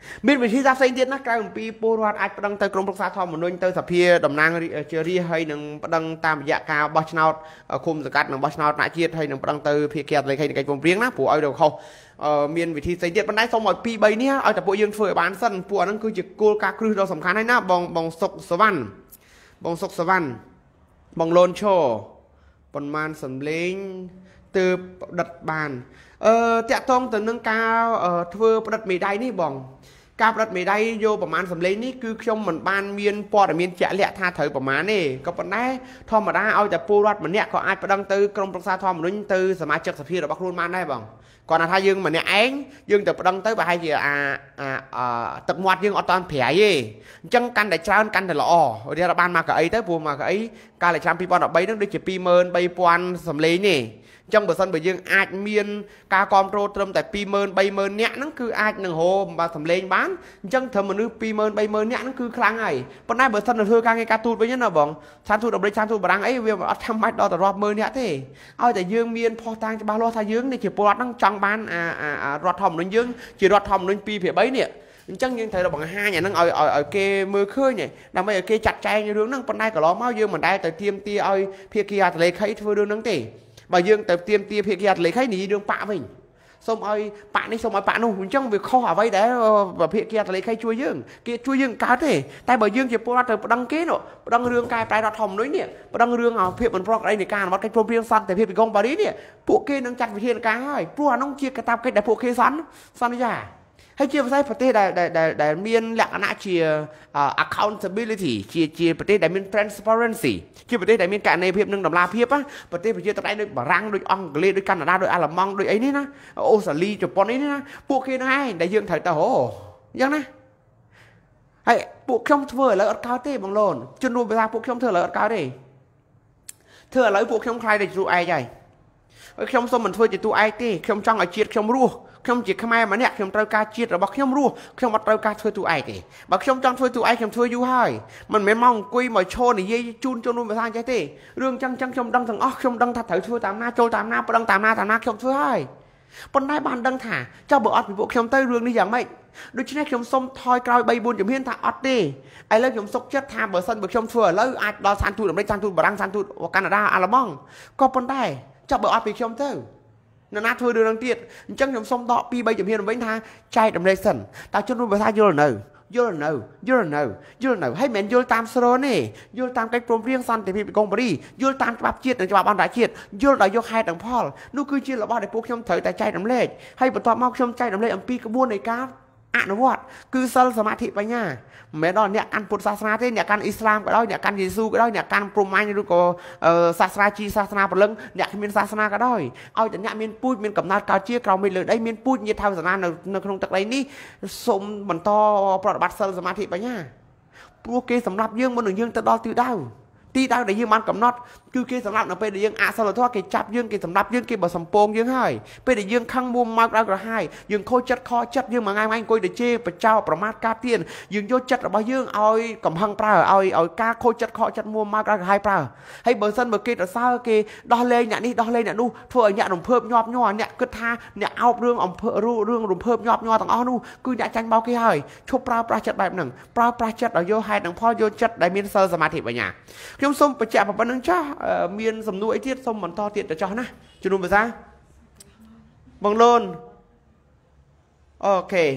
មានវិធីសាស្ត្រផ្សេងទៀតណាក្រៅអំពីពលរដ្ឋអាចប្តឹងទៅក្រមប្រឹក្សាធម្មនុញ្ញទៅសភាតំណាងជារាជហើយនឹងប្តឹងតាមរយៈការបោះឆ្នោតឃុំសង្កាត់និងបោះឆ្នោតថ្នាក់ជាតិហើយនឹងប្តឹងទៅភាគីអន្តរជាតិនៃកិច្ចព្រមព្រៀងណាព្រោះឲ្យទៅខុសមានវិធីផ្សេងទៀតប៉ុន្តែសូមឲ្យពីរបីនេះឲ្យតែពួកយើងធ្វើឲ្យបានសិនពួកអាហ្នឹងគឺជាគោលការណ៍គ្រឹះដ៏សំខាន់ហើយណាបងបងសុកសវណ្ណបងសុកសវណ្ណបងលូនឈរប៉ុន្មានសំលេងទើបផ្ដិតបានអឺតាក់ទងទៅនឹងការធ្វើផ្ដិតមេដៃនេះបងការផ្ដិតមេដៃយកប្រមាណសម្លេងនេះគឺខ្ញុំមិនបានមានព័ត៌មានជាក់លាក់ថាត្រូវប្រមាណទេក៏ប៉ុន្តែធម្មតាឲ្យតែពលរដ្ឋម្នាក់ក៏អាចប្តឹងទៅក្រមប្រឹក្សាធម្មនុញ្ញទៅសមាជិកសភារបស់ខ្លួនបានដែរបងគាត់ថាយើងម្នាក់ឯងយើងទៅប្តឹងទៅប្រហែលជាអាទឹកមាត់យើងអត់តាន់ប្រៃទេអញ្ចឹងកាន់តែច្រើនកាន់តែល្អរៀបបានមកកៅអីទៅព្រោះមកកៅអីកាលឆ្នាំពីរពាន់ដប់បីហ្នឹងដូចជាពីរម៉ឺនបីពាន់សម្លេងទេអញ្ចឹងបើសិនបើយើងអាចមានការគ្រប់គ្រងត្រឹមតែពីរម៉ឺនបីម៉ឺននាក់ហ្នឹងគឺអាចនឹងរកបើសម្លេងបានអញ្ចឹងត្រឹមមនុស្សពីរម៉ឺនបីម៉ឺននាក់ហ្នឹងគឺខ្លាំងហើយប៉ុន្តែបើសិនទៅធ្វើការងារការទូតវិញណាបងស្ថានទូតអាមេរិកស្ថានទូតបារាំងអីវាអត់ចាំបាច់ដល់ទៅរាប់ម៉ឺននាក់ទេឲ្យតែយើងមានផុសតាងច្បាស់លាស់ថាយើងនេះជាពលរដ្ឋហ្នឹងចង់បានអារដ្ឋធម្មនុញ្ញយើងជារដ្ឋធម្មនុញ្ញពីរភាគបីនេះអញ្ចឹងយើងត្រូវបង្ហាញអាហ្នឹងឲ្យឲ្យគេមើលឃើញដើម្បីឲ្យគេចាត់ចែងរឿងហ្នឹងប៉ុន្តែកន្លងមកយើងមិនដែលទៅទៀមទាឲ្យភាគីអន្តរជាតិធ្វើរឿងហ្នឹងទេបើយើងទៅទៀមទាភាគីអន្តរជាតិនិយាយរឿងបាក់វិញសូមឲ្យបាក់នេះសូមឲ្យបាក់នោះអញ្ចឹងវាខុសអ្វីដែលភាគីអន្តរជាតិជួយយើងគេជួយយើងកើតទេតែបើយើងជាពលរដ្ឋទៅប្តឹងគេនោះប្តឹងរឿងកែប្រែរដ្ឋធម្មនុញ្ញនេះប្តឹងរឿងភាពមិនប្រក្រតីនៃការអនុវត្តកិច្ចព្រមព្រៀងសន្តិភាពទីក្រុងប៉ារីសនេះពួកគេនឹងចាត់វិធានការហើយព្រោះអានោះជាកាតព្វកិច្ចដែលពួកគេសន្សន្យាហើយជាភាសាប្រទេសដែលដែលដែលមានលក្ខណៈជា accountability ជាជាប្រទេសដែលមាន transparency ជាប្រទេសដែលមានករណីភាពនិងតម្លាភាពប្រទេសប្រជាធិបតេយ្យដូចបារាំងដូចអង់គ្លេសដូចកាណាដាដូចអាល្លឺម៉ង់ដូចអីនេះណាអូស្ត្រាលីជប៉ុនអីនេះណាពួកគេហ្នឹងឯងដែលយើងត្រូវទៅហ៎អញ្ចឹងណាហើយពួកខ្ញុំធ្វើឥឡូវអត់កើតទេបងលូនជនរួមភាសាពួកខ្ញុំធ្វើឥឡូវអត់កើតទេធ្វើឥឡូវពួកខ្ញុំខ្លាយតែជាតួឯងហើយហើយខ្ញុំសូមមិនធ្វើជាតួឯងទេខ្ញុំចង់ឲ្យជាតិខ្ញុំរស់ខ្ញុំជាខ្មែរម្នាក់ខ្ញុំត្រូវការជាតិរបស់ខ្ញុំរស់ខ្ញុំអត់ត្រូវការធ្វើតួឯងទេបើខ្ញុំចង់ធ្វើតួឯងខ្ញុំធ្វើយូរហើយមិនមែនមកអង្គុយមកឈរនិយាយជូនជនរួមភាសាចេះទេរឿងចឹងចឹងខ្ញុំដឹងទាំងអស់ខ្ញុំដឹងថាត្រូវធ្វើតាមណាចូលតាមណាប្តឹងតាមណាតាមណាខ្ញុំធ្វើហើយប៉ុន្តែបានដឹងថាចុះបើអត់ពីពួកខ្ញុំទៅរឿងនេះយ៉ាងម៉េចដូច្នេះខ្ញុំសុំថយក្រោយបីបួនជំហានថាអត់ទេឥឡូវខ្ញុំសុកចិត្តថាបើសិនបើខ្ញុំធ្វើឥឡូវអាចដល់ស្ថានទូតអាមេរិកស្ថានទូតបារាំងស្ថានទូតកាណាដាអាល្លឺម៉ង់ក៏ប៉ុន្តែចុះបើអត់ពីខ្ញុំទៅនរណាធ្វើរឿងហ្នឹងទៀតអញ្ចឹងខ្ញុំសុំដកពីរបីជំហានវិញថាចែករំលែកសិនតើជនរួមភាសាយល់នៅយល់នៅយល់នៅយល់នៅហើយមិនមែនយល់តាមស្រនទេយល់តាមកិច្ចព្រមព្រៀងសន្តិភាពទីក្រុងប៉ារីសយល់តាមច្បាប់ជាតិនិងច្បាប់អន្តរជាតិយល់ដោយយកហេតុនិងផលនោះគឺជារបស់ដែលពួកខ្ញុំត្រូវតែចែករំលែកហើយបន្ទាប់មកខ្ញុំចែករំលែកអំពីក្បួននៃការអនុវត្តគឺសិលសមាធិបញ្ញាមិនមែនដល់អ្នកកាន់ពុទ្ធសាសនាទេអ្នកកាន់អ៊ីស្លាមក៏ដោយអ្នកកាន់យេស៊ូក៏ដោយអ្នកកាន់ព្រហ្មញ្ញឬក៏សាសនាជីសាសនាព្រលឹងអ្នកគ្មានសាសនាក៏ដោយឲ្យតែអ្នកមានពូជមានកំណត់កើតជាក្រោមមេឃលើដីមានពូជញាតិថៅសាសនានៅនៅក្នុងទឹកដីនេះសូមបន្តប្រតិបត្តិសិលសមាធិបញ្ញាព្រោះគេសម្រាប់យើងមុននឹងយើងទៅដល់ទិសដៅទីដៅដែលយើងបានកំណត់គឺគេសម្រាប់នៅពេលដែលយើងអសិលធម៌គេចាប់យើងគេសម្រាប់យើងគេបើសំពងយើងហើយពេលដែលយើងខឹងមួម៉ៅក្រៅក្រហាយយើងខូចចិត្តខកចិត្តយើងមួយថ្ងៃមួយអង្គុយទៅជេរបចោប្រមាថការទៀនយើងយកចិត្តរបស់យើងឲ្យកំហឹងប្រើឲ្យឲ្យការខូចចិត្តខកចិត្តមួម៉ៅក្រៅក្រហាយប្រើហើយបើសិនបើគេទៅសើគេដោះលែងអ្នកនេះដោះលែងអ្នកនោះធ្វើឲ្យអ្នករំភើបញាប់ញ័រអ្នកគិតថាអ្នកអោបរឿងអំភើរឿងរំភើបញាប់ញ័រទាំងអស់នោះគឺអ្នកចាញ់បោកគេហើយឈប់ប្រើប្រាស់ចិត្តបែបហ្នឹងប្រើប្រាស់ចិត្តឲ្យយកហេតុនិងផលយកចិត្តដែលមានសិលសមាធិបញ្ញាខ្ញុំសូមបញ្ជាក់ប៉ុណ្្នឹងចាស់មានសំណួរអីទៀតសូមបន្តទៀតទៅចោះណាជំនុំភាសាបងលូនអូខេ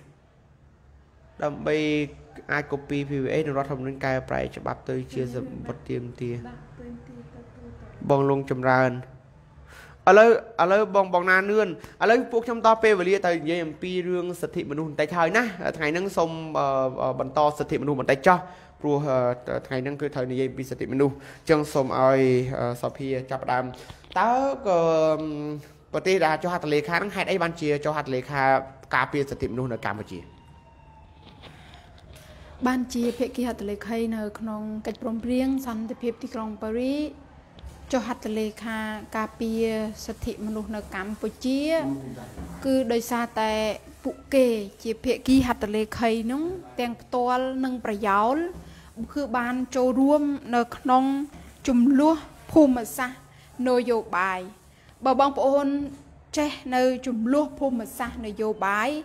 ដើម្បីអាច copy พี วี เอ នៅរដ្ឋធម្មនុញ្ញកែប្រែច្បាប់ទៅជាសម្បត្តិទាមទារបងលងចម្រើនឥឡូវឥឡូវបងបងណានឿនឥឡូវពួកខ្ញុំដល់ពេលវេលាទៅនិយាយអំពីរឿងសិទ្ធិមនុស្សបន្តិចហើយណាថ្ងៃហ្នឹងសូមបន្តសិទ្ធិមនុស្សបន្តិចចោះព្រោះថ្ងៃហ្នឹងគឺត្រូវនិយាយពីសិទ្ធិមនុស្សអញ្ចឹងសូមឲ្យសភាចាប់ផ្ដើមតើក៏ប្រទេសដែលចុះហត្ថលេខាហ្នឹងហេតុអីបានជាចុះហត្ថលេខាការពារសិទ្ធិមនុស្សនៅកម្ពុជាបានជាភាគីហត្ថលេខីនៅក្នុងកិច្ចព្រមព្រៀងសន្តិភាពទីក្រុងប៉ារីសចុះហត្ថលេខាការពារសិទ្ធិមនុស្សនៅកម្ពុជាគឺដោយសារតែពួកគេជាភាគីហត្ថលេខីនោះទាំងផ្ទាល់និងប្រយោលគឺបានចូលរួមនៅក្នុងចំនួនភូមិសាស្ត្រនយោបាយបើបងប្អូនចេះនៅចំនួនភូមិសាស្ត្រនយោបាយ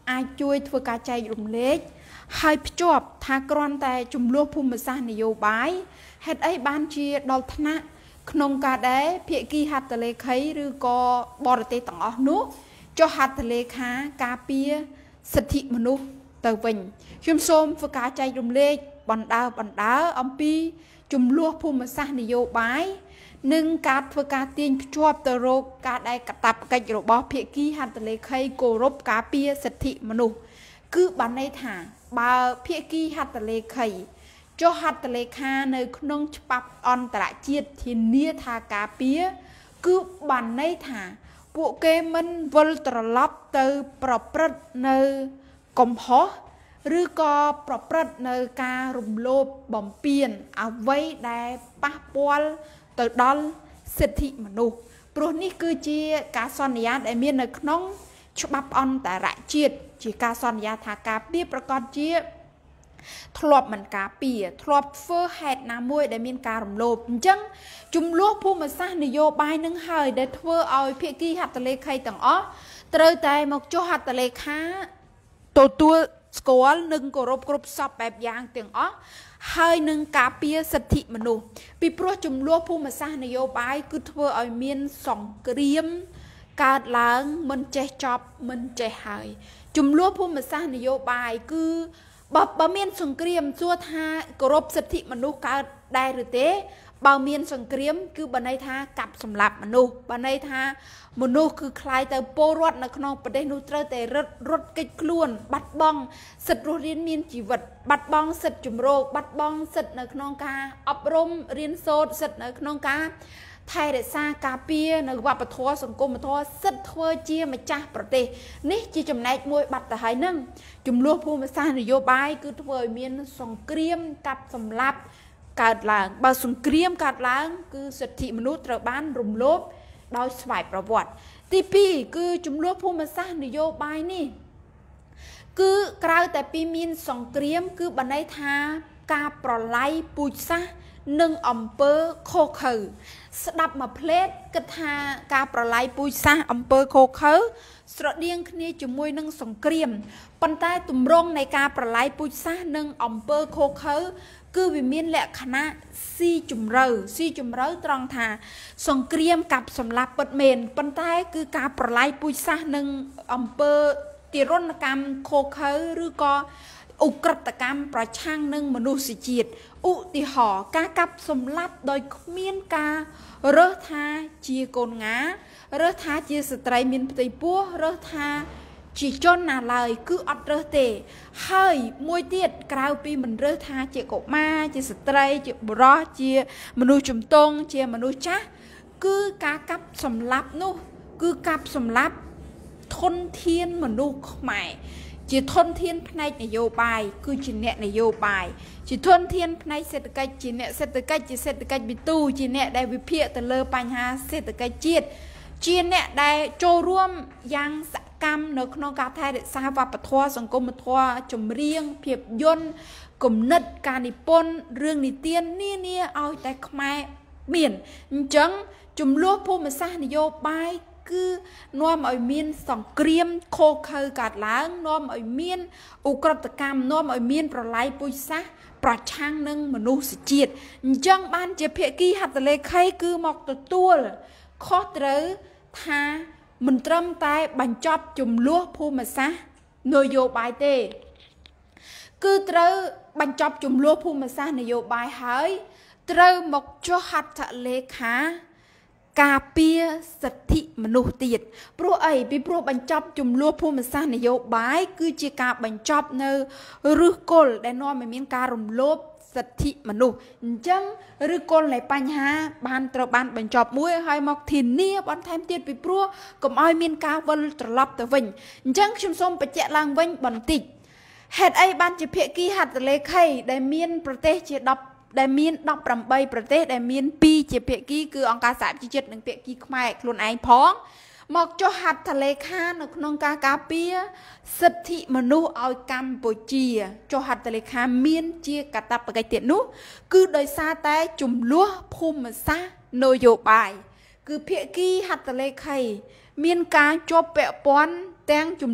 ai chui thua cá chay rụng lết hai chọp tha con tại chùm lúa phun mà sa này vô bái hết ấy ban chia đo thân á nông cá đế phía kia hạt tờ lê khay rư có bò tê tỏng ớt nước cho hạt tờ lê khá cá pia sạch thị mà nụ tờ vinh chùm xôm với cá chay rụng lết bằng đá bằng đá ông pi chùm lúa phun mà sa này vô bái nâng cá với cá tiên chọp tờ rô cá đai cá tập cách rồi bó phía kia hạt tờ lê khay cổ rộp cá pia sạch thị mà nụ cứ bán này thả bà phía kia hạt tờ lê khay cho hạt tờ lê kha nơi nông chập on tả chiết thì nia thả cá pía cứ bàn này thả bộ kê mình vơi tờ lóp từ bờ bật nơi cầm hó rư co bờ bật nơi ca rùm lô bầm piền à vây đai pa pol từ đó xịt thị mà nụ pro ní cứ chia cá son giá đại miên nơi nông chập on tả chiết chỉ cá son giá thả cá píaประกอบchiaทลบมันกาเปียทลบเฟอร์แฮดน้ำมวยได้มีการรำโลบจังจุ่มลูกผู้มาสร้างนโยบายนึงเฮยได้เฟอร์เอาเพียกี้หัตทะเลใครต่างอ๋อเตยแต่หมกโจหัตทะเลค้าตัวตัวสกอลหนึ่งกรบกรบสอบแบบยางต่างอ๋อเฮยหนึ่งกาเปียสถิมนุปีโปรจุ่มลูกผู้มาสร้างนโยบายคือเฟอร์เอาเมียนสองเกรียมการล้างมันเจจอบมันเจหายจุ่มลูกผู้มาสร้างนโยบายคือบ่บ่เมียนสงเกรียมชั่วท่ากรบสถิมนุษย์การได้หรือเต้บ่เมียนสงเกรียมคือบันไดท่ากับสำหรับมนุษย์บันไดท่ามนุษย์คือคลายแต่โปรดในขนมประเด็นนุตรแต่รถรถกิจล้วนบัดบ้องสิทธิ์เรียนมีนชีวิตบัดบ้องสิทธิ์จุ่มโรคบัดบ้องสิทธิ์ในขนมกาอบรมเรียนโซดสิทธิ์ในขนมกาไทยได้สร้างกาเปียในวัปทวสังคมทวสิทธิ์ทวเจียมาจ้าประเทศนี่จีจำนายมวยบัดแต่หายนึ่งจุ่มลูกผู้มาสร้างนโยบายคือทวเมียนสงเกรียมกับสำรับการล้างบางสงเกรียมการล้างคือสิทธิมนุษย์ระบ้านรุมลบโดยสมัยประวัติที่ปีคือจุ่มลูกผู้มาสร้างนโยบายนี่คือกล่าวแต่ปีมีนสงเกรียมคือบันไดทากาปลไลปุยซะหนึ่งอำเภอโคเขอสดับมาเพลทกระทากาปลไลปุยซะอำเภอโคเขอสระเดียงคณีจมวยหนึ่งสงเกรียมปันใต้ตุ่มรงในกาปลไลปุยซะหนึ่งอำเภอโคเขอคือวิมินและคณะซีจุมเรือซีจุมเรือตรองทาสงเกรียมกับสำลับเปิดเมนปันใต้คือกาปลไลปุยซะหนึ่งอำเภอติรนกรรมโคเขอหรือก็อุกฤษกรรมประช่างหนึ่งมนุษยจิตอุติหอกากับสมลับโดยเมียนกาเรือทาเจียโกนงาเรือทาเจียสตรายมินปฏิปัวเรือทาจีจนนาลายคืออัดเรือเตะเฮ้ยมวยเตียดกล่าวปีมันเรือทาเจียกมาเจียสตรายเจียบรอเจียมนุษย์จุ่มตงเจียมนุษย์จ้าคือกากับสมลับนู้คือกับสมลับทนเทียนมนุษย์ใหม่จีทนเทียนในนโยบายคือจีเนะนโยบายจีทนเทียนในเศรษฐกิจจีเนะเศรษฐกิจจีเศรษฐกิจบิตูจีเนะได้วิเพแต่เลอปัญหาเศรษฐกิจจีจีเนะได้โจร่วมยังสกรรมในขนมกาไทยเดชาวัปทวสังคมทวจมเรียงเพียบยนต์กลมนัดการนิพนธ์เรื่องนิเตียนนี่เนี่ยเอาแต่ขมายเมียนจังจุ่มลวกผู้มาสร้างนโยบายคือน้อมเอาเมียนสองเกรียมโคเคยกัดล้างน้อมเอาเมียนอุกฤษกรรมน้อมเอาเมียนประไลปุยซะประช่างนึงมนุษย์จิตจังบ้านเจ็บเพียกี้หัดเลยใครคือหมอกตัวตัวข้อเต๋อทามันตรมตายบรรจบจุ่มลัวผู้มาซะนโยบายเตคือเต๋อบรรจบจุ่มลัวผู้มาซะนโยบายหายเต๋อหมกจ่อหัดเลขาการเปียสถิมนุษย์ติดเพราะไอ้ปีโปรบรรจบจุ่มลัวผู้มาสร้างนโยบายคือจีการบรรจบในรื้อกลได้นอนไม่มีการรวมลบสถิมนุษย์จังรื้อกลในปัญหาบานตระบานบรรจบมวยให้หมอกถิ่นเนี่ยบอลไทม์ติดปีโปรก็ไม่มีการวันตลบแต่วิ่งจังชุมชนไปเจลังวิ่งบอลติดเหตุไอ้บานจะเพียกี้หัดเลยใครได้มีนประเทศเจดับได้มีนดอกปรำใบประเทศได้มีนปีเจ็บเพียกี้คือองค์การสามจิตเจ็ดหนึ่งเพียกี้ขมายคลุนไอพ้องหมอกจหัดทะเลข้านนองกากาเปียสถิมนุษย์เอากัมพูชีจหัดทะเลข้ามีนเจียกตับปะไกเตียนุคือโดยซาแต่จุ่มลัวภูมิซาโนโยบายคือเพียกี้หัดทะเลไข่มีนการจบเปะป้อนแตงจุ่มลัว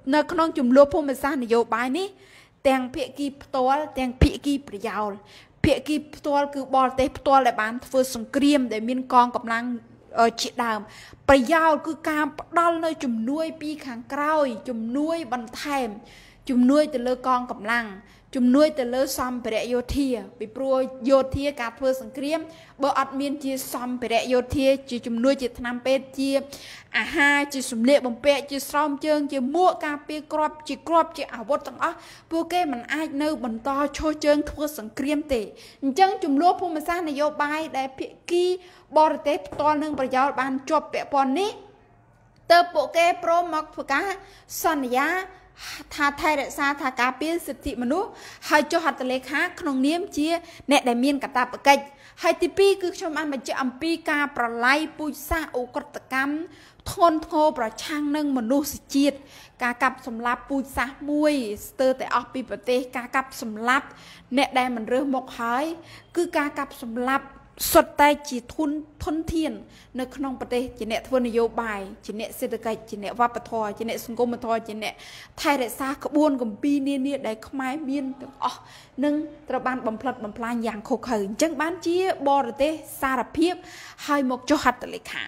នៅក្នុងចំនួនភូមិសាស្ត្រនយោបាយនេះទាំងភាគីផ្ទាល់ទាំងភាគីប្រយោលភាគីផ្ទាល់គឺបរទេសផ្ទាល់ដែលបានធ្វើសង្គ្រាមដែលមានកងកម្លាំងជាដើមប្រយោលគឺការផ្ដល់នៅជំនួយពីខាងក្រោយជំនួយបន្ថែមជំនួយទៅលើកងកម្លាំងជំនួយទៅលើសម្ភារៈយោធាពីព្រោះយោធាការធ្វើសង្គ្រាមបើអត់មានជាសម្ភារៈយោធាជាជំនួយជាថ្នាំពេទ្យជាអាហារជាសម្លៀកបំពាក់ជាស្រោមជើងជាមួកការពារគ្រាប់ជាគ្រាប់ជាអាវុធទាំងអស់ពួកគេមិនអាចនៅបន្តឈរជើងធ្វើសង្គ្រាមទេអញ្ចឹងចំនួនភូមិសាស្ត្រនយោបាយដែលភាគីបរទេសផ្ទាល់នឹងប្រយោលបានជាប់ពាក់ព័ន្ធនេះតើពួកគេព្រមមកធ្វើការសន្យាថាថែរក្សាថាការពារសិទ្ធិមនុស្សហើយចុះហត្ថលេខាក្នុងនាមជាអ្នកដែលមានកាតព្វកិច្ចហើយទីពីរគឺខ្ញុំបានបញ្ជាក់អំពីការប្រឡាយពូជសាសន៍អ ுக ្រិតកម្មធ្ងន់ធ្ងរប្រឆាំងនឹងមនុស្សជាតិការកាប់សម្លាប់ពូជសាសន៍មួយស្ទើរតែអស់ពីប្រទេសការកាប់សម្លាប់អ្នកដែលមិនរើសមុខហើយគឺការកាប់សម្លាប់សុទ្ធតែជាធនធនធាននៅក្នុងប្រទេសជាអ្នកធ្វើនយោបាយជាអ្នកសេដ្ឋកិច្ចជាអ្នកវប្បធម៌ជាអ្នកសង្គមធម៌ជាអ្នកថែរក្សាក្បួនគម្ពីរនានាដែលខ្មែរមានទាំងអស់នឹងត្រូវបានបំផ្លិចបំផ្លាញយ៉ាងឃោរឃៅអញ្ចឹងបានជាបរទេសសារភាពហើយមកចុះហត្ថលេខា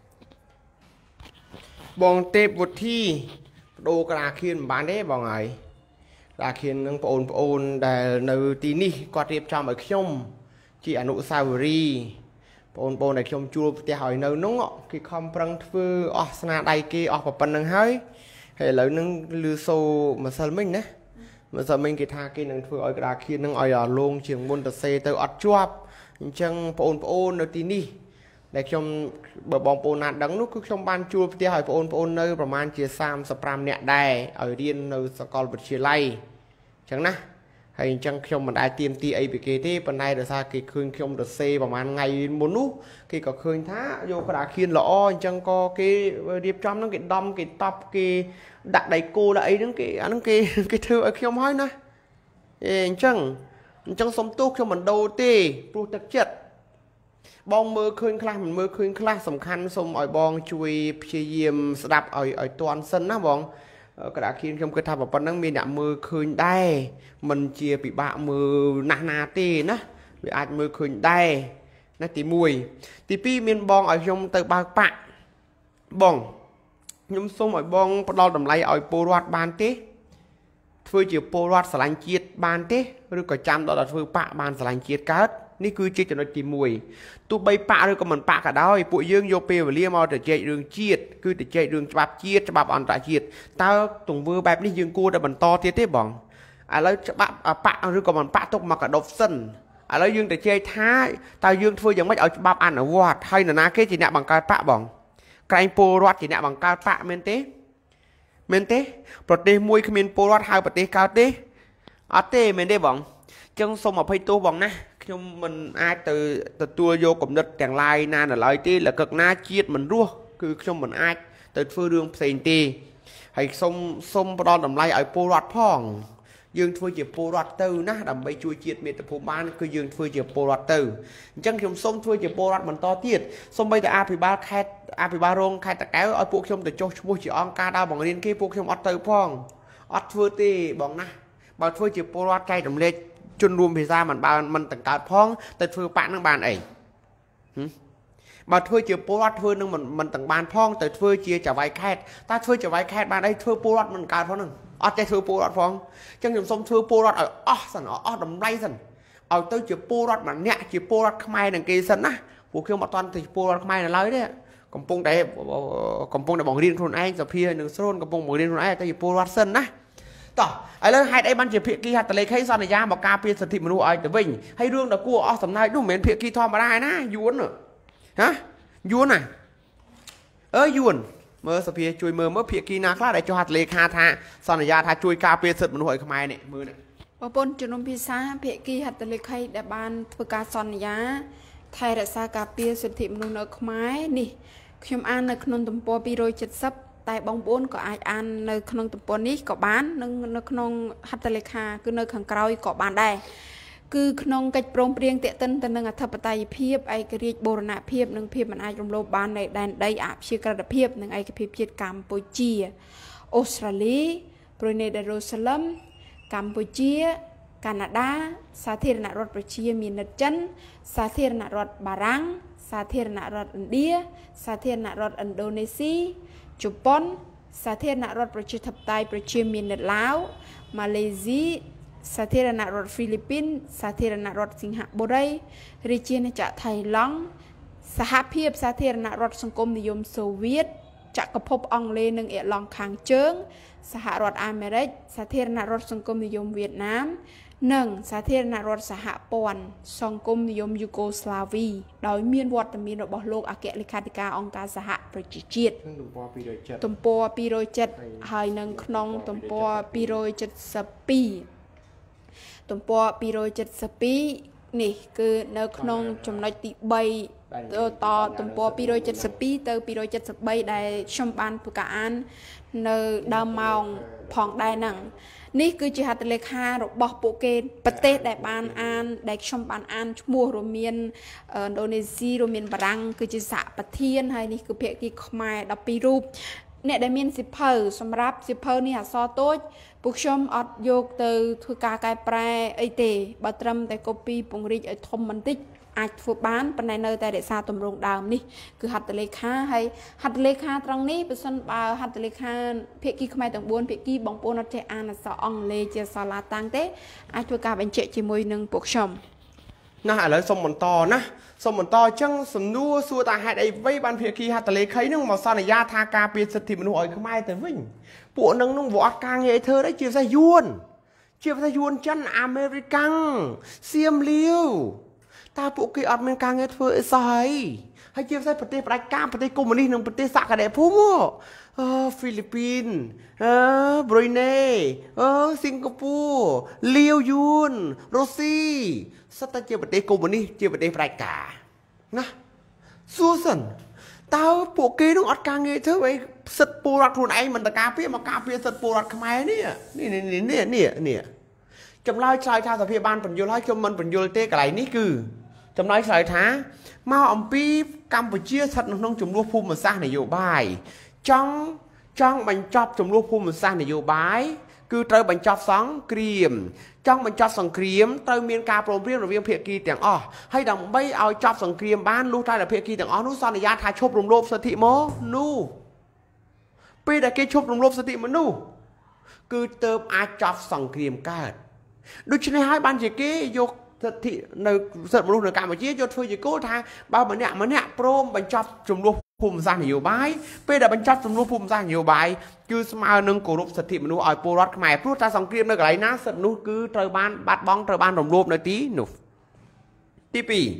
បងទេពវុធីបដូរក្រាខៀនមិនបានទេបងហើយក្រាខៀននឹងបងប្អូនដែលនៅទីនេះគាត់រៀបចំឲ្យខ្ញុំជាអនុស្សាវរីយ៍បងប្អូនដែលខ្ញុំជួលផ្ទះឲ្យនៅនោះគេខំប្រឹងធ្វើអស់ស្នាដៃគេអស់ប៉ុណ្្នឹងហើយហើយឥឡូវនឹងលឺសូម្សិលមិញណាម្សិលមិញគេថាគេនឹងធ្វើឲ្យក្រាខៀននឹងឲ្យលងជាងមុនទៅសេទៅអត់ជាប់អញ្ចឹងបងប្អូននៅទីនេះដែលខ្ញុំបើបងប្អូនណាដឹងនោះគឺខ្ញុំបានជួលផ្ទះឲ្យបងប្អូននៅប្រហែលជាសាមសិបប្រាំនាក់ដែរឲ្យរៀននៅសាកលវិទ្យាល័យអញ្ចឹងណាហើយអញ្ចឹងខ្ញុំមិនអាចទៀមទីអីពីគេទេប៉ុន្តែដោយសារគេឃើញខ្ញុំទៅសេប្រហែលថ្ងៃមុននោះគេក៏ឃើញថាយកក្រាខៀនល្អអញ្ចឹងក៏គេរៀបចំហ្នឹងគេដំគេតប់គេដាក់ដៃគោដាក់អីហ្នឹងគេអាហ្នឹងគេគេធ្វើឲ្យខ្ញុំហើយណាអេអញ្ចឹងអញ្ចឹងសុំទោសខ្ញុំមិនដូរទេព្រោះទឹកចិត្តបងមើលឃើញខ្លះមិនមើលឃើញខ្លះសំខាន់សូមឲ្យបងជួយព្យាយាមស្ដាប់ឲ្យឲ្យតន់សិនណាបងក្រាខៀនខ្ញុំគិតថាប៉ុណ្ណឹងមានអ្នកមើលឃើញដែរមិនជាពិបាកមើលណាស់ណាទេណាវាអាចមើលឃើញដែរណាទីមួយទីពីរមានបងឲ្យខ្ញុំទៅបើកប៉ាក់បងខ្ញុំសូមឲ្យបងផ្ដល់តម្លៃឲ្យពលរដ្ឋបានទេធ្វើជាពលរដ្ឋស្រឡាញ់ជាតិបានទេឬក៏ចាំដល់តែធ្វើប៉ាក់បានស្រឡាញ់ជាតិកើតនេះគឺជាចំណុចទីមួយទោះបីប៉ាក់ឬក៏មិនប៉ាក់ក៏ដោយពួកយើងយកពេលវេលាមកទៅជែករឿងជាតិគឺទៅជែករឿងច្បាប់ជាតិច្បាប់អន្តរជាតិតើទង្វើបែបនេះយើងគួរតែបន្តទៀតទេបងឥឡូវច្បាប់ប៉ាក់ឬក៏មិនប៉ាក់ទុកមកកដុបសិនឥឡូវយើងទៅជែកថាតើយើងធ្វើយ៉ាងម៉េចឲ្យច្បាប់អនុវត្តហើយនរណាគេជាអ្នកបង្កើតប៉ាក់បងក្រែងពលរដ្ឋជាអ្នកបង្កើតប៉ាក់មែនទេមែនទេប្រទេសមួយគ្មានពលរដ្ឋហៅប្រទេសកើតទេអត់ទេមែនទេបងចឹងសូមអភ័យទោសបងណាខ្ញុំមិនអាចទៅទទួលយកគំនិតទាំងឡាយណានៅឡើយទេលកឹកណាជាតិមិនរស់គឺខ្ញុំមិនអាចទៅធ្វើរឿងផ្សេងទេហើយសូមសូមផ្ដល់តម្លៃឲ្យពលរដ្ឋផងយើងធ្វើជាពលរដ្ឋទៅណាដើម្បីជួយជាតិមាតុភូមិបានគឺយើងធ្វើជាពលរដ្ឋទៅអញ្ចឹងខ្ញុំសូមធ្វើជាពលរដ្ឋបន្តទៀតសូម្បីតែអភិបាលខេត្តអភិបាលរងខេត្តតាកែវឲ្យពួកខ្ញុំទៅចុះឈ្មោះជាអង្គការដើរបង្រៀនគេពួកខ្ញុំអត់ទៅផងអត់ធ្វើទេបងណាបើធ្វើជាពលរដ្ឋចែករំលែកជនរួមភាសាមិនបានមិនតង្កើតផងទៅធ្វើប៉ាក់នឹងបានអីបើធ្វើជាពលរដ្ឋធ្វើនឹងមិនមិនទាំងបានផងទៅធ្វើជាចៅហ្វាយខេត្តតើធ្វើចៅហ្វាយខេត្តបានអីធ្វើពលរដ្ឋមិនកើតផងហ្នឹងអត់ចេះធ្វើពលរដ្ឋផងអញ្ចឹងខ្ញុំសូមធ្វើពលរដ្ឋឲ្យអស់សិនអស់តម្លៃសិនឲ្យទៅជាពលរដ្ឋម្នាក់ជាពលរដ្ឋខ្មែរនឹងគេសិនណាពួកខ្ញុំអត់ទាន់ទៅពលរដ្ឋខ្មែរនៅឡើយទេកំពុងតែកំពុងតែបង្រៀនខ្លួនឯងសភានឹងស្រូនកំពុងបង្រៀនខ្លួនឯងទៅជាពលរដ្ឋសិនណាតោះឥឡូវហេតុអីបានជាភាគីហត្ថលេខីសន្យាមកការពារសិទ្ធិមនុស្សឲ្យទៅវិញហើយរឿងដល់គួរអស់សំណើចនោះមិនមែនភាគីធម្មតាឯណាយួនហ៎យួនណាអើយួនមើលសភាជួយមើលមើលភាគីណាខ្លះដែលចុះហត្ថលេខាថាសន្យាថាជួយការពារសិទ្ធិមនុស្សឲ្យខ្មែរនេះមើលនេះបងប្អូនជំនុំភាសាភាគីហត្ថលេខីដែលបានធ្វើការសន្យាថែរក្សាការពារសិទ្ធិមនុស្សនៅខ្មែរនេះខ្ញុំអាននៅក្នុងទំព័រពីរយเจ็ดสิบតែបងប្អូនក៏អាចអាននៅក្នុងទំព័រនេះក៏បាននិងនៅក្នុងហត្ថលេខាគឺនៅខាងក្រោយក៏បានដែរគឺក្នុងកិច្ចព្រមព្រៀងទាក់ទិនទៅនឹងអធិបតេយ្យភាពឯករាជ្យបូរណភាពនិងភាពមិនអាចរំលោភបាននៃដែនដីអព្យាក្រឹតភាពនិងឯកភាពជាតិកម្ពុជាអូស្ត្រាលីប្រទេសយេរូសាឡឹមកម្ពុជាកាណាដាសាធារណរដ្ឋប្រជាមានិតចិនសាធារណរដ្ឋបារាំងសាធារណរដ្ឋឥណ្ឌាសាធារណរដ្ឋឥណ្ឌូនេស៊ីជប៉ុនសាធារណរដ្ឋប្រជាធិបតេយ្យប្រជាមានិតឡាវម៉ាឡេស៊ីសាធារណរដ្ឋហ្វីលីពីនសាធារណរដ្ឋសិង្ហបុរីរាជាណាចក្រថៃឡង់សហភាពសាធារណរដ្ឋសង្គមនិយមសូវៀតចក្រភពអង់គ្លេសនិងអ៊ីឡង់ខាងជើងសហរដ្ឋអាមេរិកសាធារណរដ្ឋសង្គមនិយមវៀតណាមនិងសាធារណរដ្ឋសហព័ន្ធសង្គមនិយមយូកូស្លាវីដោយមានវត្តមានរបស់លោកអគ្គលេខាធិការអង្គការសហប្រជាជាតិទំព័រពីររយเจ็ดហើយនៅក្នុងទំព័រពីររយเจ็ดสิบពីរទំព័រពីររយเจ็ดสิบពីរនេះគឺនៅក្នុងចំណុចទីបីតទំព័រពីររយเจ็ดสิบពីរទៅពីររយเจ็ดสิบបីដែលខ្ញុំបានប្រកាសអាននៅដើមម៉ោងផងដែរហ្នឹងនេះគឺជាហត្ថលេខារបស់ពួកគេប្រទេសដែលបានអានដែលខ្ញុំបានអានឈ្មោះរួមមានឥណ្ឌូនេស៊ីរួមមានបារាំងគឺជាសហប្រធានហើយនេះគឺភាគីខ្មែរដប់ពីររូបអ្នកដែលមានសិភៅសម្រាប់សិភៅនេះអក្សរតូចពួកខ្ញុំអត់យកទៅធ្វើការកែប្រែអីទេបើត្រឹមតែ copy ពង្រីកឲ្យធំបន្តិចអាចធ្វើបានប៉ុន្តែនៅតែរក្សាទម្រង់ដើមនេះគឺហត្ថលេខាហើយហត្ថលេខាត្រង់នេះបើសិនបើហត្ថលេខាភាគីខ្មែរទាំងបួនភាគីបងប្អូនអត់ចេះអានអក្សរអង់គ្លេសជាអក្សរឡាតាំងទេអាចធ្វើការបញ្ជាក់ជាមួយនឹងពួកខ្ញុំណាឥឡូវសុំបន្តណាសុំបន្តអញ្ចឹងសំណួរសួរតាហេតុអីវិញបានភាគីហត្ថលេខីនឹងមកសន្យាថាការពារសិទ្ធិមនុស្សឲ្យខ្មែរទៅវិញពួកនឹងនឹងវាអត់ការងារអីធ្វើទេជាពិសេសយួនជាពិសេសយួនចិនអាមេរិកាំងសៀមលាវតើពួកគេអត់មានការងារធ្វើអីសោះហើយហើយជាពិសេសប្រទេសផ្ដាច់ការប្រទេសកុម្មុយនីសនិងប្រទេសសក្តិភូមិអឺហ្វីលីពីនអឺប្រុយណេអឺសិង្ហបុរីលាវយួនរុស្ស៊ីសិតតែជាប្រទេសកុម្មុយនីសជាប្រទេសផ្ដាច់ការណាសួរសិនតើពួកគេនឹងអត់ការងារធ្វើអីសិទ្ធិពលរដ្ឋខ្លួនឯងមិនតការពារមកការពារសិទ្ធិពលរដ្ឋខ្មែរនេះនេះនេះនេះនេះចម្លើយឆ្លើយថាសភាបានបញ្យល់ហើយខ្ញុំមិនបញ្យល់ទេកន្លែងនេះគឺចម្លើយឆ្លើយថាមកអំពីកម្ពុជាស្ថិតនៅក្នុងចំនួនភូមិសាស្ត្រនយោបាយចង់ចង់បញ្ចប់ចំនួនភូមិសាស្ត្រនយោបាយគឺត្រូវបញ្ចប់សង្គ្រាមចង់បញ្ចប់សង្គ្រាមត្រូវមានការព្រមព្រៀងរវាងភាគីទាំងអស់ហើយដើម្បីឲ្យចប់សង្គ្រាមបានលុះតែភាគីទាំងអស់នោះសន្យាថាឈប់រំលោភសិទ្ធិមនុស្សពេលដែលគេឈប់រំលោភសិទ្ធិមនុស្សគឺទៅអាចចប់សង្គ្រាមកើតដូច្នេះហើយបានជាគេយកសិទ្ធិនៅសិទ្ធិមនុស្សនៅកម្ពុជាយកធ្វើជាគោលថាបើម្នាក់ម្នាក់ព្រមបញ្ចប់ចំនួនភូមិសាស្ត្រនយោបាយពេលដែលបញ្ចប់ចំនួនភូមិសាស្ត្រនយោបាយគឺស្មើនឹងគោរពសិទ្ធិមនុស្សឲ្យពលរដ្ឋខ្មែរព្រោះតែសង្គ្រាមនៅកន្លែងណាសិទ្ធិមនុស្សគឺត្រូវបានបាត់បង់ត្រូវបានរំលោភនៅទីនោះទីពីរ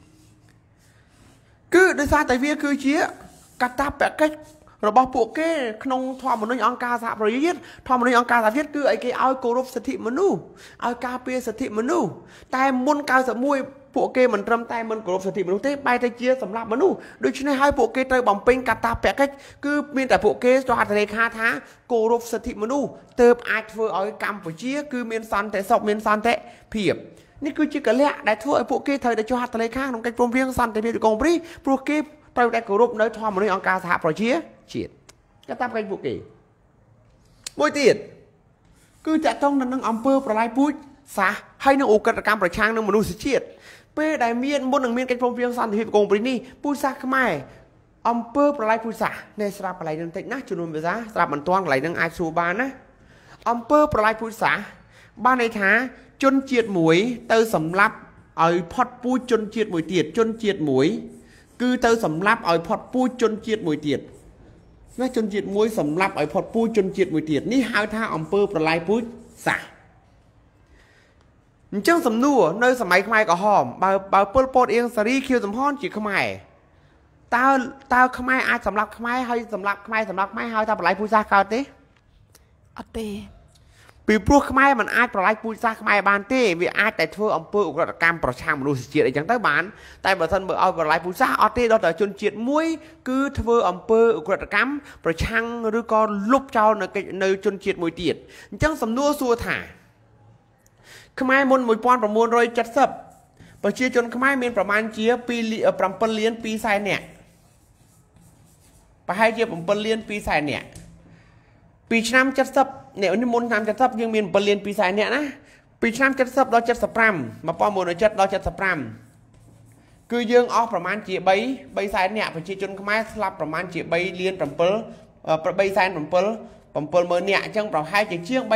គឺដោយសារតែវាគឺជាកាតព្វកិច្ចរបស់ពួកគេក្នុងធម្មនុញ្ញអង្គការសហប្រជាជាតិធម្មនុញ្ញអង្គការសហជាតិគឺឲ្យគេឲ្យគោរពសិទ្ធិមនុស្សឲ្យការពារសិទ្ធិមនុស្សតែមុន九十一ពួកគេមិនត្រឹមតែមិនគោរពសិទ្ធិមនុស្សទេបែរទៅជាសម្លាប់មនុស្សដូច្នេះហើយពួកគេត្រូវបំពេញកាតព្វកិច្ចគឺមានតែពួកគេចុះហត្ថលេខាថាគោរពសិទ្ធិមនុស្សទើបអាចធ្វើឲ្យកម្ពុជាគឺមានសន្តិសុខមានសន្តិភាពនេះគឺជាកលៈដែលធ្វើឲ្យពួកគេត្រូវតែចុះហត្ថលេខាក្នុងកិច្ចព្រមព្រៀងសន្តិភាពកុងព្រីព្រោះគេត្រូវតែគោរពនៅធម្មនុញ្ញអង្គការសហប្រជាជាតិកាតព្វកិច្ចពួកគេមួយទៀតគឺចាក់ចង់នៅនឹងអង្គើប្រឡាយពូជសាសហើយនឹងឧក្រិដ្ឋកម្មប្រឆាំងនឹងមនុស្សជាតិពេលដែលមានមុននឹងមានកិច្ចព្រមព្រៀងសន្តិភាពកុងព្រីនេះពូជសាសខ្មែរអង្គើប្រឡាយពូជសាសនេះស្រាប់កន្លែងនឹងតិចណាចំនួនភាសាស្រាប់មិនទាន់កន្លែងនឹងអាចសួរបានណាអង្គើប្រឡាយពូជសាសបានន័យថាជនជាតិមួយទៅសម្លាប់ឲ្យផុតពូជជនជាតិមួយទៀតជនជាតិមួយគឺទៅសម្លាប់ឲ្យផុតពូជជនជាតិមួយទៀតណាជនជាតិមួយសម្លាប់ឲ្យផុតពូជជនជាតិមួយទៀតនេះហៅថាអង្គើប្រឡាយពូជសាសអញ្ចឹងសំណួរនៅសម័យខ្មែរក្រហមបើបើពលពតអៀងសារីខៀវសំផនជាខ្មែរតើតើខ្មែរអាចសម្លាប់ខ្មែរហើយសម្លាប់ខ្មែរសម្លាប់ខ្មែរហើយថាប្រឡាយពូជសាសកើតទេអត់ទេពីព្រោះខ្មែរមិនអាចប្រឡាយពូជសាសខ្មែរបានទេវាអាចតែធ្វើអំពើឧក្រិដ្ឋកម្មប្រឆាំងមនុស្សជាតិអីចឹងទៅបានតែបើមិនបើឲ្យប្រឡាយពូជសាសអត់ទេដល់តែជនជាតិមួយគឺធ្វើអំពើឧក្រិដ្ឋកម្មប្រឆាំងឬក៏លុបចោលនៅនៅជនជាតិមួយទៀតអញ្ចឹងសំណួរសួរថាខ្មែរមុនmột nghìn chín trăm七十ប្រជាជនខ្មែរមានប្រមាណជាពីរ bảyលានពីរសែននាក់ប្រហែលជាbảyលានពីរសែននាក់ពីឆ្នាំเจ็ดสิบអ្នកនេះមុនឆ្នាំเจ็ดสิบយើងមានbảyលានពីរសែនអ្នកណាពីឆ្នាំเจ็ดสิบដល់เจ็ดสิบห้า một nghìn một trămเจ็ดដល់เจ็ดสิบห้าគឺយើងអស់ប្រមាណជា3 3សែនអ្នកប្រជាជនខ្មែរស្លាប់ប្រមាណជា3លាន7 3សែន7 7ម៉ឺនអ្នកអញ្ចឹងប្រហែលជាជាង3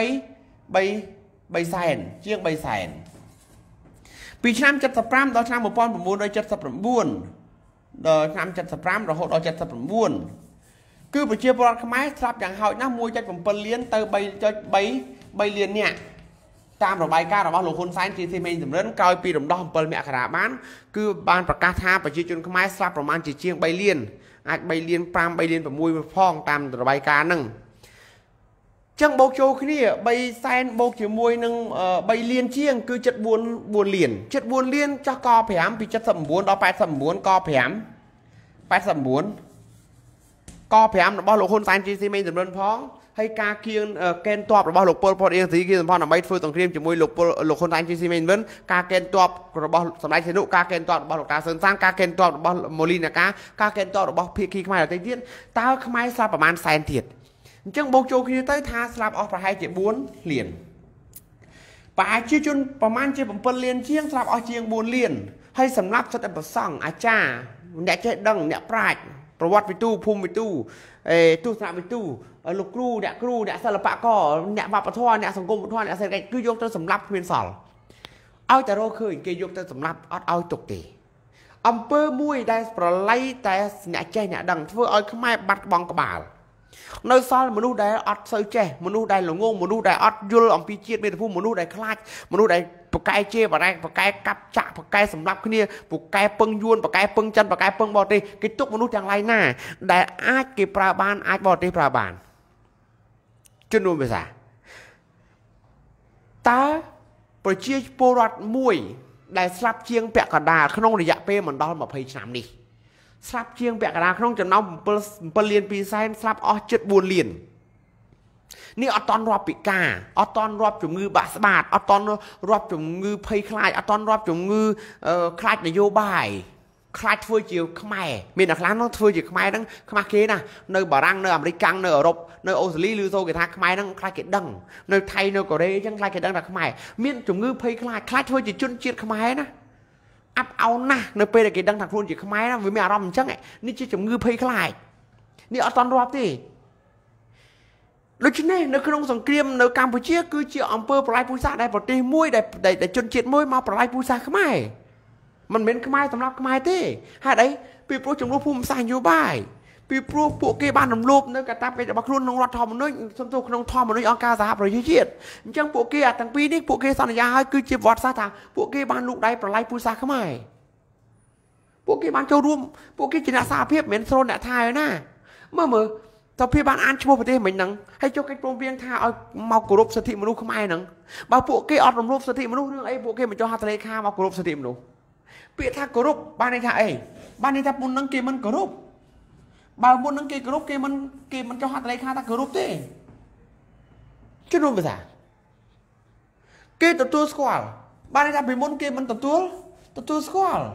3 3សែនជាង3សែនពីឆ្នាំเจ็ดสิบห้าដល់ឆ្នាំmột nghìn chín trămเจ็ดสิบเก้าដល់ឆ្នាំเจ็ดสิบห้ารហូតដល់เจ็ดสิบเก้าគឺប្រជាពលរដ្ឋខ្មែរស្លាប់យ៉ាងហោចណាស់ một phẩy bảyលានទៅ 3.3 3លានអ្នកតាមរបាយការណ៍របស់លោកហ៊ុនសែនជាទីមេញចម្រិនក្រោយពីរំដោះ7មករាបានគឺបានប្រកាសថាប្រជាជនខ្មែរស្លាប់ប្រមាណជាជាង3លានអាច3លាន5 3លាន6ផងតាមរបាយការណ៍ហ្នឹងចឹងបូកចូលគ្នា3សែនបូកជាមួយនឹង3លានជាងគឺជិត4 4លានជិត4លានចោះក5ពី79ដល់89ក5 89ក5របស់លោកហ៊ុនសែនជាទីមេញចម្រិនផងហើយការគៀងកេនតបរបស់លោកពលពតអៀងស៊ីគីសម្ផស្សដើម្បីធ្វើសង្គ្រាមជាមួយលោកពលលោកហ៊ុនសែនជាស៊ីមេញវិញការកេនតបរបស់សម្ដេចសីនុការកេនតបរបស់លោកតាសឿនសានការកេនតបរបស់ម៉ូលីណាកាការកេនតបរបស់ភាគីខ្មែរដទៃទៀតតើខ្មែរស្លាប់ប្រមាណសែនទៀតអញ្ចឹងបូកចូលគ្នាទៅថាស្លាប់អស់ប្រហែលជា4លានប្រជាជនប្រមាណជា7លានជាងស្លាប់អស់ជាង4លានហើយសម្រាប់សិទ្ធិប្រសង់អាចារ្យអ្នកចេះដឹងអ្នកប្រាជ្ញប្រវត្តិវិទូភូមិវិទូអេទស្សនវិទូលោកគ្រូអ្នកគ្រូអ្នកសិល្បករអ្នកវប្បធម៌អ្នកសង្គមវប្បធម៌អ្នកសេដ្ឋកិច្ចគឺយកទៅសម្លាប់គ្មានសល់ឲ្យតែរកឃើញគេយកទៅសម្លាប់អត់ឲ្យទុកទេអំពើមួយដែលប្រឡ័យតែអ្នកចេះអ្នកដឹងធ្វើឲ្យខ្មែរបាត់បង់ក្បាលនៅសល់មនុស្សដែលអត់សូវចេះមនុស្សដែលល្ងងមនុស្សដែលអត់យល់អំពីជាតិមាតុភូមិមនុស្សដែលខ្លាចមនុស្សដែលប្រកែជេរបរ៉ែប្រកែកាប់ចាក់ប្រកែសម្លាប់គ្នាប្រកែពឹងយួនប្រកែពឹងចិនប្រកែពឹងបរទេសគេទុកមនុស្សទាំងឡាយណាដែលអាចគេប្រើបានអាចបរទេសប្រើបានជំនុំភាសាតើប្រជាពលរដ្ឋមួយដែលស្លាប់ជាងពាក់កណ្ដាលក្នុងរយៈពេលមិនដល់20ឆ្នាំនេះស្លាប់ជាងពាក់កណ្ដាលក្នុងចំណោម7លាន2សែនស្លាប់អស់ជិត4លាននេះអត់តន់រាប់ពិការអត់តន់រាប់ជំងឺបាក់ស្បាតអត់តន់រាប់ជំងឺភ័យខ្លាចអត់តន់រាប់ជំងឺខ្លាចនយោបាយខ្លាចធ្វើជាខ្មែរមានអ្នកខ្លះនោះធ្វើជាខ្មែរហ្នឹងខ្មាស់គេណានៅបារាំងនៅអាមេរិកកាំងនៅអឺរ៉ុបនៅអូស្ត្រាលីឬសូគេថាខ្មែរហ្នឹងខ្លាចគេដឹងនៅថៃនៅកូរ៉េអញ្ចឹងខ្លាចគេដឹងថាខ្មែរមានជំងឺភ័យខ្លាចខ្លាចធ្វើជាជនជាតិខ្មែរណាអាប់អោនណាស់នៅពេលដែលគេដឹងថាខ្លួនជាខ្មែរណាវាមានអារម្មណ៍អញ្ចឹងនេះជាជំងឺភ័យខ្លាចនេះអត់តន់រាប់ទេដូច្នេះនៅក្នុងសង្គ្រាមនៅកម្ពុជាគឺជាអំពើប្រល័យពូជសាសន៍ដែលប្រទេសមួយដែលជនជាតិមួយមកប្រល័យពូជសាសន៍ខ្មែរមិនមែនខ្មែរសម្រាប់ខ្មែរទេហេតុអីពីព្រោះចំនួនភូមិសាស្ត្រនយោបាយពីព្រោះពួកគេបានរំលោភនៅកាតព្វកិច្ចរបស់ខ្លួនក្នុងរដ្ឋធម្មនុញ្ញសំទោសក្នុងធម្មនុញ្ញអង្គការសហប្រជាជាតិអញ្ចឹងពួកគេអាទាំងពីរនេះពួកគេសន្យាឲ្យគឺជាវត្តសាស្ត្រថាពួកគេបានលូកដៃប្រល័យពូជសាសន៍ខ្មែរពួកគេបានចូលរួមពួកគេជាអ្នកសារភាពមិនមែនស្រូនអ្នកថៃណាមើលមើលតើភាពបានអានឈ្មោះប្រទេសមិញហ្នឹងហើយចុះកិច្ចព្រមព្រៀងថាឲ្យមកគោរពសិទ្ធិមនុស្សខ្មែរហ្នឹងបើពួកគេអត់រំលោភសិទ្ធិមនុស្សរឿងអីពួកគេមិនចុះហត្ថលេខាមកគោរពសិទ្ធិមនុស្សពាក្យថាគោរពបានន័យថាអីបានន័យថាមុនហ្នឹងគេមិនគោរពបើមុនហ្នឹងគេគោរពគេមិនគេមិនចុះហត្ថលេខាថាគោរពទេជំនុំភាសាគេទទួលស្គាល់បានន័យថាពីមុនគេមិនទទួលទទួលស្គាល់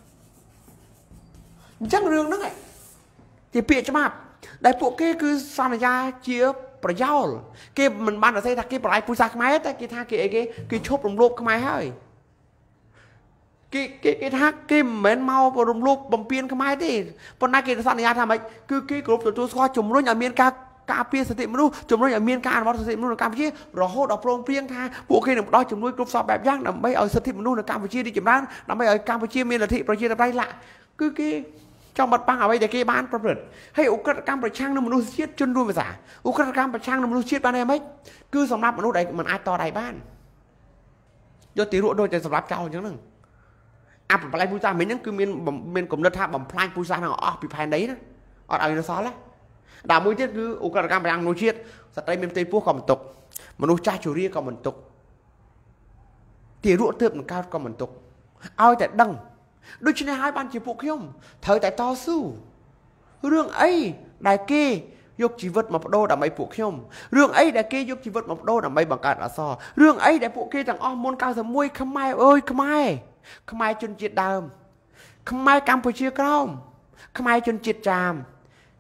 អញ្ចឹងរឿងហ្នឹងជាពាក្យច្បាប់ដែលពួកគេគឺសន្យាជាប្រយោលគេមិនបាននិយាយថាគេប្រឡាយពូជសាសន៍ខ្មែរតែគេថាគេអីគេគេឈប់រំលោភខ្មែរហើយគេគេគេថាគេមិនមែនមករំលោភបំពានខ្មែរទេប៉ុន្តែគេសន្យាថាម៉េចគឺគេគ្រប់ទទួលស្គាល់ជំរុញឲ្យមានការការពារសិទ្ធិមនុស្សជំរុញឲ្យមានការអនុវត្តសិទ្ធិមនុស្សនៅកម្ពុជារហូតដល់ព្រមព្រៀងថាពួកគេនឹងផ្ដល់ជំនួយគ្រប់សពបែបយ៉ាងដើម្បីឲ្យសិទ្ធិមនុស្សនៅកម្ពុជារីកចម្រើនដើម្បីឲ្យកម្ពុជាមានលទ្ធិប្រជាធិបតេយ្យឡាក់គឺគេចង់បាត់បង់អ្វីដែលគេបានប្រព្រឹត្តហើយឧក្រិដ្ឋកម្មប្រឆាំងនឹងមនុស្សជាតិជនរួមភាសាឧក្រិដ្ឋកម្មប្រឆាំងនឹងមនុស្សជាតិបានតែម៉េចគឺសម្រាប់មនុស្សដែលមិនអាចតដៃបានយកទីរក់ដូចតែសម្រាប់ចោលអញ្ចឹងហ្នឹងអាប្រឡ័យពូជសាសន៍មិញហ្នឹងគឺមានមានគំនិតថាបំផ្លាញពូជសាសន៍ហ្នឹងអស់ពីផែនដីណាអត់ឲ្យនៅសល់ណាដល់មួយទៀតគឺឧក្រិដ្ឋកម្មប្រឆាំងមនុស្សជាតិស្ត្រីមានផ្ទៃពោះក៏មិនទុកមនុស្សចាស់ជរាក៏មិនទុកទីរក់ទើបនឹងកើតក៏មិនទុកឲ្យតែដឹងដូច្នេះហើយបានជាពួកខ្ញុំត្រូវតែតស៊ូរឿងអីដែលគេយកជីវិតមកបដូរដើម្បីពួកខ្ញុំរឿងអីដែលគេយកជីវិតមកបដូរដើម្បីបង្កើតអសររឿងអីដែលពួកគេទាំងអស់មុន九十mộtខ្មែរអើយខ្មែរខ្មែរជនជាតិដើមខ្មែរកម្ពុជាក្រោមខ្មែរជនជាតិចាម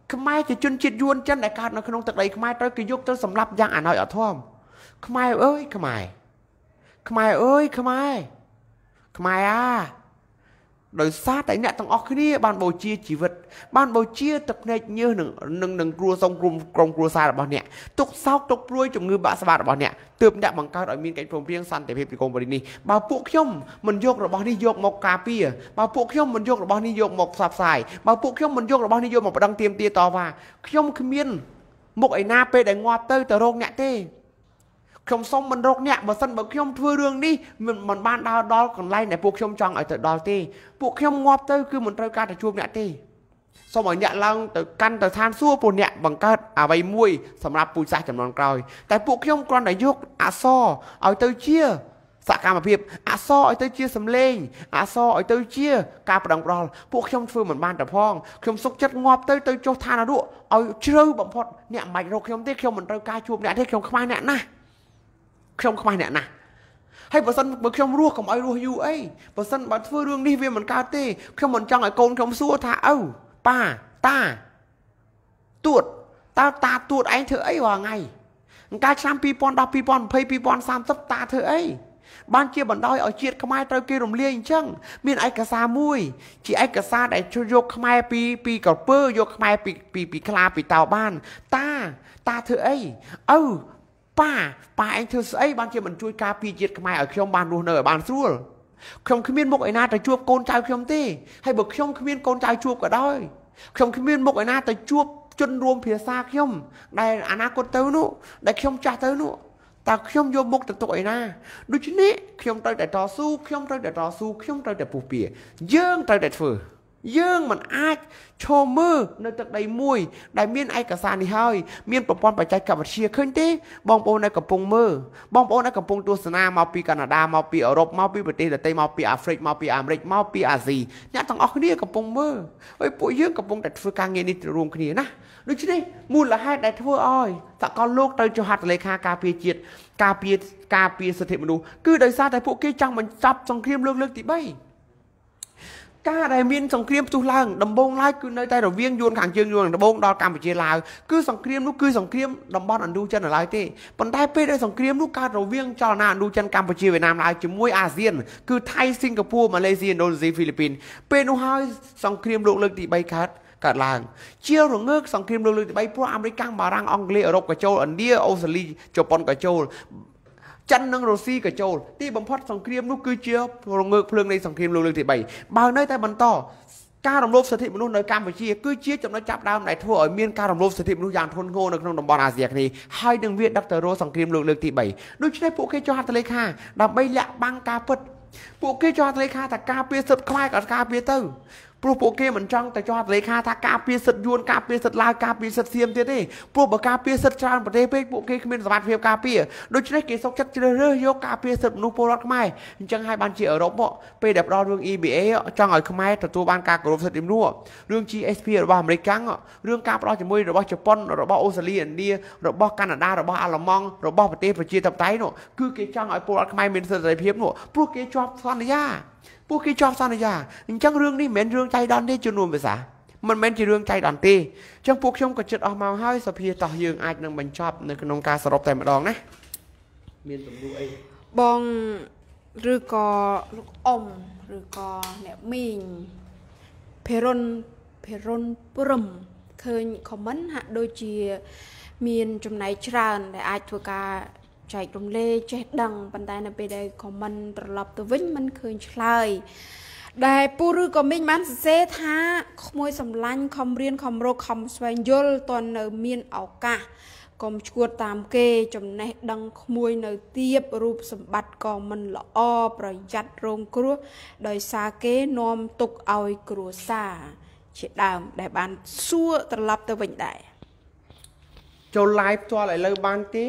ខ្មែរជាជនជាតិយួនចិនដែលកើតនៅក្នុងទឹកដីខ្មែរត្រូវគេយកទៅសម្លាប់យ៉ាងអណោចអធមខ្មែរអើយខ្មែរខ្មែរអើយខ្មែរខ្មែរអាដោយសារតែអ្នកទាំងអស់គ្នាបានបូជាជីវិតបានបូជាទឹកភ្នែកញើសនឹងនឹងនឹងគ្រួសងក្រុមក្រុមគ្រួសាររបស់អ្នកទុកសោកទុកព្រួយជំងឺបាក់ស្បាតរបស់អ្នកទើបអ្នកបង្កើតឲ្យមានកិច្ចព្រមព្រៀងសន្តិភាពទីក្រុងប៉ារីសនេះបើពួកខ្ញុំមិនយករបស់នេះយកមកការពារបើពួកខ្ញុំមិនយករបស់នេះយកមកផ្សព្វផ្សាយបើពួកខ្ញុំមិនយករបស់នេះយកមកប្តឹងទាមទារតវ៉ាខ្ញុំគ្មានមុខឯណាពេលដែលងាប់ទៅទៅរកអ្នកទេខ្ញុំសុំមិនរកអ្នកបើសិនបើខ្ញុំធ្វើរឿងនេះមិនមិនបានដើរដល់កន្លែងដែលពួកខ្ញុំចង់ឲ្យទៅដល់ទេពួកខ្ញុំងាប់ទៅគឺមិនត្រូវការទៅជួបអ្នកទេសូមឲ្យអ្នកឡើងទៅកាន់ទៅឋានសួគ៌ពួកអ្នកបង្កើតអ្វីមួយសម្រាប់ពូជសាសន៍ចំនួនក្រោយតែពួកខ្ញុំគ្រាន់តែយកអក្សរឲ្យទៅជាសកម្មភាពអក្សរឲ្យទៅជាសម្លេងអក្សរឲ្យទៅជាការប្រឹងប្រែងពួកខ្ញុំធ្វើមិនបានតែផងខ្ញុំសុខចិត្តងាប់ទៅទៅចុះឋាននរកឲ្យជ្រៅបំផុតអ្នកមិនបាច់រកខ្ញុំទេខ្ញុំមិនត្រូវការជួបអ្នកទេខ្ញុំខ្មាស់អ្នកណាស់ខ្ញុំខ្មាស់អ្នកណាស់ហើយបើសិនបើខ្ញុំរស់កុំឲ្យរស់យូរអីបើសិនបើធ្វើរឿងនេះវាមិនកើតទេខ្ញុំមិនចង់ឲ្យកូនខ្ញុំសួរថាឪប៉ាតាទួតតើតាទួតឯងធ្វើអីរាល់ថ្ងៃកាលឆ្នាំពីរពាន់ដប់ពីរពាន់ยี่สิบ ពីរពាន់សាមសិបតាធ្វើអីបានជាបណ្ដោយឲ្យជាតិខ្មែរត្រូវគេរំលាយអញ្ចឹងមានឯកសារមួយជាឯកសារដែលជួយយកខ្មែរពីពីក្រពើយកខ្មែរពីពីពីខ្លាពីតោបានតាតាធ្វើអីឪប៉ាប៉ាឯងធ្វើស្អីបានជាមិនជួយការពារជាតិខ្មែរឲ្យខ្ញុំបានរស់នៅឲ្យបានស្រួលខ្ញុំគ្មានមុខឯណាទៅជួបកូនចៅខ្ញុំទេហើយបើខ្ញុំគ្មានកូនចៅជួបក៏ដោយខ្ញុំគ្មានមុខឯណាទៅជួបជនរួមភាសាខ្ញុំដែលអនាគតទៅនោះដែលខ្ញុំចាស់ទៅនោះតើខ្ញុំយកមុខទៅទុកឯណាដូច្នេះខ្ញុំត្រូវតែតស៊ូខ្ញុំត្រូវតែតស៊ូខ្ញុំត្រូវតែពុះពៀយើងត្រូវតែធ្វើយើងមិនអាចឈរមើលនៅទឹកដីមួយដែលមានឯកសារនេះហើយមានប្រព័ន្ធបច្ចេកវិទ្យាឃើញទេបងប្អូននៅកំពុងមើលបងប្អូននៅកំពុងទស្សនាមកពីកាណាដាមកពីអឺរ៉ុបមកពីប្រទេសដទៃមកពីអាហ្វ្រិកមកពីអាមេរិកមកពីអាស៊ីអ្នកទាំងអស់គ្នាកំពុងមើលហើយពួកយើងកំពុងតែធ្វើការងារនេះរួមគ្នាណាដូច្នេះមូលហេតុដែលធ្វើឲ្យសកលលោកទៅចុះហត្ថលេខាការពារជាតិការពារការពារសិទ្ធិមនុស្សគឺដោយសារតែពួកគេចង់បញ្ចប់សង្គ្រាមលោកលើកទីបីការដែលមានសង្គ្រាមផ្ទុះឡើងដំបូងឡើយគឺនៅតែរវាងយួនខាងជើងយួនដំបូងដល់កម្ពុជាឡាវគឺសង្គ្រាមនោះគឺសង្គ្រាមតំបន់ឥណ្ឌូចិនឡើយទេប៉ុន្តែពេលដែលសង្គ្រាមនោះកើតរវាងចលនាឥណ្ឌូចិនកម្ពុជាវៀតណាមឡាវជាមួយអាស៊ានគឺថៃសិង្ហបុរីម៉ាឡេស៊ីឥណ្ឌូនេស៊ីហ្វីលីពីនពេលនោះហើយសង្គ្រាមលោកលើកទីបីកើតកើតឡើងជារងើកសង្គ្រាមលោកលើកទីបីព្រោះអាមេរិកកាំងបារាំងអង់គ្លេសអឺរ៉ុបក៏ចូលឥណ្ឌាអូស្ត្រាលីជប៉ុនក៏ចូលចិននិងរុស្ស៊ីក៏ចូលទីបំផុតសង្គ្រាមនោះគឺជារងើកភ្លើងនៃសង្គ្រាមលោកលើកទីបីបើនៅតែបន្តការរំលោភសិទ្ធិមនុស្សនៅកម្ពុជាគឺជាចំណុចចាប់ដើមដែលធ្វើឲ្យមានការរំលោភសិទ្ធិមនុស្សយ៉ាងធ្ងន់ធ្ងរនៅក្នុងតំបន់អាស៊ីអាគ្នេយ៍ហើយនឹងវាដឹកទៅរកសង្គ្រាមលោកលើកទីបីដូច្នេះពួកគេចុះហត្ថលេខាដើម្បីលាក់បាំងការពិតពួកគេចុះហត្ថលេខាថាការពារសិទ្ធិខ្មែរក៏ការពារទៅព្រោះពួកគេមិនចង់ទៅចុះហត្ថលេខាថាការពារសិទ្ធិយួនការពារសិទ្ធិឡាវការពារសិទ្ធិសៀមទៀតទេព្រោះបើការពារសិទ្ធិច្រើនប្រទេសពេកពួកគេគ្មានសមត្ថភាពការពារដូច្នេះគេសុកចិត្តជ្រើសរើសយកការពារសិទ្ធិមនុស្សពលរដ្ឋខ្មែរអញ្ចឹងហើយបានជាអឺរ៉ុបពេលដែលផ្ដល់រឿង E B A ចង់ឲ្យខ្មែរទទួលបានការគោរពសិទ្ធិមនុស្សរឿង G S P របស់អាមេរិកកាំងរឿងការផ្ដល់ជាមួយរបស់ជប៉ុនរបស់អូស្ត្រាលីឥណ្ឌារបស់កាណាដារបស់អាល្លឺម៉ង់របស់ប្រទេសប្រជាធិបតេយ្យនោះគឺគេចង់ឲ្យពលរដ្ឋខ្មែរមានសិទ្ធិសេរីភាពនោះព្រោះគេជាប់សន្យាពួកគេជាប់សន្យាអញ្ចឹងរឿងនេះមិនមែនរឿងចៃដន្យទេជំនុំភាសាមិនមែនជារឿងចៃដន្យទេអញ្ចឹងពួកខ្ញុំក៏ចិត្តអស់មកហើយសភាតោះយើងអាចនឹងបញ្ចប់នៅក្នុងការសរុបតែម្ដងណាមានសំណួរអីបងឬក៏លោកអ៊ំឬក៏អ្នកមីងភេរុនភេរុនព្រំឃើញខមមិនហាក់ដូចជាមានចំណែកច្រើនដែលអាចធ្វើការចែករំលែកចេះដឹងប៉ុន្តែនៅពេលដែលខមមិនត្រឡប់ទៅវិញមិនឃើញឆ្លើយដែលពូឬក៏មីងបានសរសេរថាក្មួយសម្លាញ់ខំរៀនខំរកខំស្វែងយល់តននៅមានឱកាសកុំឈួតតាមគេចំណេះដឹងក្មួយនៅទៀបរូបសម្បត្តិក៏មិនល្អប្រយ័ត្នរងគ្រោះដោយសារគេនាំទុកឲ្យគ្រួសារជាដើមដែលបានសួរត្រឡប់ទៅវិញដែរចូល live ផ្ទាល់ឥឡូវបានទេ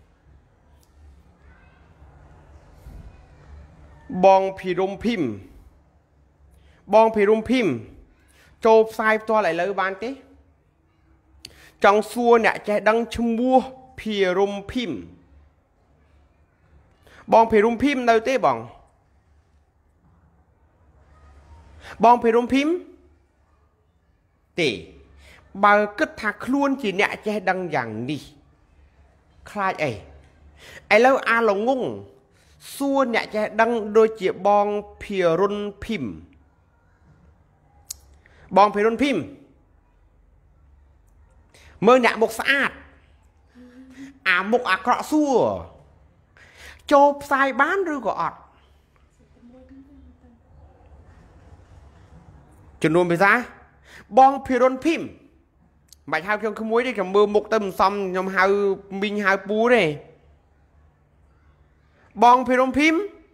បងភីរុំភីមបងភីរុំភីមចូលផ្សាយផ្ទាល់ឥឡូវបានទេចង់សួរអ្នកចេះដឹងឈ្មោះភីរុំភីមបងភីរុំភីមនៅទេបងបងភីរុំភីមទេបើគិតថាខ្លួនជាអ្នកចេះដឹងយ៉ាងនេះខ្លាចអីឥឡូវអាឡងងសួរអ្នកចេះដឹងដូចជាបងភិរុនភីមបងភិរុនភីមមើលអ្នកមុខស្អាតអាមុខអាក្រក់សួរចូលផ្សាយបានឬក៏អត់ចំនួនភាសាបងភិរុនភីមមិនបាច់ហៅខ្ញុំក្មួយទេខ្ញុំមើលមុខទៅមិនសមខ្ញុំហៅមីងហៅពូទេបងភិរុនភីម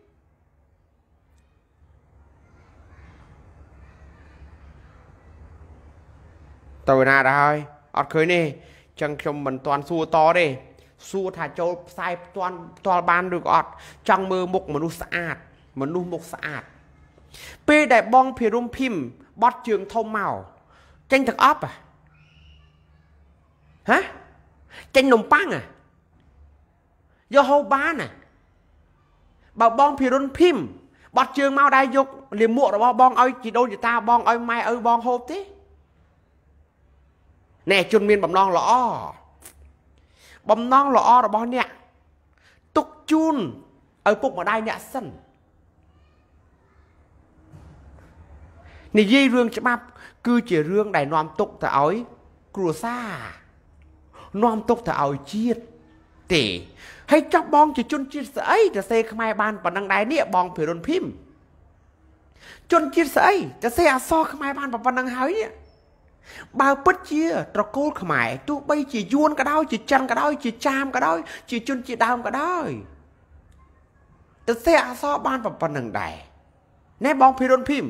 ទៅណាដែរហើយអត់ឃើញទេចឹងខ្ញុំមិនទាន់សួរតទេសួរថាចូលផ្សាយផ្ទាន់ផ្ទាល់បានឬក៏អត់ចង់មើលមុខមនុស្សស្អាតមនុស្សមុខស្អាតពេលដែលបងភិរុនភីមបត់ជើងធំមកចេញទឹកអប់ហ៎ចេញនំប៉័ងយកហូបបានបើបងភិរុនភីមបត់ជើងមកដែរយកលាមករបស់បងឲ្យជីដូនជីតាបងឲ្យម៉ែឪបងហូបទេណែជនមានបំណងល្អបំណងល្អរបស់អ្នកទុកជូនឲ្យពុកម្ដាយអ្នកសិននិយាយរឿងច្បាប់គឺជារឿងដែលនាំទុកទៅឲ្យគ្រួសារនាំទុកទៅឲ្យជាតិទេហើយចាប់បងជាជនជាតិស្អីទៅសេខ្មែរបានប៉ុណ្ណឹងដែរនេះបងភិរុនភីមជនជាតិស្អីទៅសេអក្សរខ្មែរបានប៉ុណ្ណឹងហើយនេះបើពិតជាត្រកូលខ្មែរទោះបីជាយួនក៏ដោយជាចិនក៏ដោយជាចាមក៏ដោយជាជនជាតិដើមក៏ដោយទៅសេអក្សរបានប៉ុណ្ណឹងដែរណែបងភិរុនភីម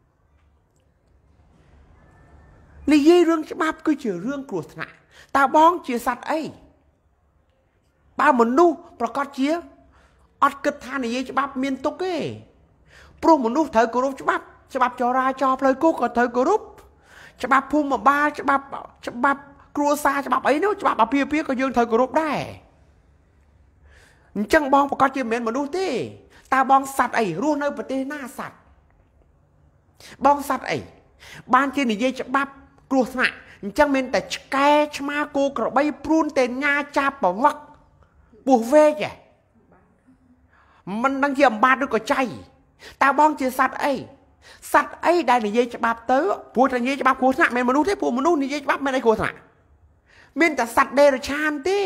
និយាយរឿងច្បាប់គឺជារឿងគ្រោះថ្នាក់តើបងជាសត្វអីបើមនុស្សប្រកាសជាអត់គិតថានិយាយច្បាប់មានទុកទេព្រោះមនុស្សត្រូវគោរពច្បាប់ច្បាប់ចរាចរណ៍ផ្លូវគោកក៏ត្រូវគោរពច្បាប់ភូមិបាលច្បាប់ច្បាប់គ្រួសារច្បាប់អីនោះច្បាប់អាពាហ៍ពិពាហ៍ក៏យើងត្រូវគោរពដែរអញ្ចឹងបងប្រកាសជាមិនមែនមនុស្សទេតើបងសត្វអីរស់នៅប្រទេសណាសត្វបងសត្វអីបានជានិយាយច្បាប់គ្រោះថ្នាក់អញ្ចឹងមានតែឆ្កែឆ្មាគោក្របីព្រួនតែញ៉ាចាប់ប្រវឹកពោះវែកមិនដឹងជាអំបាទឬក៏ចៃតើបងជាសត្វអីសត្វអីដែលនិយាយច្បាប់ទៅព្រោះតែនិយាយច្បាប់គ្រោះថ្នាក់មិនមនុស្សទេព្រោះមនុស្សនិយាយច្បាប់មិនអីគ្រោះថ្នាក់មានតែសត្វដេរឆានទេ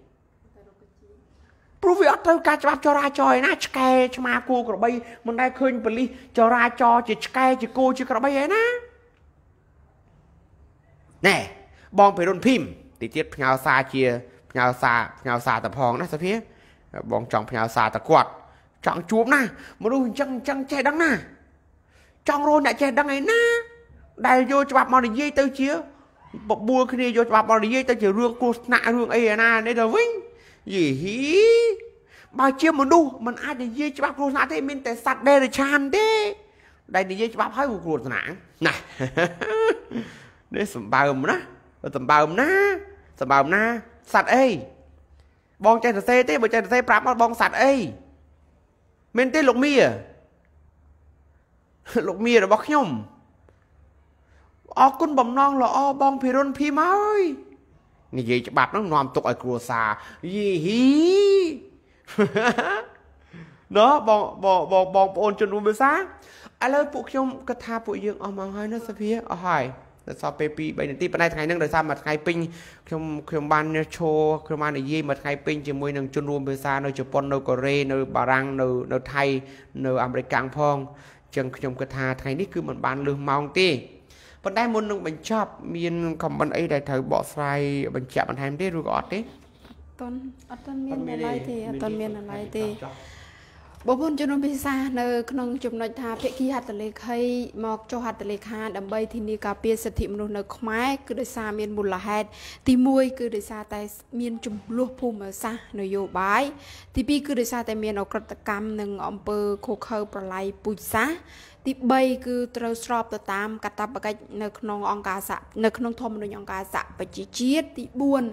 ព្រោះវាអត់ត្រូវការច្បាប់ចរាចរណ៍ឯណាឆ្កែឆ្មាគោក្របីមិនដែលឃើញប៉ូលីសចរាចរណ៍ជាឆ្កែជាគោជាក្របីឯណាណែបងភិរុនភីមទីទៀតផ្ញើសារជាផ្ញើសារផ្ញើសារទៅផងណាសុភាបងចង់ផ្ញើសារទៅគាត់ចង់ជួបណាមនុស្សអញ្ចឹងអញ្ចឹងចេះដឹងណាចង់រស់អ្នកចេះដឹងឯណាដែលយកច្បាប់មកនិយាយទៅជាបបួលគ្នាយកច្បាប់មកនិយាយទៅជារឿងគ្រោះថ្នាក់រឿងអីឯណានេះទៅវិញយីហ៊ីបើជាមនុស្សมันអាចនិយាយច្បាប់គ្រោះថ្នាក់ទេមានតែសត្វដេរឆានទេដែលនិយាយច្បាប់ហើយគ្រោះថ្នាក់ណានេះសម្បើមណាសម្បើមណាសម្បើមណាសត្វអីបងចេះសរសេរទេបើចេះសរសេរប្រាប់មកបងសត្វអីមែនទេលោកមៀលោកមៀរបស់ខ្ញុំអរគុណបំណងល្អបងភិរុនភីមហើយនិយាយច្បាប់ហ្នឹងនាំទុកឲ្យគ្រួសារយីហ៊ីណ៎បងបងបងបងប្អូនជនរួមភាសាឥឡូវពួកខ្ញុំគិតថាពួកយើងអស់មកហើយណាសុភាអស់ហើយដល់សល់ពេលពីរបីនាទីប៉ុន្តែថ្ងៃហ្នឹងដោយសារមួយថ្ងៃពេញខ្ញុំខ្ញុំបានឈរខ្ញុំបាននិយាយមួយថ្ងៃពេញជាមួយនឹងជនរួមភាសានៅជប៉ុននៅកូរ៉េនៅបារាំងនៅនៅថៃនៅអាមេរិកកាំងផងអញ្ចឹងខ្ញុំគិតថាថ្ងៃនេះគឺមិនបានលឺម៉ោងទេប៉ុន្តែមុននឹងបញ្ចប់មានខមមិនអីដែលត្រូវបកស្រាយបញ្ជាក់បន្ថែមទេឬក៏អត់ទេអត់អត់មានអ្វីទេអត់មានអ្វីទេបងប្អូនជនរួមភាសានៅក្នុងចំណុចថាភាគីហត្ថលេខីមកចុះហត្ថលេខាដើម្បីធានាការពារសិទ្ធិមនុស្សនៅខ្មែរគឺដោយសារមានមូលហេតុទីមួយគឺដោយសារតែមានចំនួនភូមិសាស្ត្រនយោបាយទីពីរគឺដោយសារតែមានអក្រិតកម្មនិងអំពើឃោរឃៅប្រឡាយពូជសាសន៍ទីបីគឺត្រូវស្របទៅតាមកាតព្វកិច្ចនៅក្នុងអង្គការសហនៅក្នុងធម្មនុញ្ញអង្គការសហប្រជាជាតិទីបួន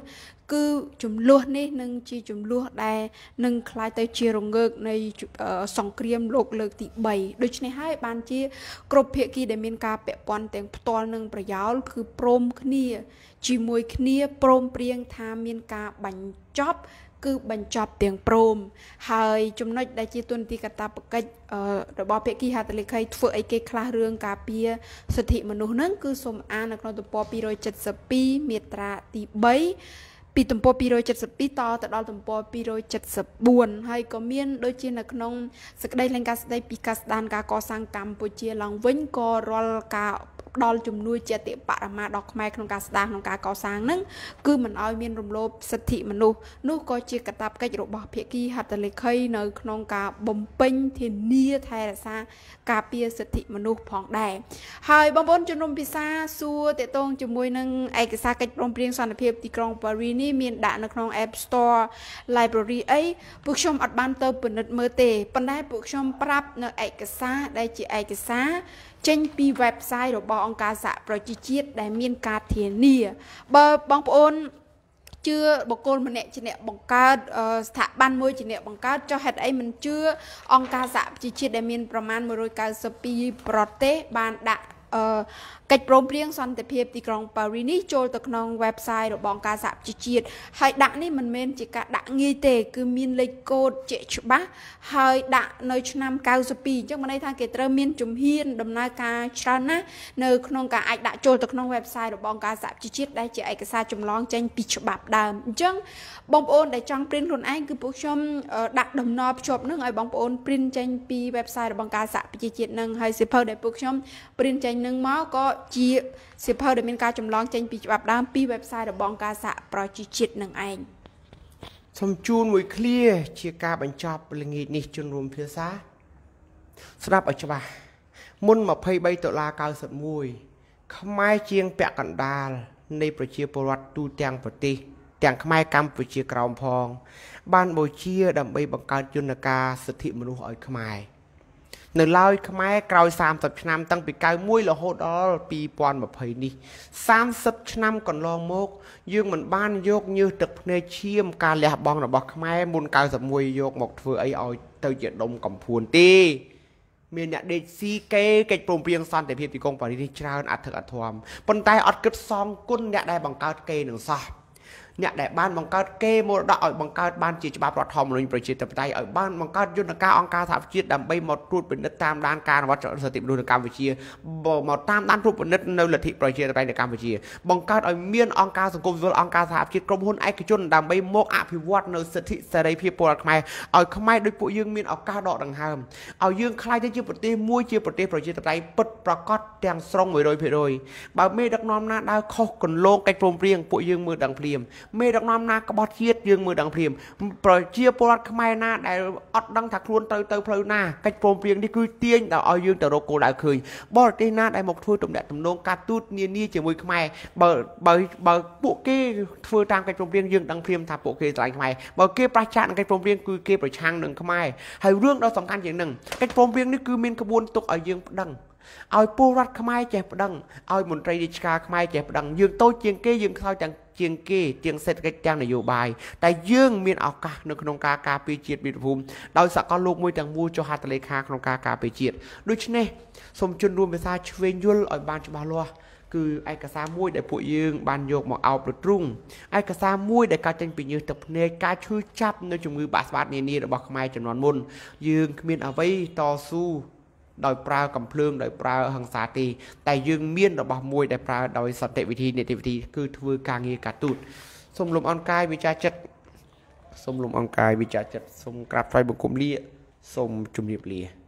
គឺចំនួននេះនឹងជាចំនួនដែលនឹងคล้ายទៅជារងើកនៃសង្គ្រាមលោកលើកទីបីដូច្នេះហើយបានជាគ្រប់ភាគីដែលមានការពាក់ព័ន្ធទាំងផ្ទាល់និងប្រយោលគឺព្រមគ្នាជាមួយគ្នាព្រមព្រៀងថាមានការបញ្ចប់គឺបញ្ចប់ទាំងព្រមហើយចំណុចដែលជាទុនទីកាតព្វកិច្ចរបស់ភាគីហត្ថលេខីធ្វើអីគេខ្លះរឿងការពារសិទ្ធិមនុស្សហ្នឹងគឺសូមអាននៅក្នុងទំព័រពីររយседមពីរមាត្រាទីបីពីទំព័រពីររយседមពីរតទៅដល់ទំព័រពីររយседមបួនហើយក៏មានដូចជានៅក្នុងសេចក្តីលែងការស្តីពីការស្ដានការកសាងកម្ពុជាឡើងវិញក៏រាល់ការផ្ដល់ជំនួយជាតិបរមាដល់ខ្មែរក្នុងការស្ដារក្នុងការកសាងហ្នឹងគឺមិនឲ្យមានរំលោភសិទ្ធិមនុស្សនោះក៏ជាកាតព្វកិច្ចរបស់ភាគីហត្ថលេខីនៅក្នុងការបំពេញធានាថែរក្សាការពារសិទ្ធិមនុស្សផងដែរហើយបងប្អូនជំនុំពិសាសួរតេតងជាមួយនឹងឯកសារកិច្ចព្រមព្រៀងសន្តិភាពទីក្រុងប៉ារីនេះមានដាក់នៅក្នុង App Store Library អីពួកខ្ញុំអត់បានទៅពិនិត្យមើលទេប៉ុន្តែពួកខ្ញុំប្រាប់នៅឯកសារដែលជាឯកសារចេញពី website របស់អង្គការសហប្រជាជាតិដែលមានការធានាបើបងប្អូនជឿបុគ្គលម្នាក់ជាអ្នកបង្កើតស្ថាប័នមួយជាអ្នកបង្កើតចុះហេតុអីមិនជឿអង្គការសហប្រជាជាតិដែលមានប្រមាណមួយរយកៅសិបពីរប្រទេសបានដាក់កិច្ចព្រមព្រៀងសន្តិភាពទីក្រុងប៉ារីនេះចូលទៅក្នុង website របស់អង្គការសហប្រជាជាតិហើយដាក់នេះមិនមែនជាការដាក់ងាយទេគឺមានលេខកូដជាក់ច្បាស់ហើយដាក់នៅឆ្នាំកៅសិបពីរអញ្ចឹងមានន័យថាគេត្រូវមានជំហានដំណើរការច្រើនណាស់នៅក្នុងការអាចដាក់ចូលទៅក្នុង website របស់អង្គការសហប្រជាជាតិដែលជាឯកសារចម្លងចេញពីច្បាប់ដើមអញ្ចឹងបងប្អូនដែលចង់ព្រីនខ្លួនឯងគឺពួកខ្ញុំដាក់ដំណរភ្ជាប់នឹងឲ្យបងប្អូនព្រីនចេញពី website របស់អង្គការសហប្រជាជាតិនឹងហើយសៀវភៅដែលពួកខ្ញុំព្រីនចេញនឹងមកក៏ជាសៀវភៅដែលមានការចម្លងចេញពីច្បាប់ដើមពី website របស់អង្គការសហប្រជាជាតិនឹងឯងសូមជូនមួយឃ្លាជាការបញ្ចប់ល្ងាចនេះជនរួមភាសាស្ដាប់ឲ្យច្បាស់មុនម្ភៃបីដុល្លារកៅសិបមួយខ្មែរជាងពាក់កណ្ដាលនៃប្រជាពលរដ្ឋទូទាំងប្រទេសទាំងខ្មែរកម្ពុជាក្រោមផងបានបូជាដើម្បីបង្កើតយន្តការសិទ្ធិមនុស្សឲ្យខ្មែរនៅឡើយខ្មែរក្រោយសាមសិបឆ្នាំតាំងពីកៅមួយរហូតដល់ពីរពាន់ម្ភៃនេះសាមសិបឆ្នាំកន្លងមកយើងមិនបានយកញើសទឹកភ្នែកឈាមការលះបង់របស់ខ្មែរមុនកៅសិបមួយយកមកធ្វើអីឲ្យទៅជាដុំកំភួនទេមានអ្នកដេកស៊ីគេកិច្ចព្រមព្រៀងសន្តិភាពទីក្រុងប៉ារីសនេះច្រើនអធិកអធមប៉ុន្តែអត់គិតសងគុណអ្នកដែលបង្កើតគេនឹងសោះអ្នកដែលបានបង្កើតគេមរតកឲ្យបង្កើតបានជាច្បាប់រដ្ឋធម្មនុញ្ញប្រជាធិបតេយ្យឲ្យបានបង្កើតយន្តការអង្គការសហប្រជាជាតិដើម្បីមកត្រួតពិនិត្យតាមដានការអនុវត្តសិទ្ធិមនុស្សនៅកម្ពុជាមកតាមដានត្រួតពិនិត្យនៅលទ្ធិប្រជាធិបតេយ្យនៅកម្ពុជាបង្កើតឲ្យមានអង្គការសង្គមស៊ីវិលអង្គការសហប្រជាជាតិក្រុមហ៊ុនឯកជនដើម្បីមកអភិវឌ្ឍនៅសិទ្ធិសេរីភាពពលរដ្ឋខ្មែរឲ្យខ្មែរដូចពួកយើងមានឱកាសដកដង្ហើមឲ្យយើងខ្លាយទៅជាប្រទេសមួយជាប្រទេសប្រជាធិបតេយ្យពិតប្រាកដទាំងស្រុង មួយរយភាគរយ បើមេដឹកនាំណាដើរខុសគន្លងកិច្ចព្រមព្រៀងពួកយើងមើលដឹងភ្លាមមេដឹកនាំណាក្បត់ជាតិយើងមើលដឹងព្រាមប្រជាពលរដ្ឋខ្មែរណាដែលអត់ដឹងថាខ្លួនត្រូវទៅផ្លូវណាកិច្ចព្រមព្រៀងនេះគឺទាញដល់ឲ្យយើងទៅរកគោលដៅឃើញបរទេសណាដែលមកធ្វើទំនាក់ទំនងការទូតនានាជាមួយខ្មែរបើបើបើពួកគេធ្វើតាមកិច្ចព្រមព្រៀងយើងដឹងព្រាមថាពួកគេស្រឡាញ់ខ្មែរបើគេប្រឆាំងនឹងកិច្ចព្រមព្រៀងគឺគេប្រឆាំងនឹងខ្មែរហើយរឿងដ៏សំខាន់ជាងនឹងកិច្ចព្រមព្រៀងនេះគឺមានក្បួនទុកឲ្យយើងប្តឹងឲ្យពលរដ្ឋខ្មែរចេះប្តឹងឲ្យមន្ត្រីរាជការខ្មែរចេះប្តឹងយើងតូចជាងគេយើងខ្សោយទាំងជាងគេទាំងសេដ្ឋកិច្ចទាំងនយោបាយតែយើងមានឱកាសនៅក្នុងការការពារជាតិមាតុភូមិដោយសកលលោកមួយទាំងមូលចុះហត្ថលេខាក្នុងការការពារជាតិដូច្នេះសូមជន់រួមភាសាឆ្វេងយល់ឲ្យបានច្បាស់លាស់គឺឯកសារមួយដែលពួកយើងបានយកមកអោបប្រទ្រុងឯកសារមួយដែលកើតចេញពីញើសទឹកភ្នែកការឈឺចាប់នៅជំងឺបាក់ស្បាតនានារបស់ខ្មែរចំនួនមុនយើងគ្មានអ្វីតស៊ូដោយប្រើកំភ្លើងដោយប្រើហិង្សាទេតែយើងមានរបស់មួយដែលប្រើដោយសន្តិវិធីនីតិវិធីគឺធ្វើការងារការទូតសូមលំអរកាយវិចារចិត្តសូមលំអរកាយវិចារចិត្តសូមក្រាបថ្វាយបង្គំលាសូមជម្រាបលា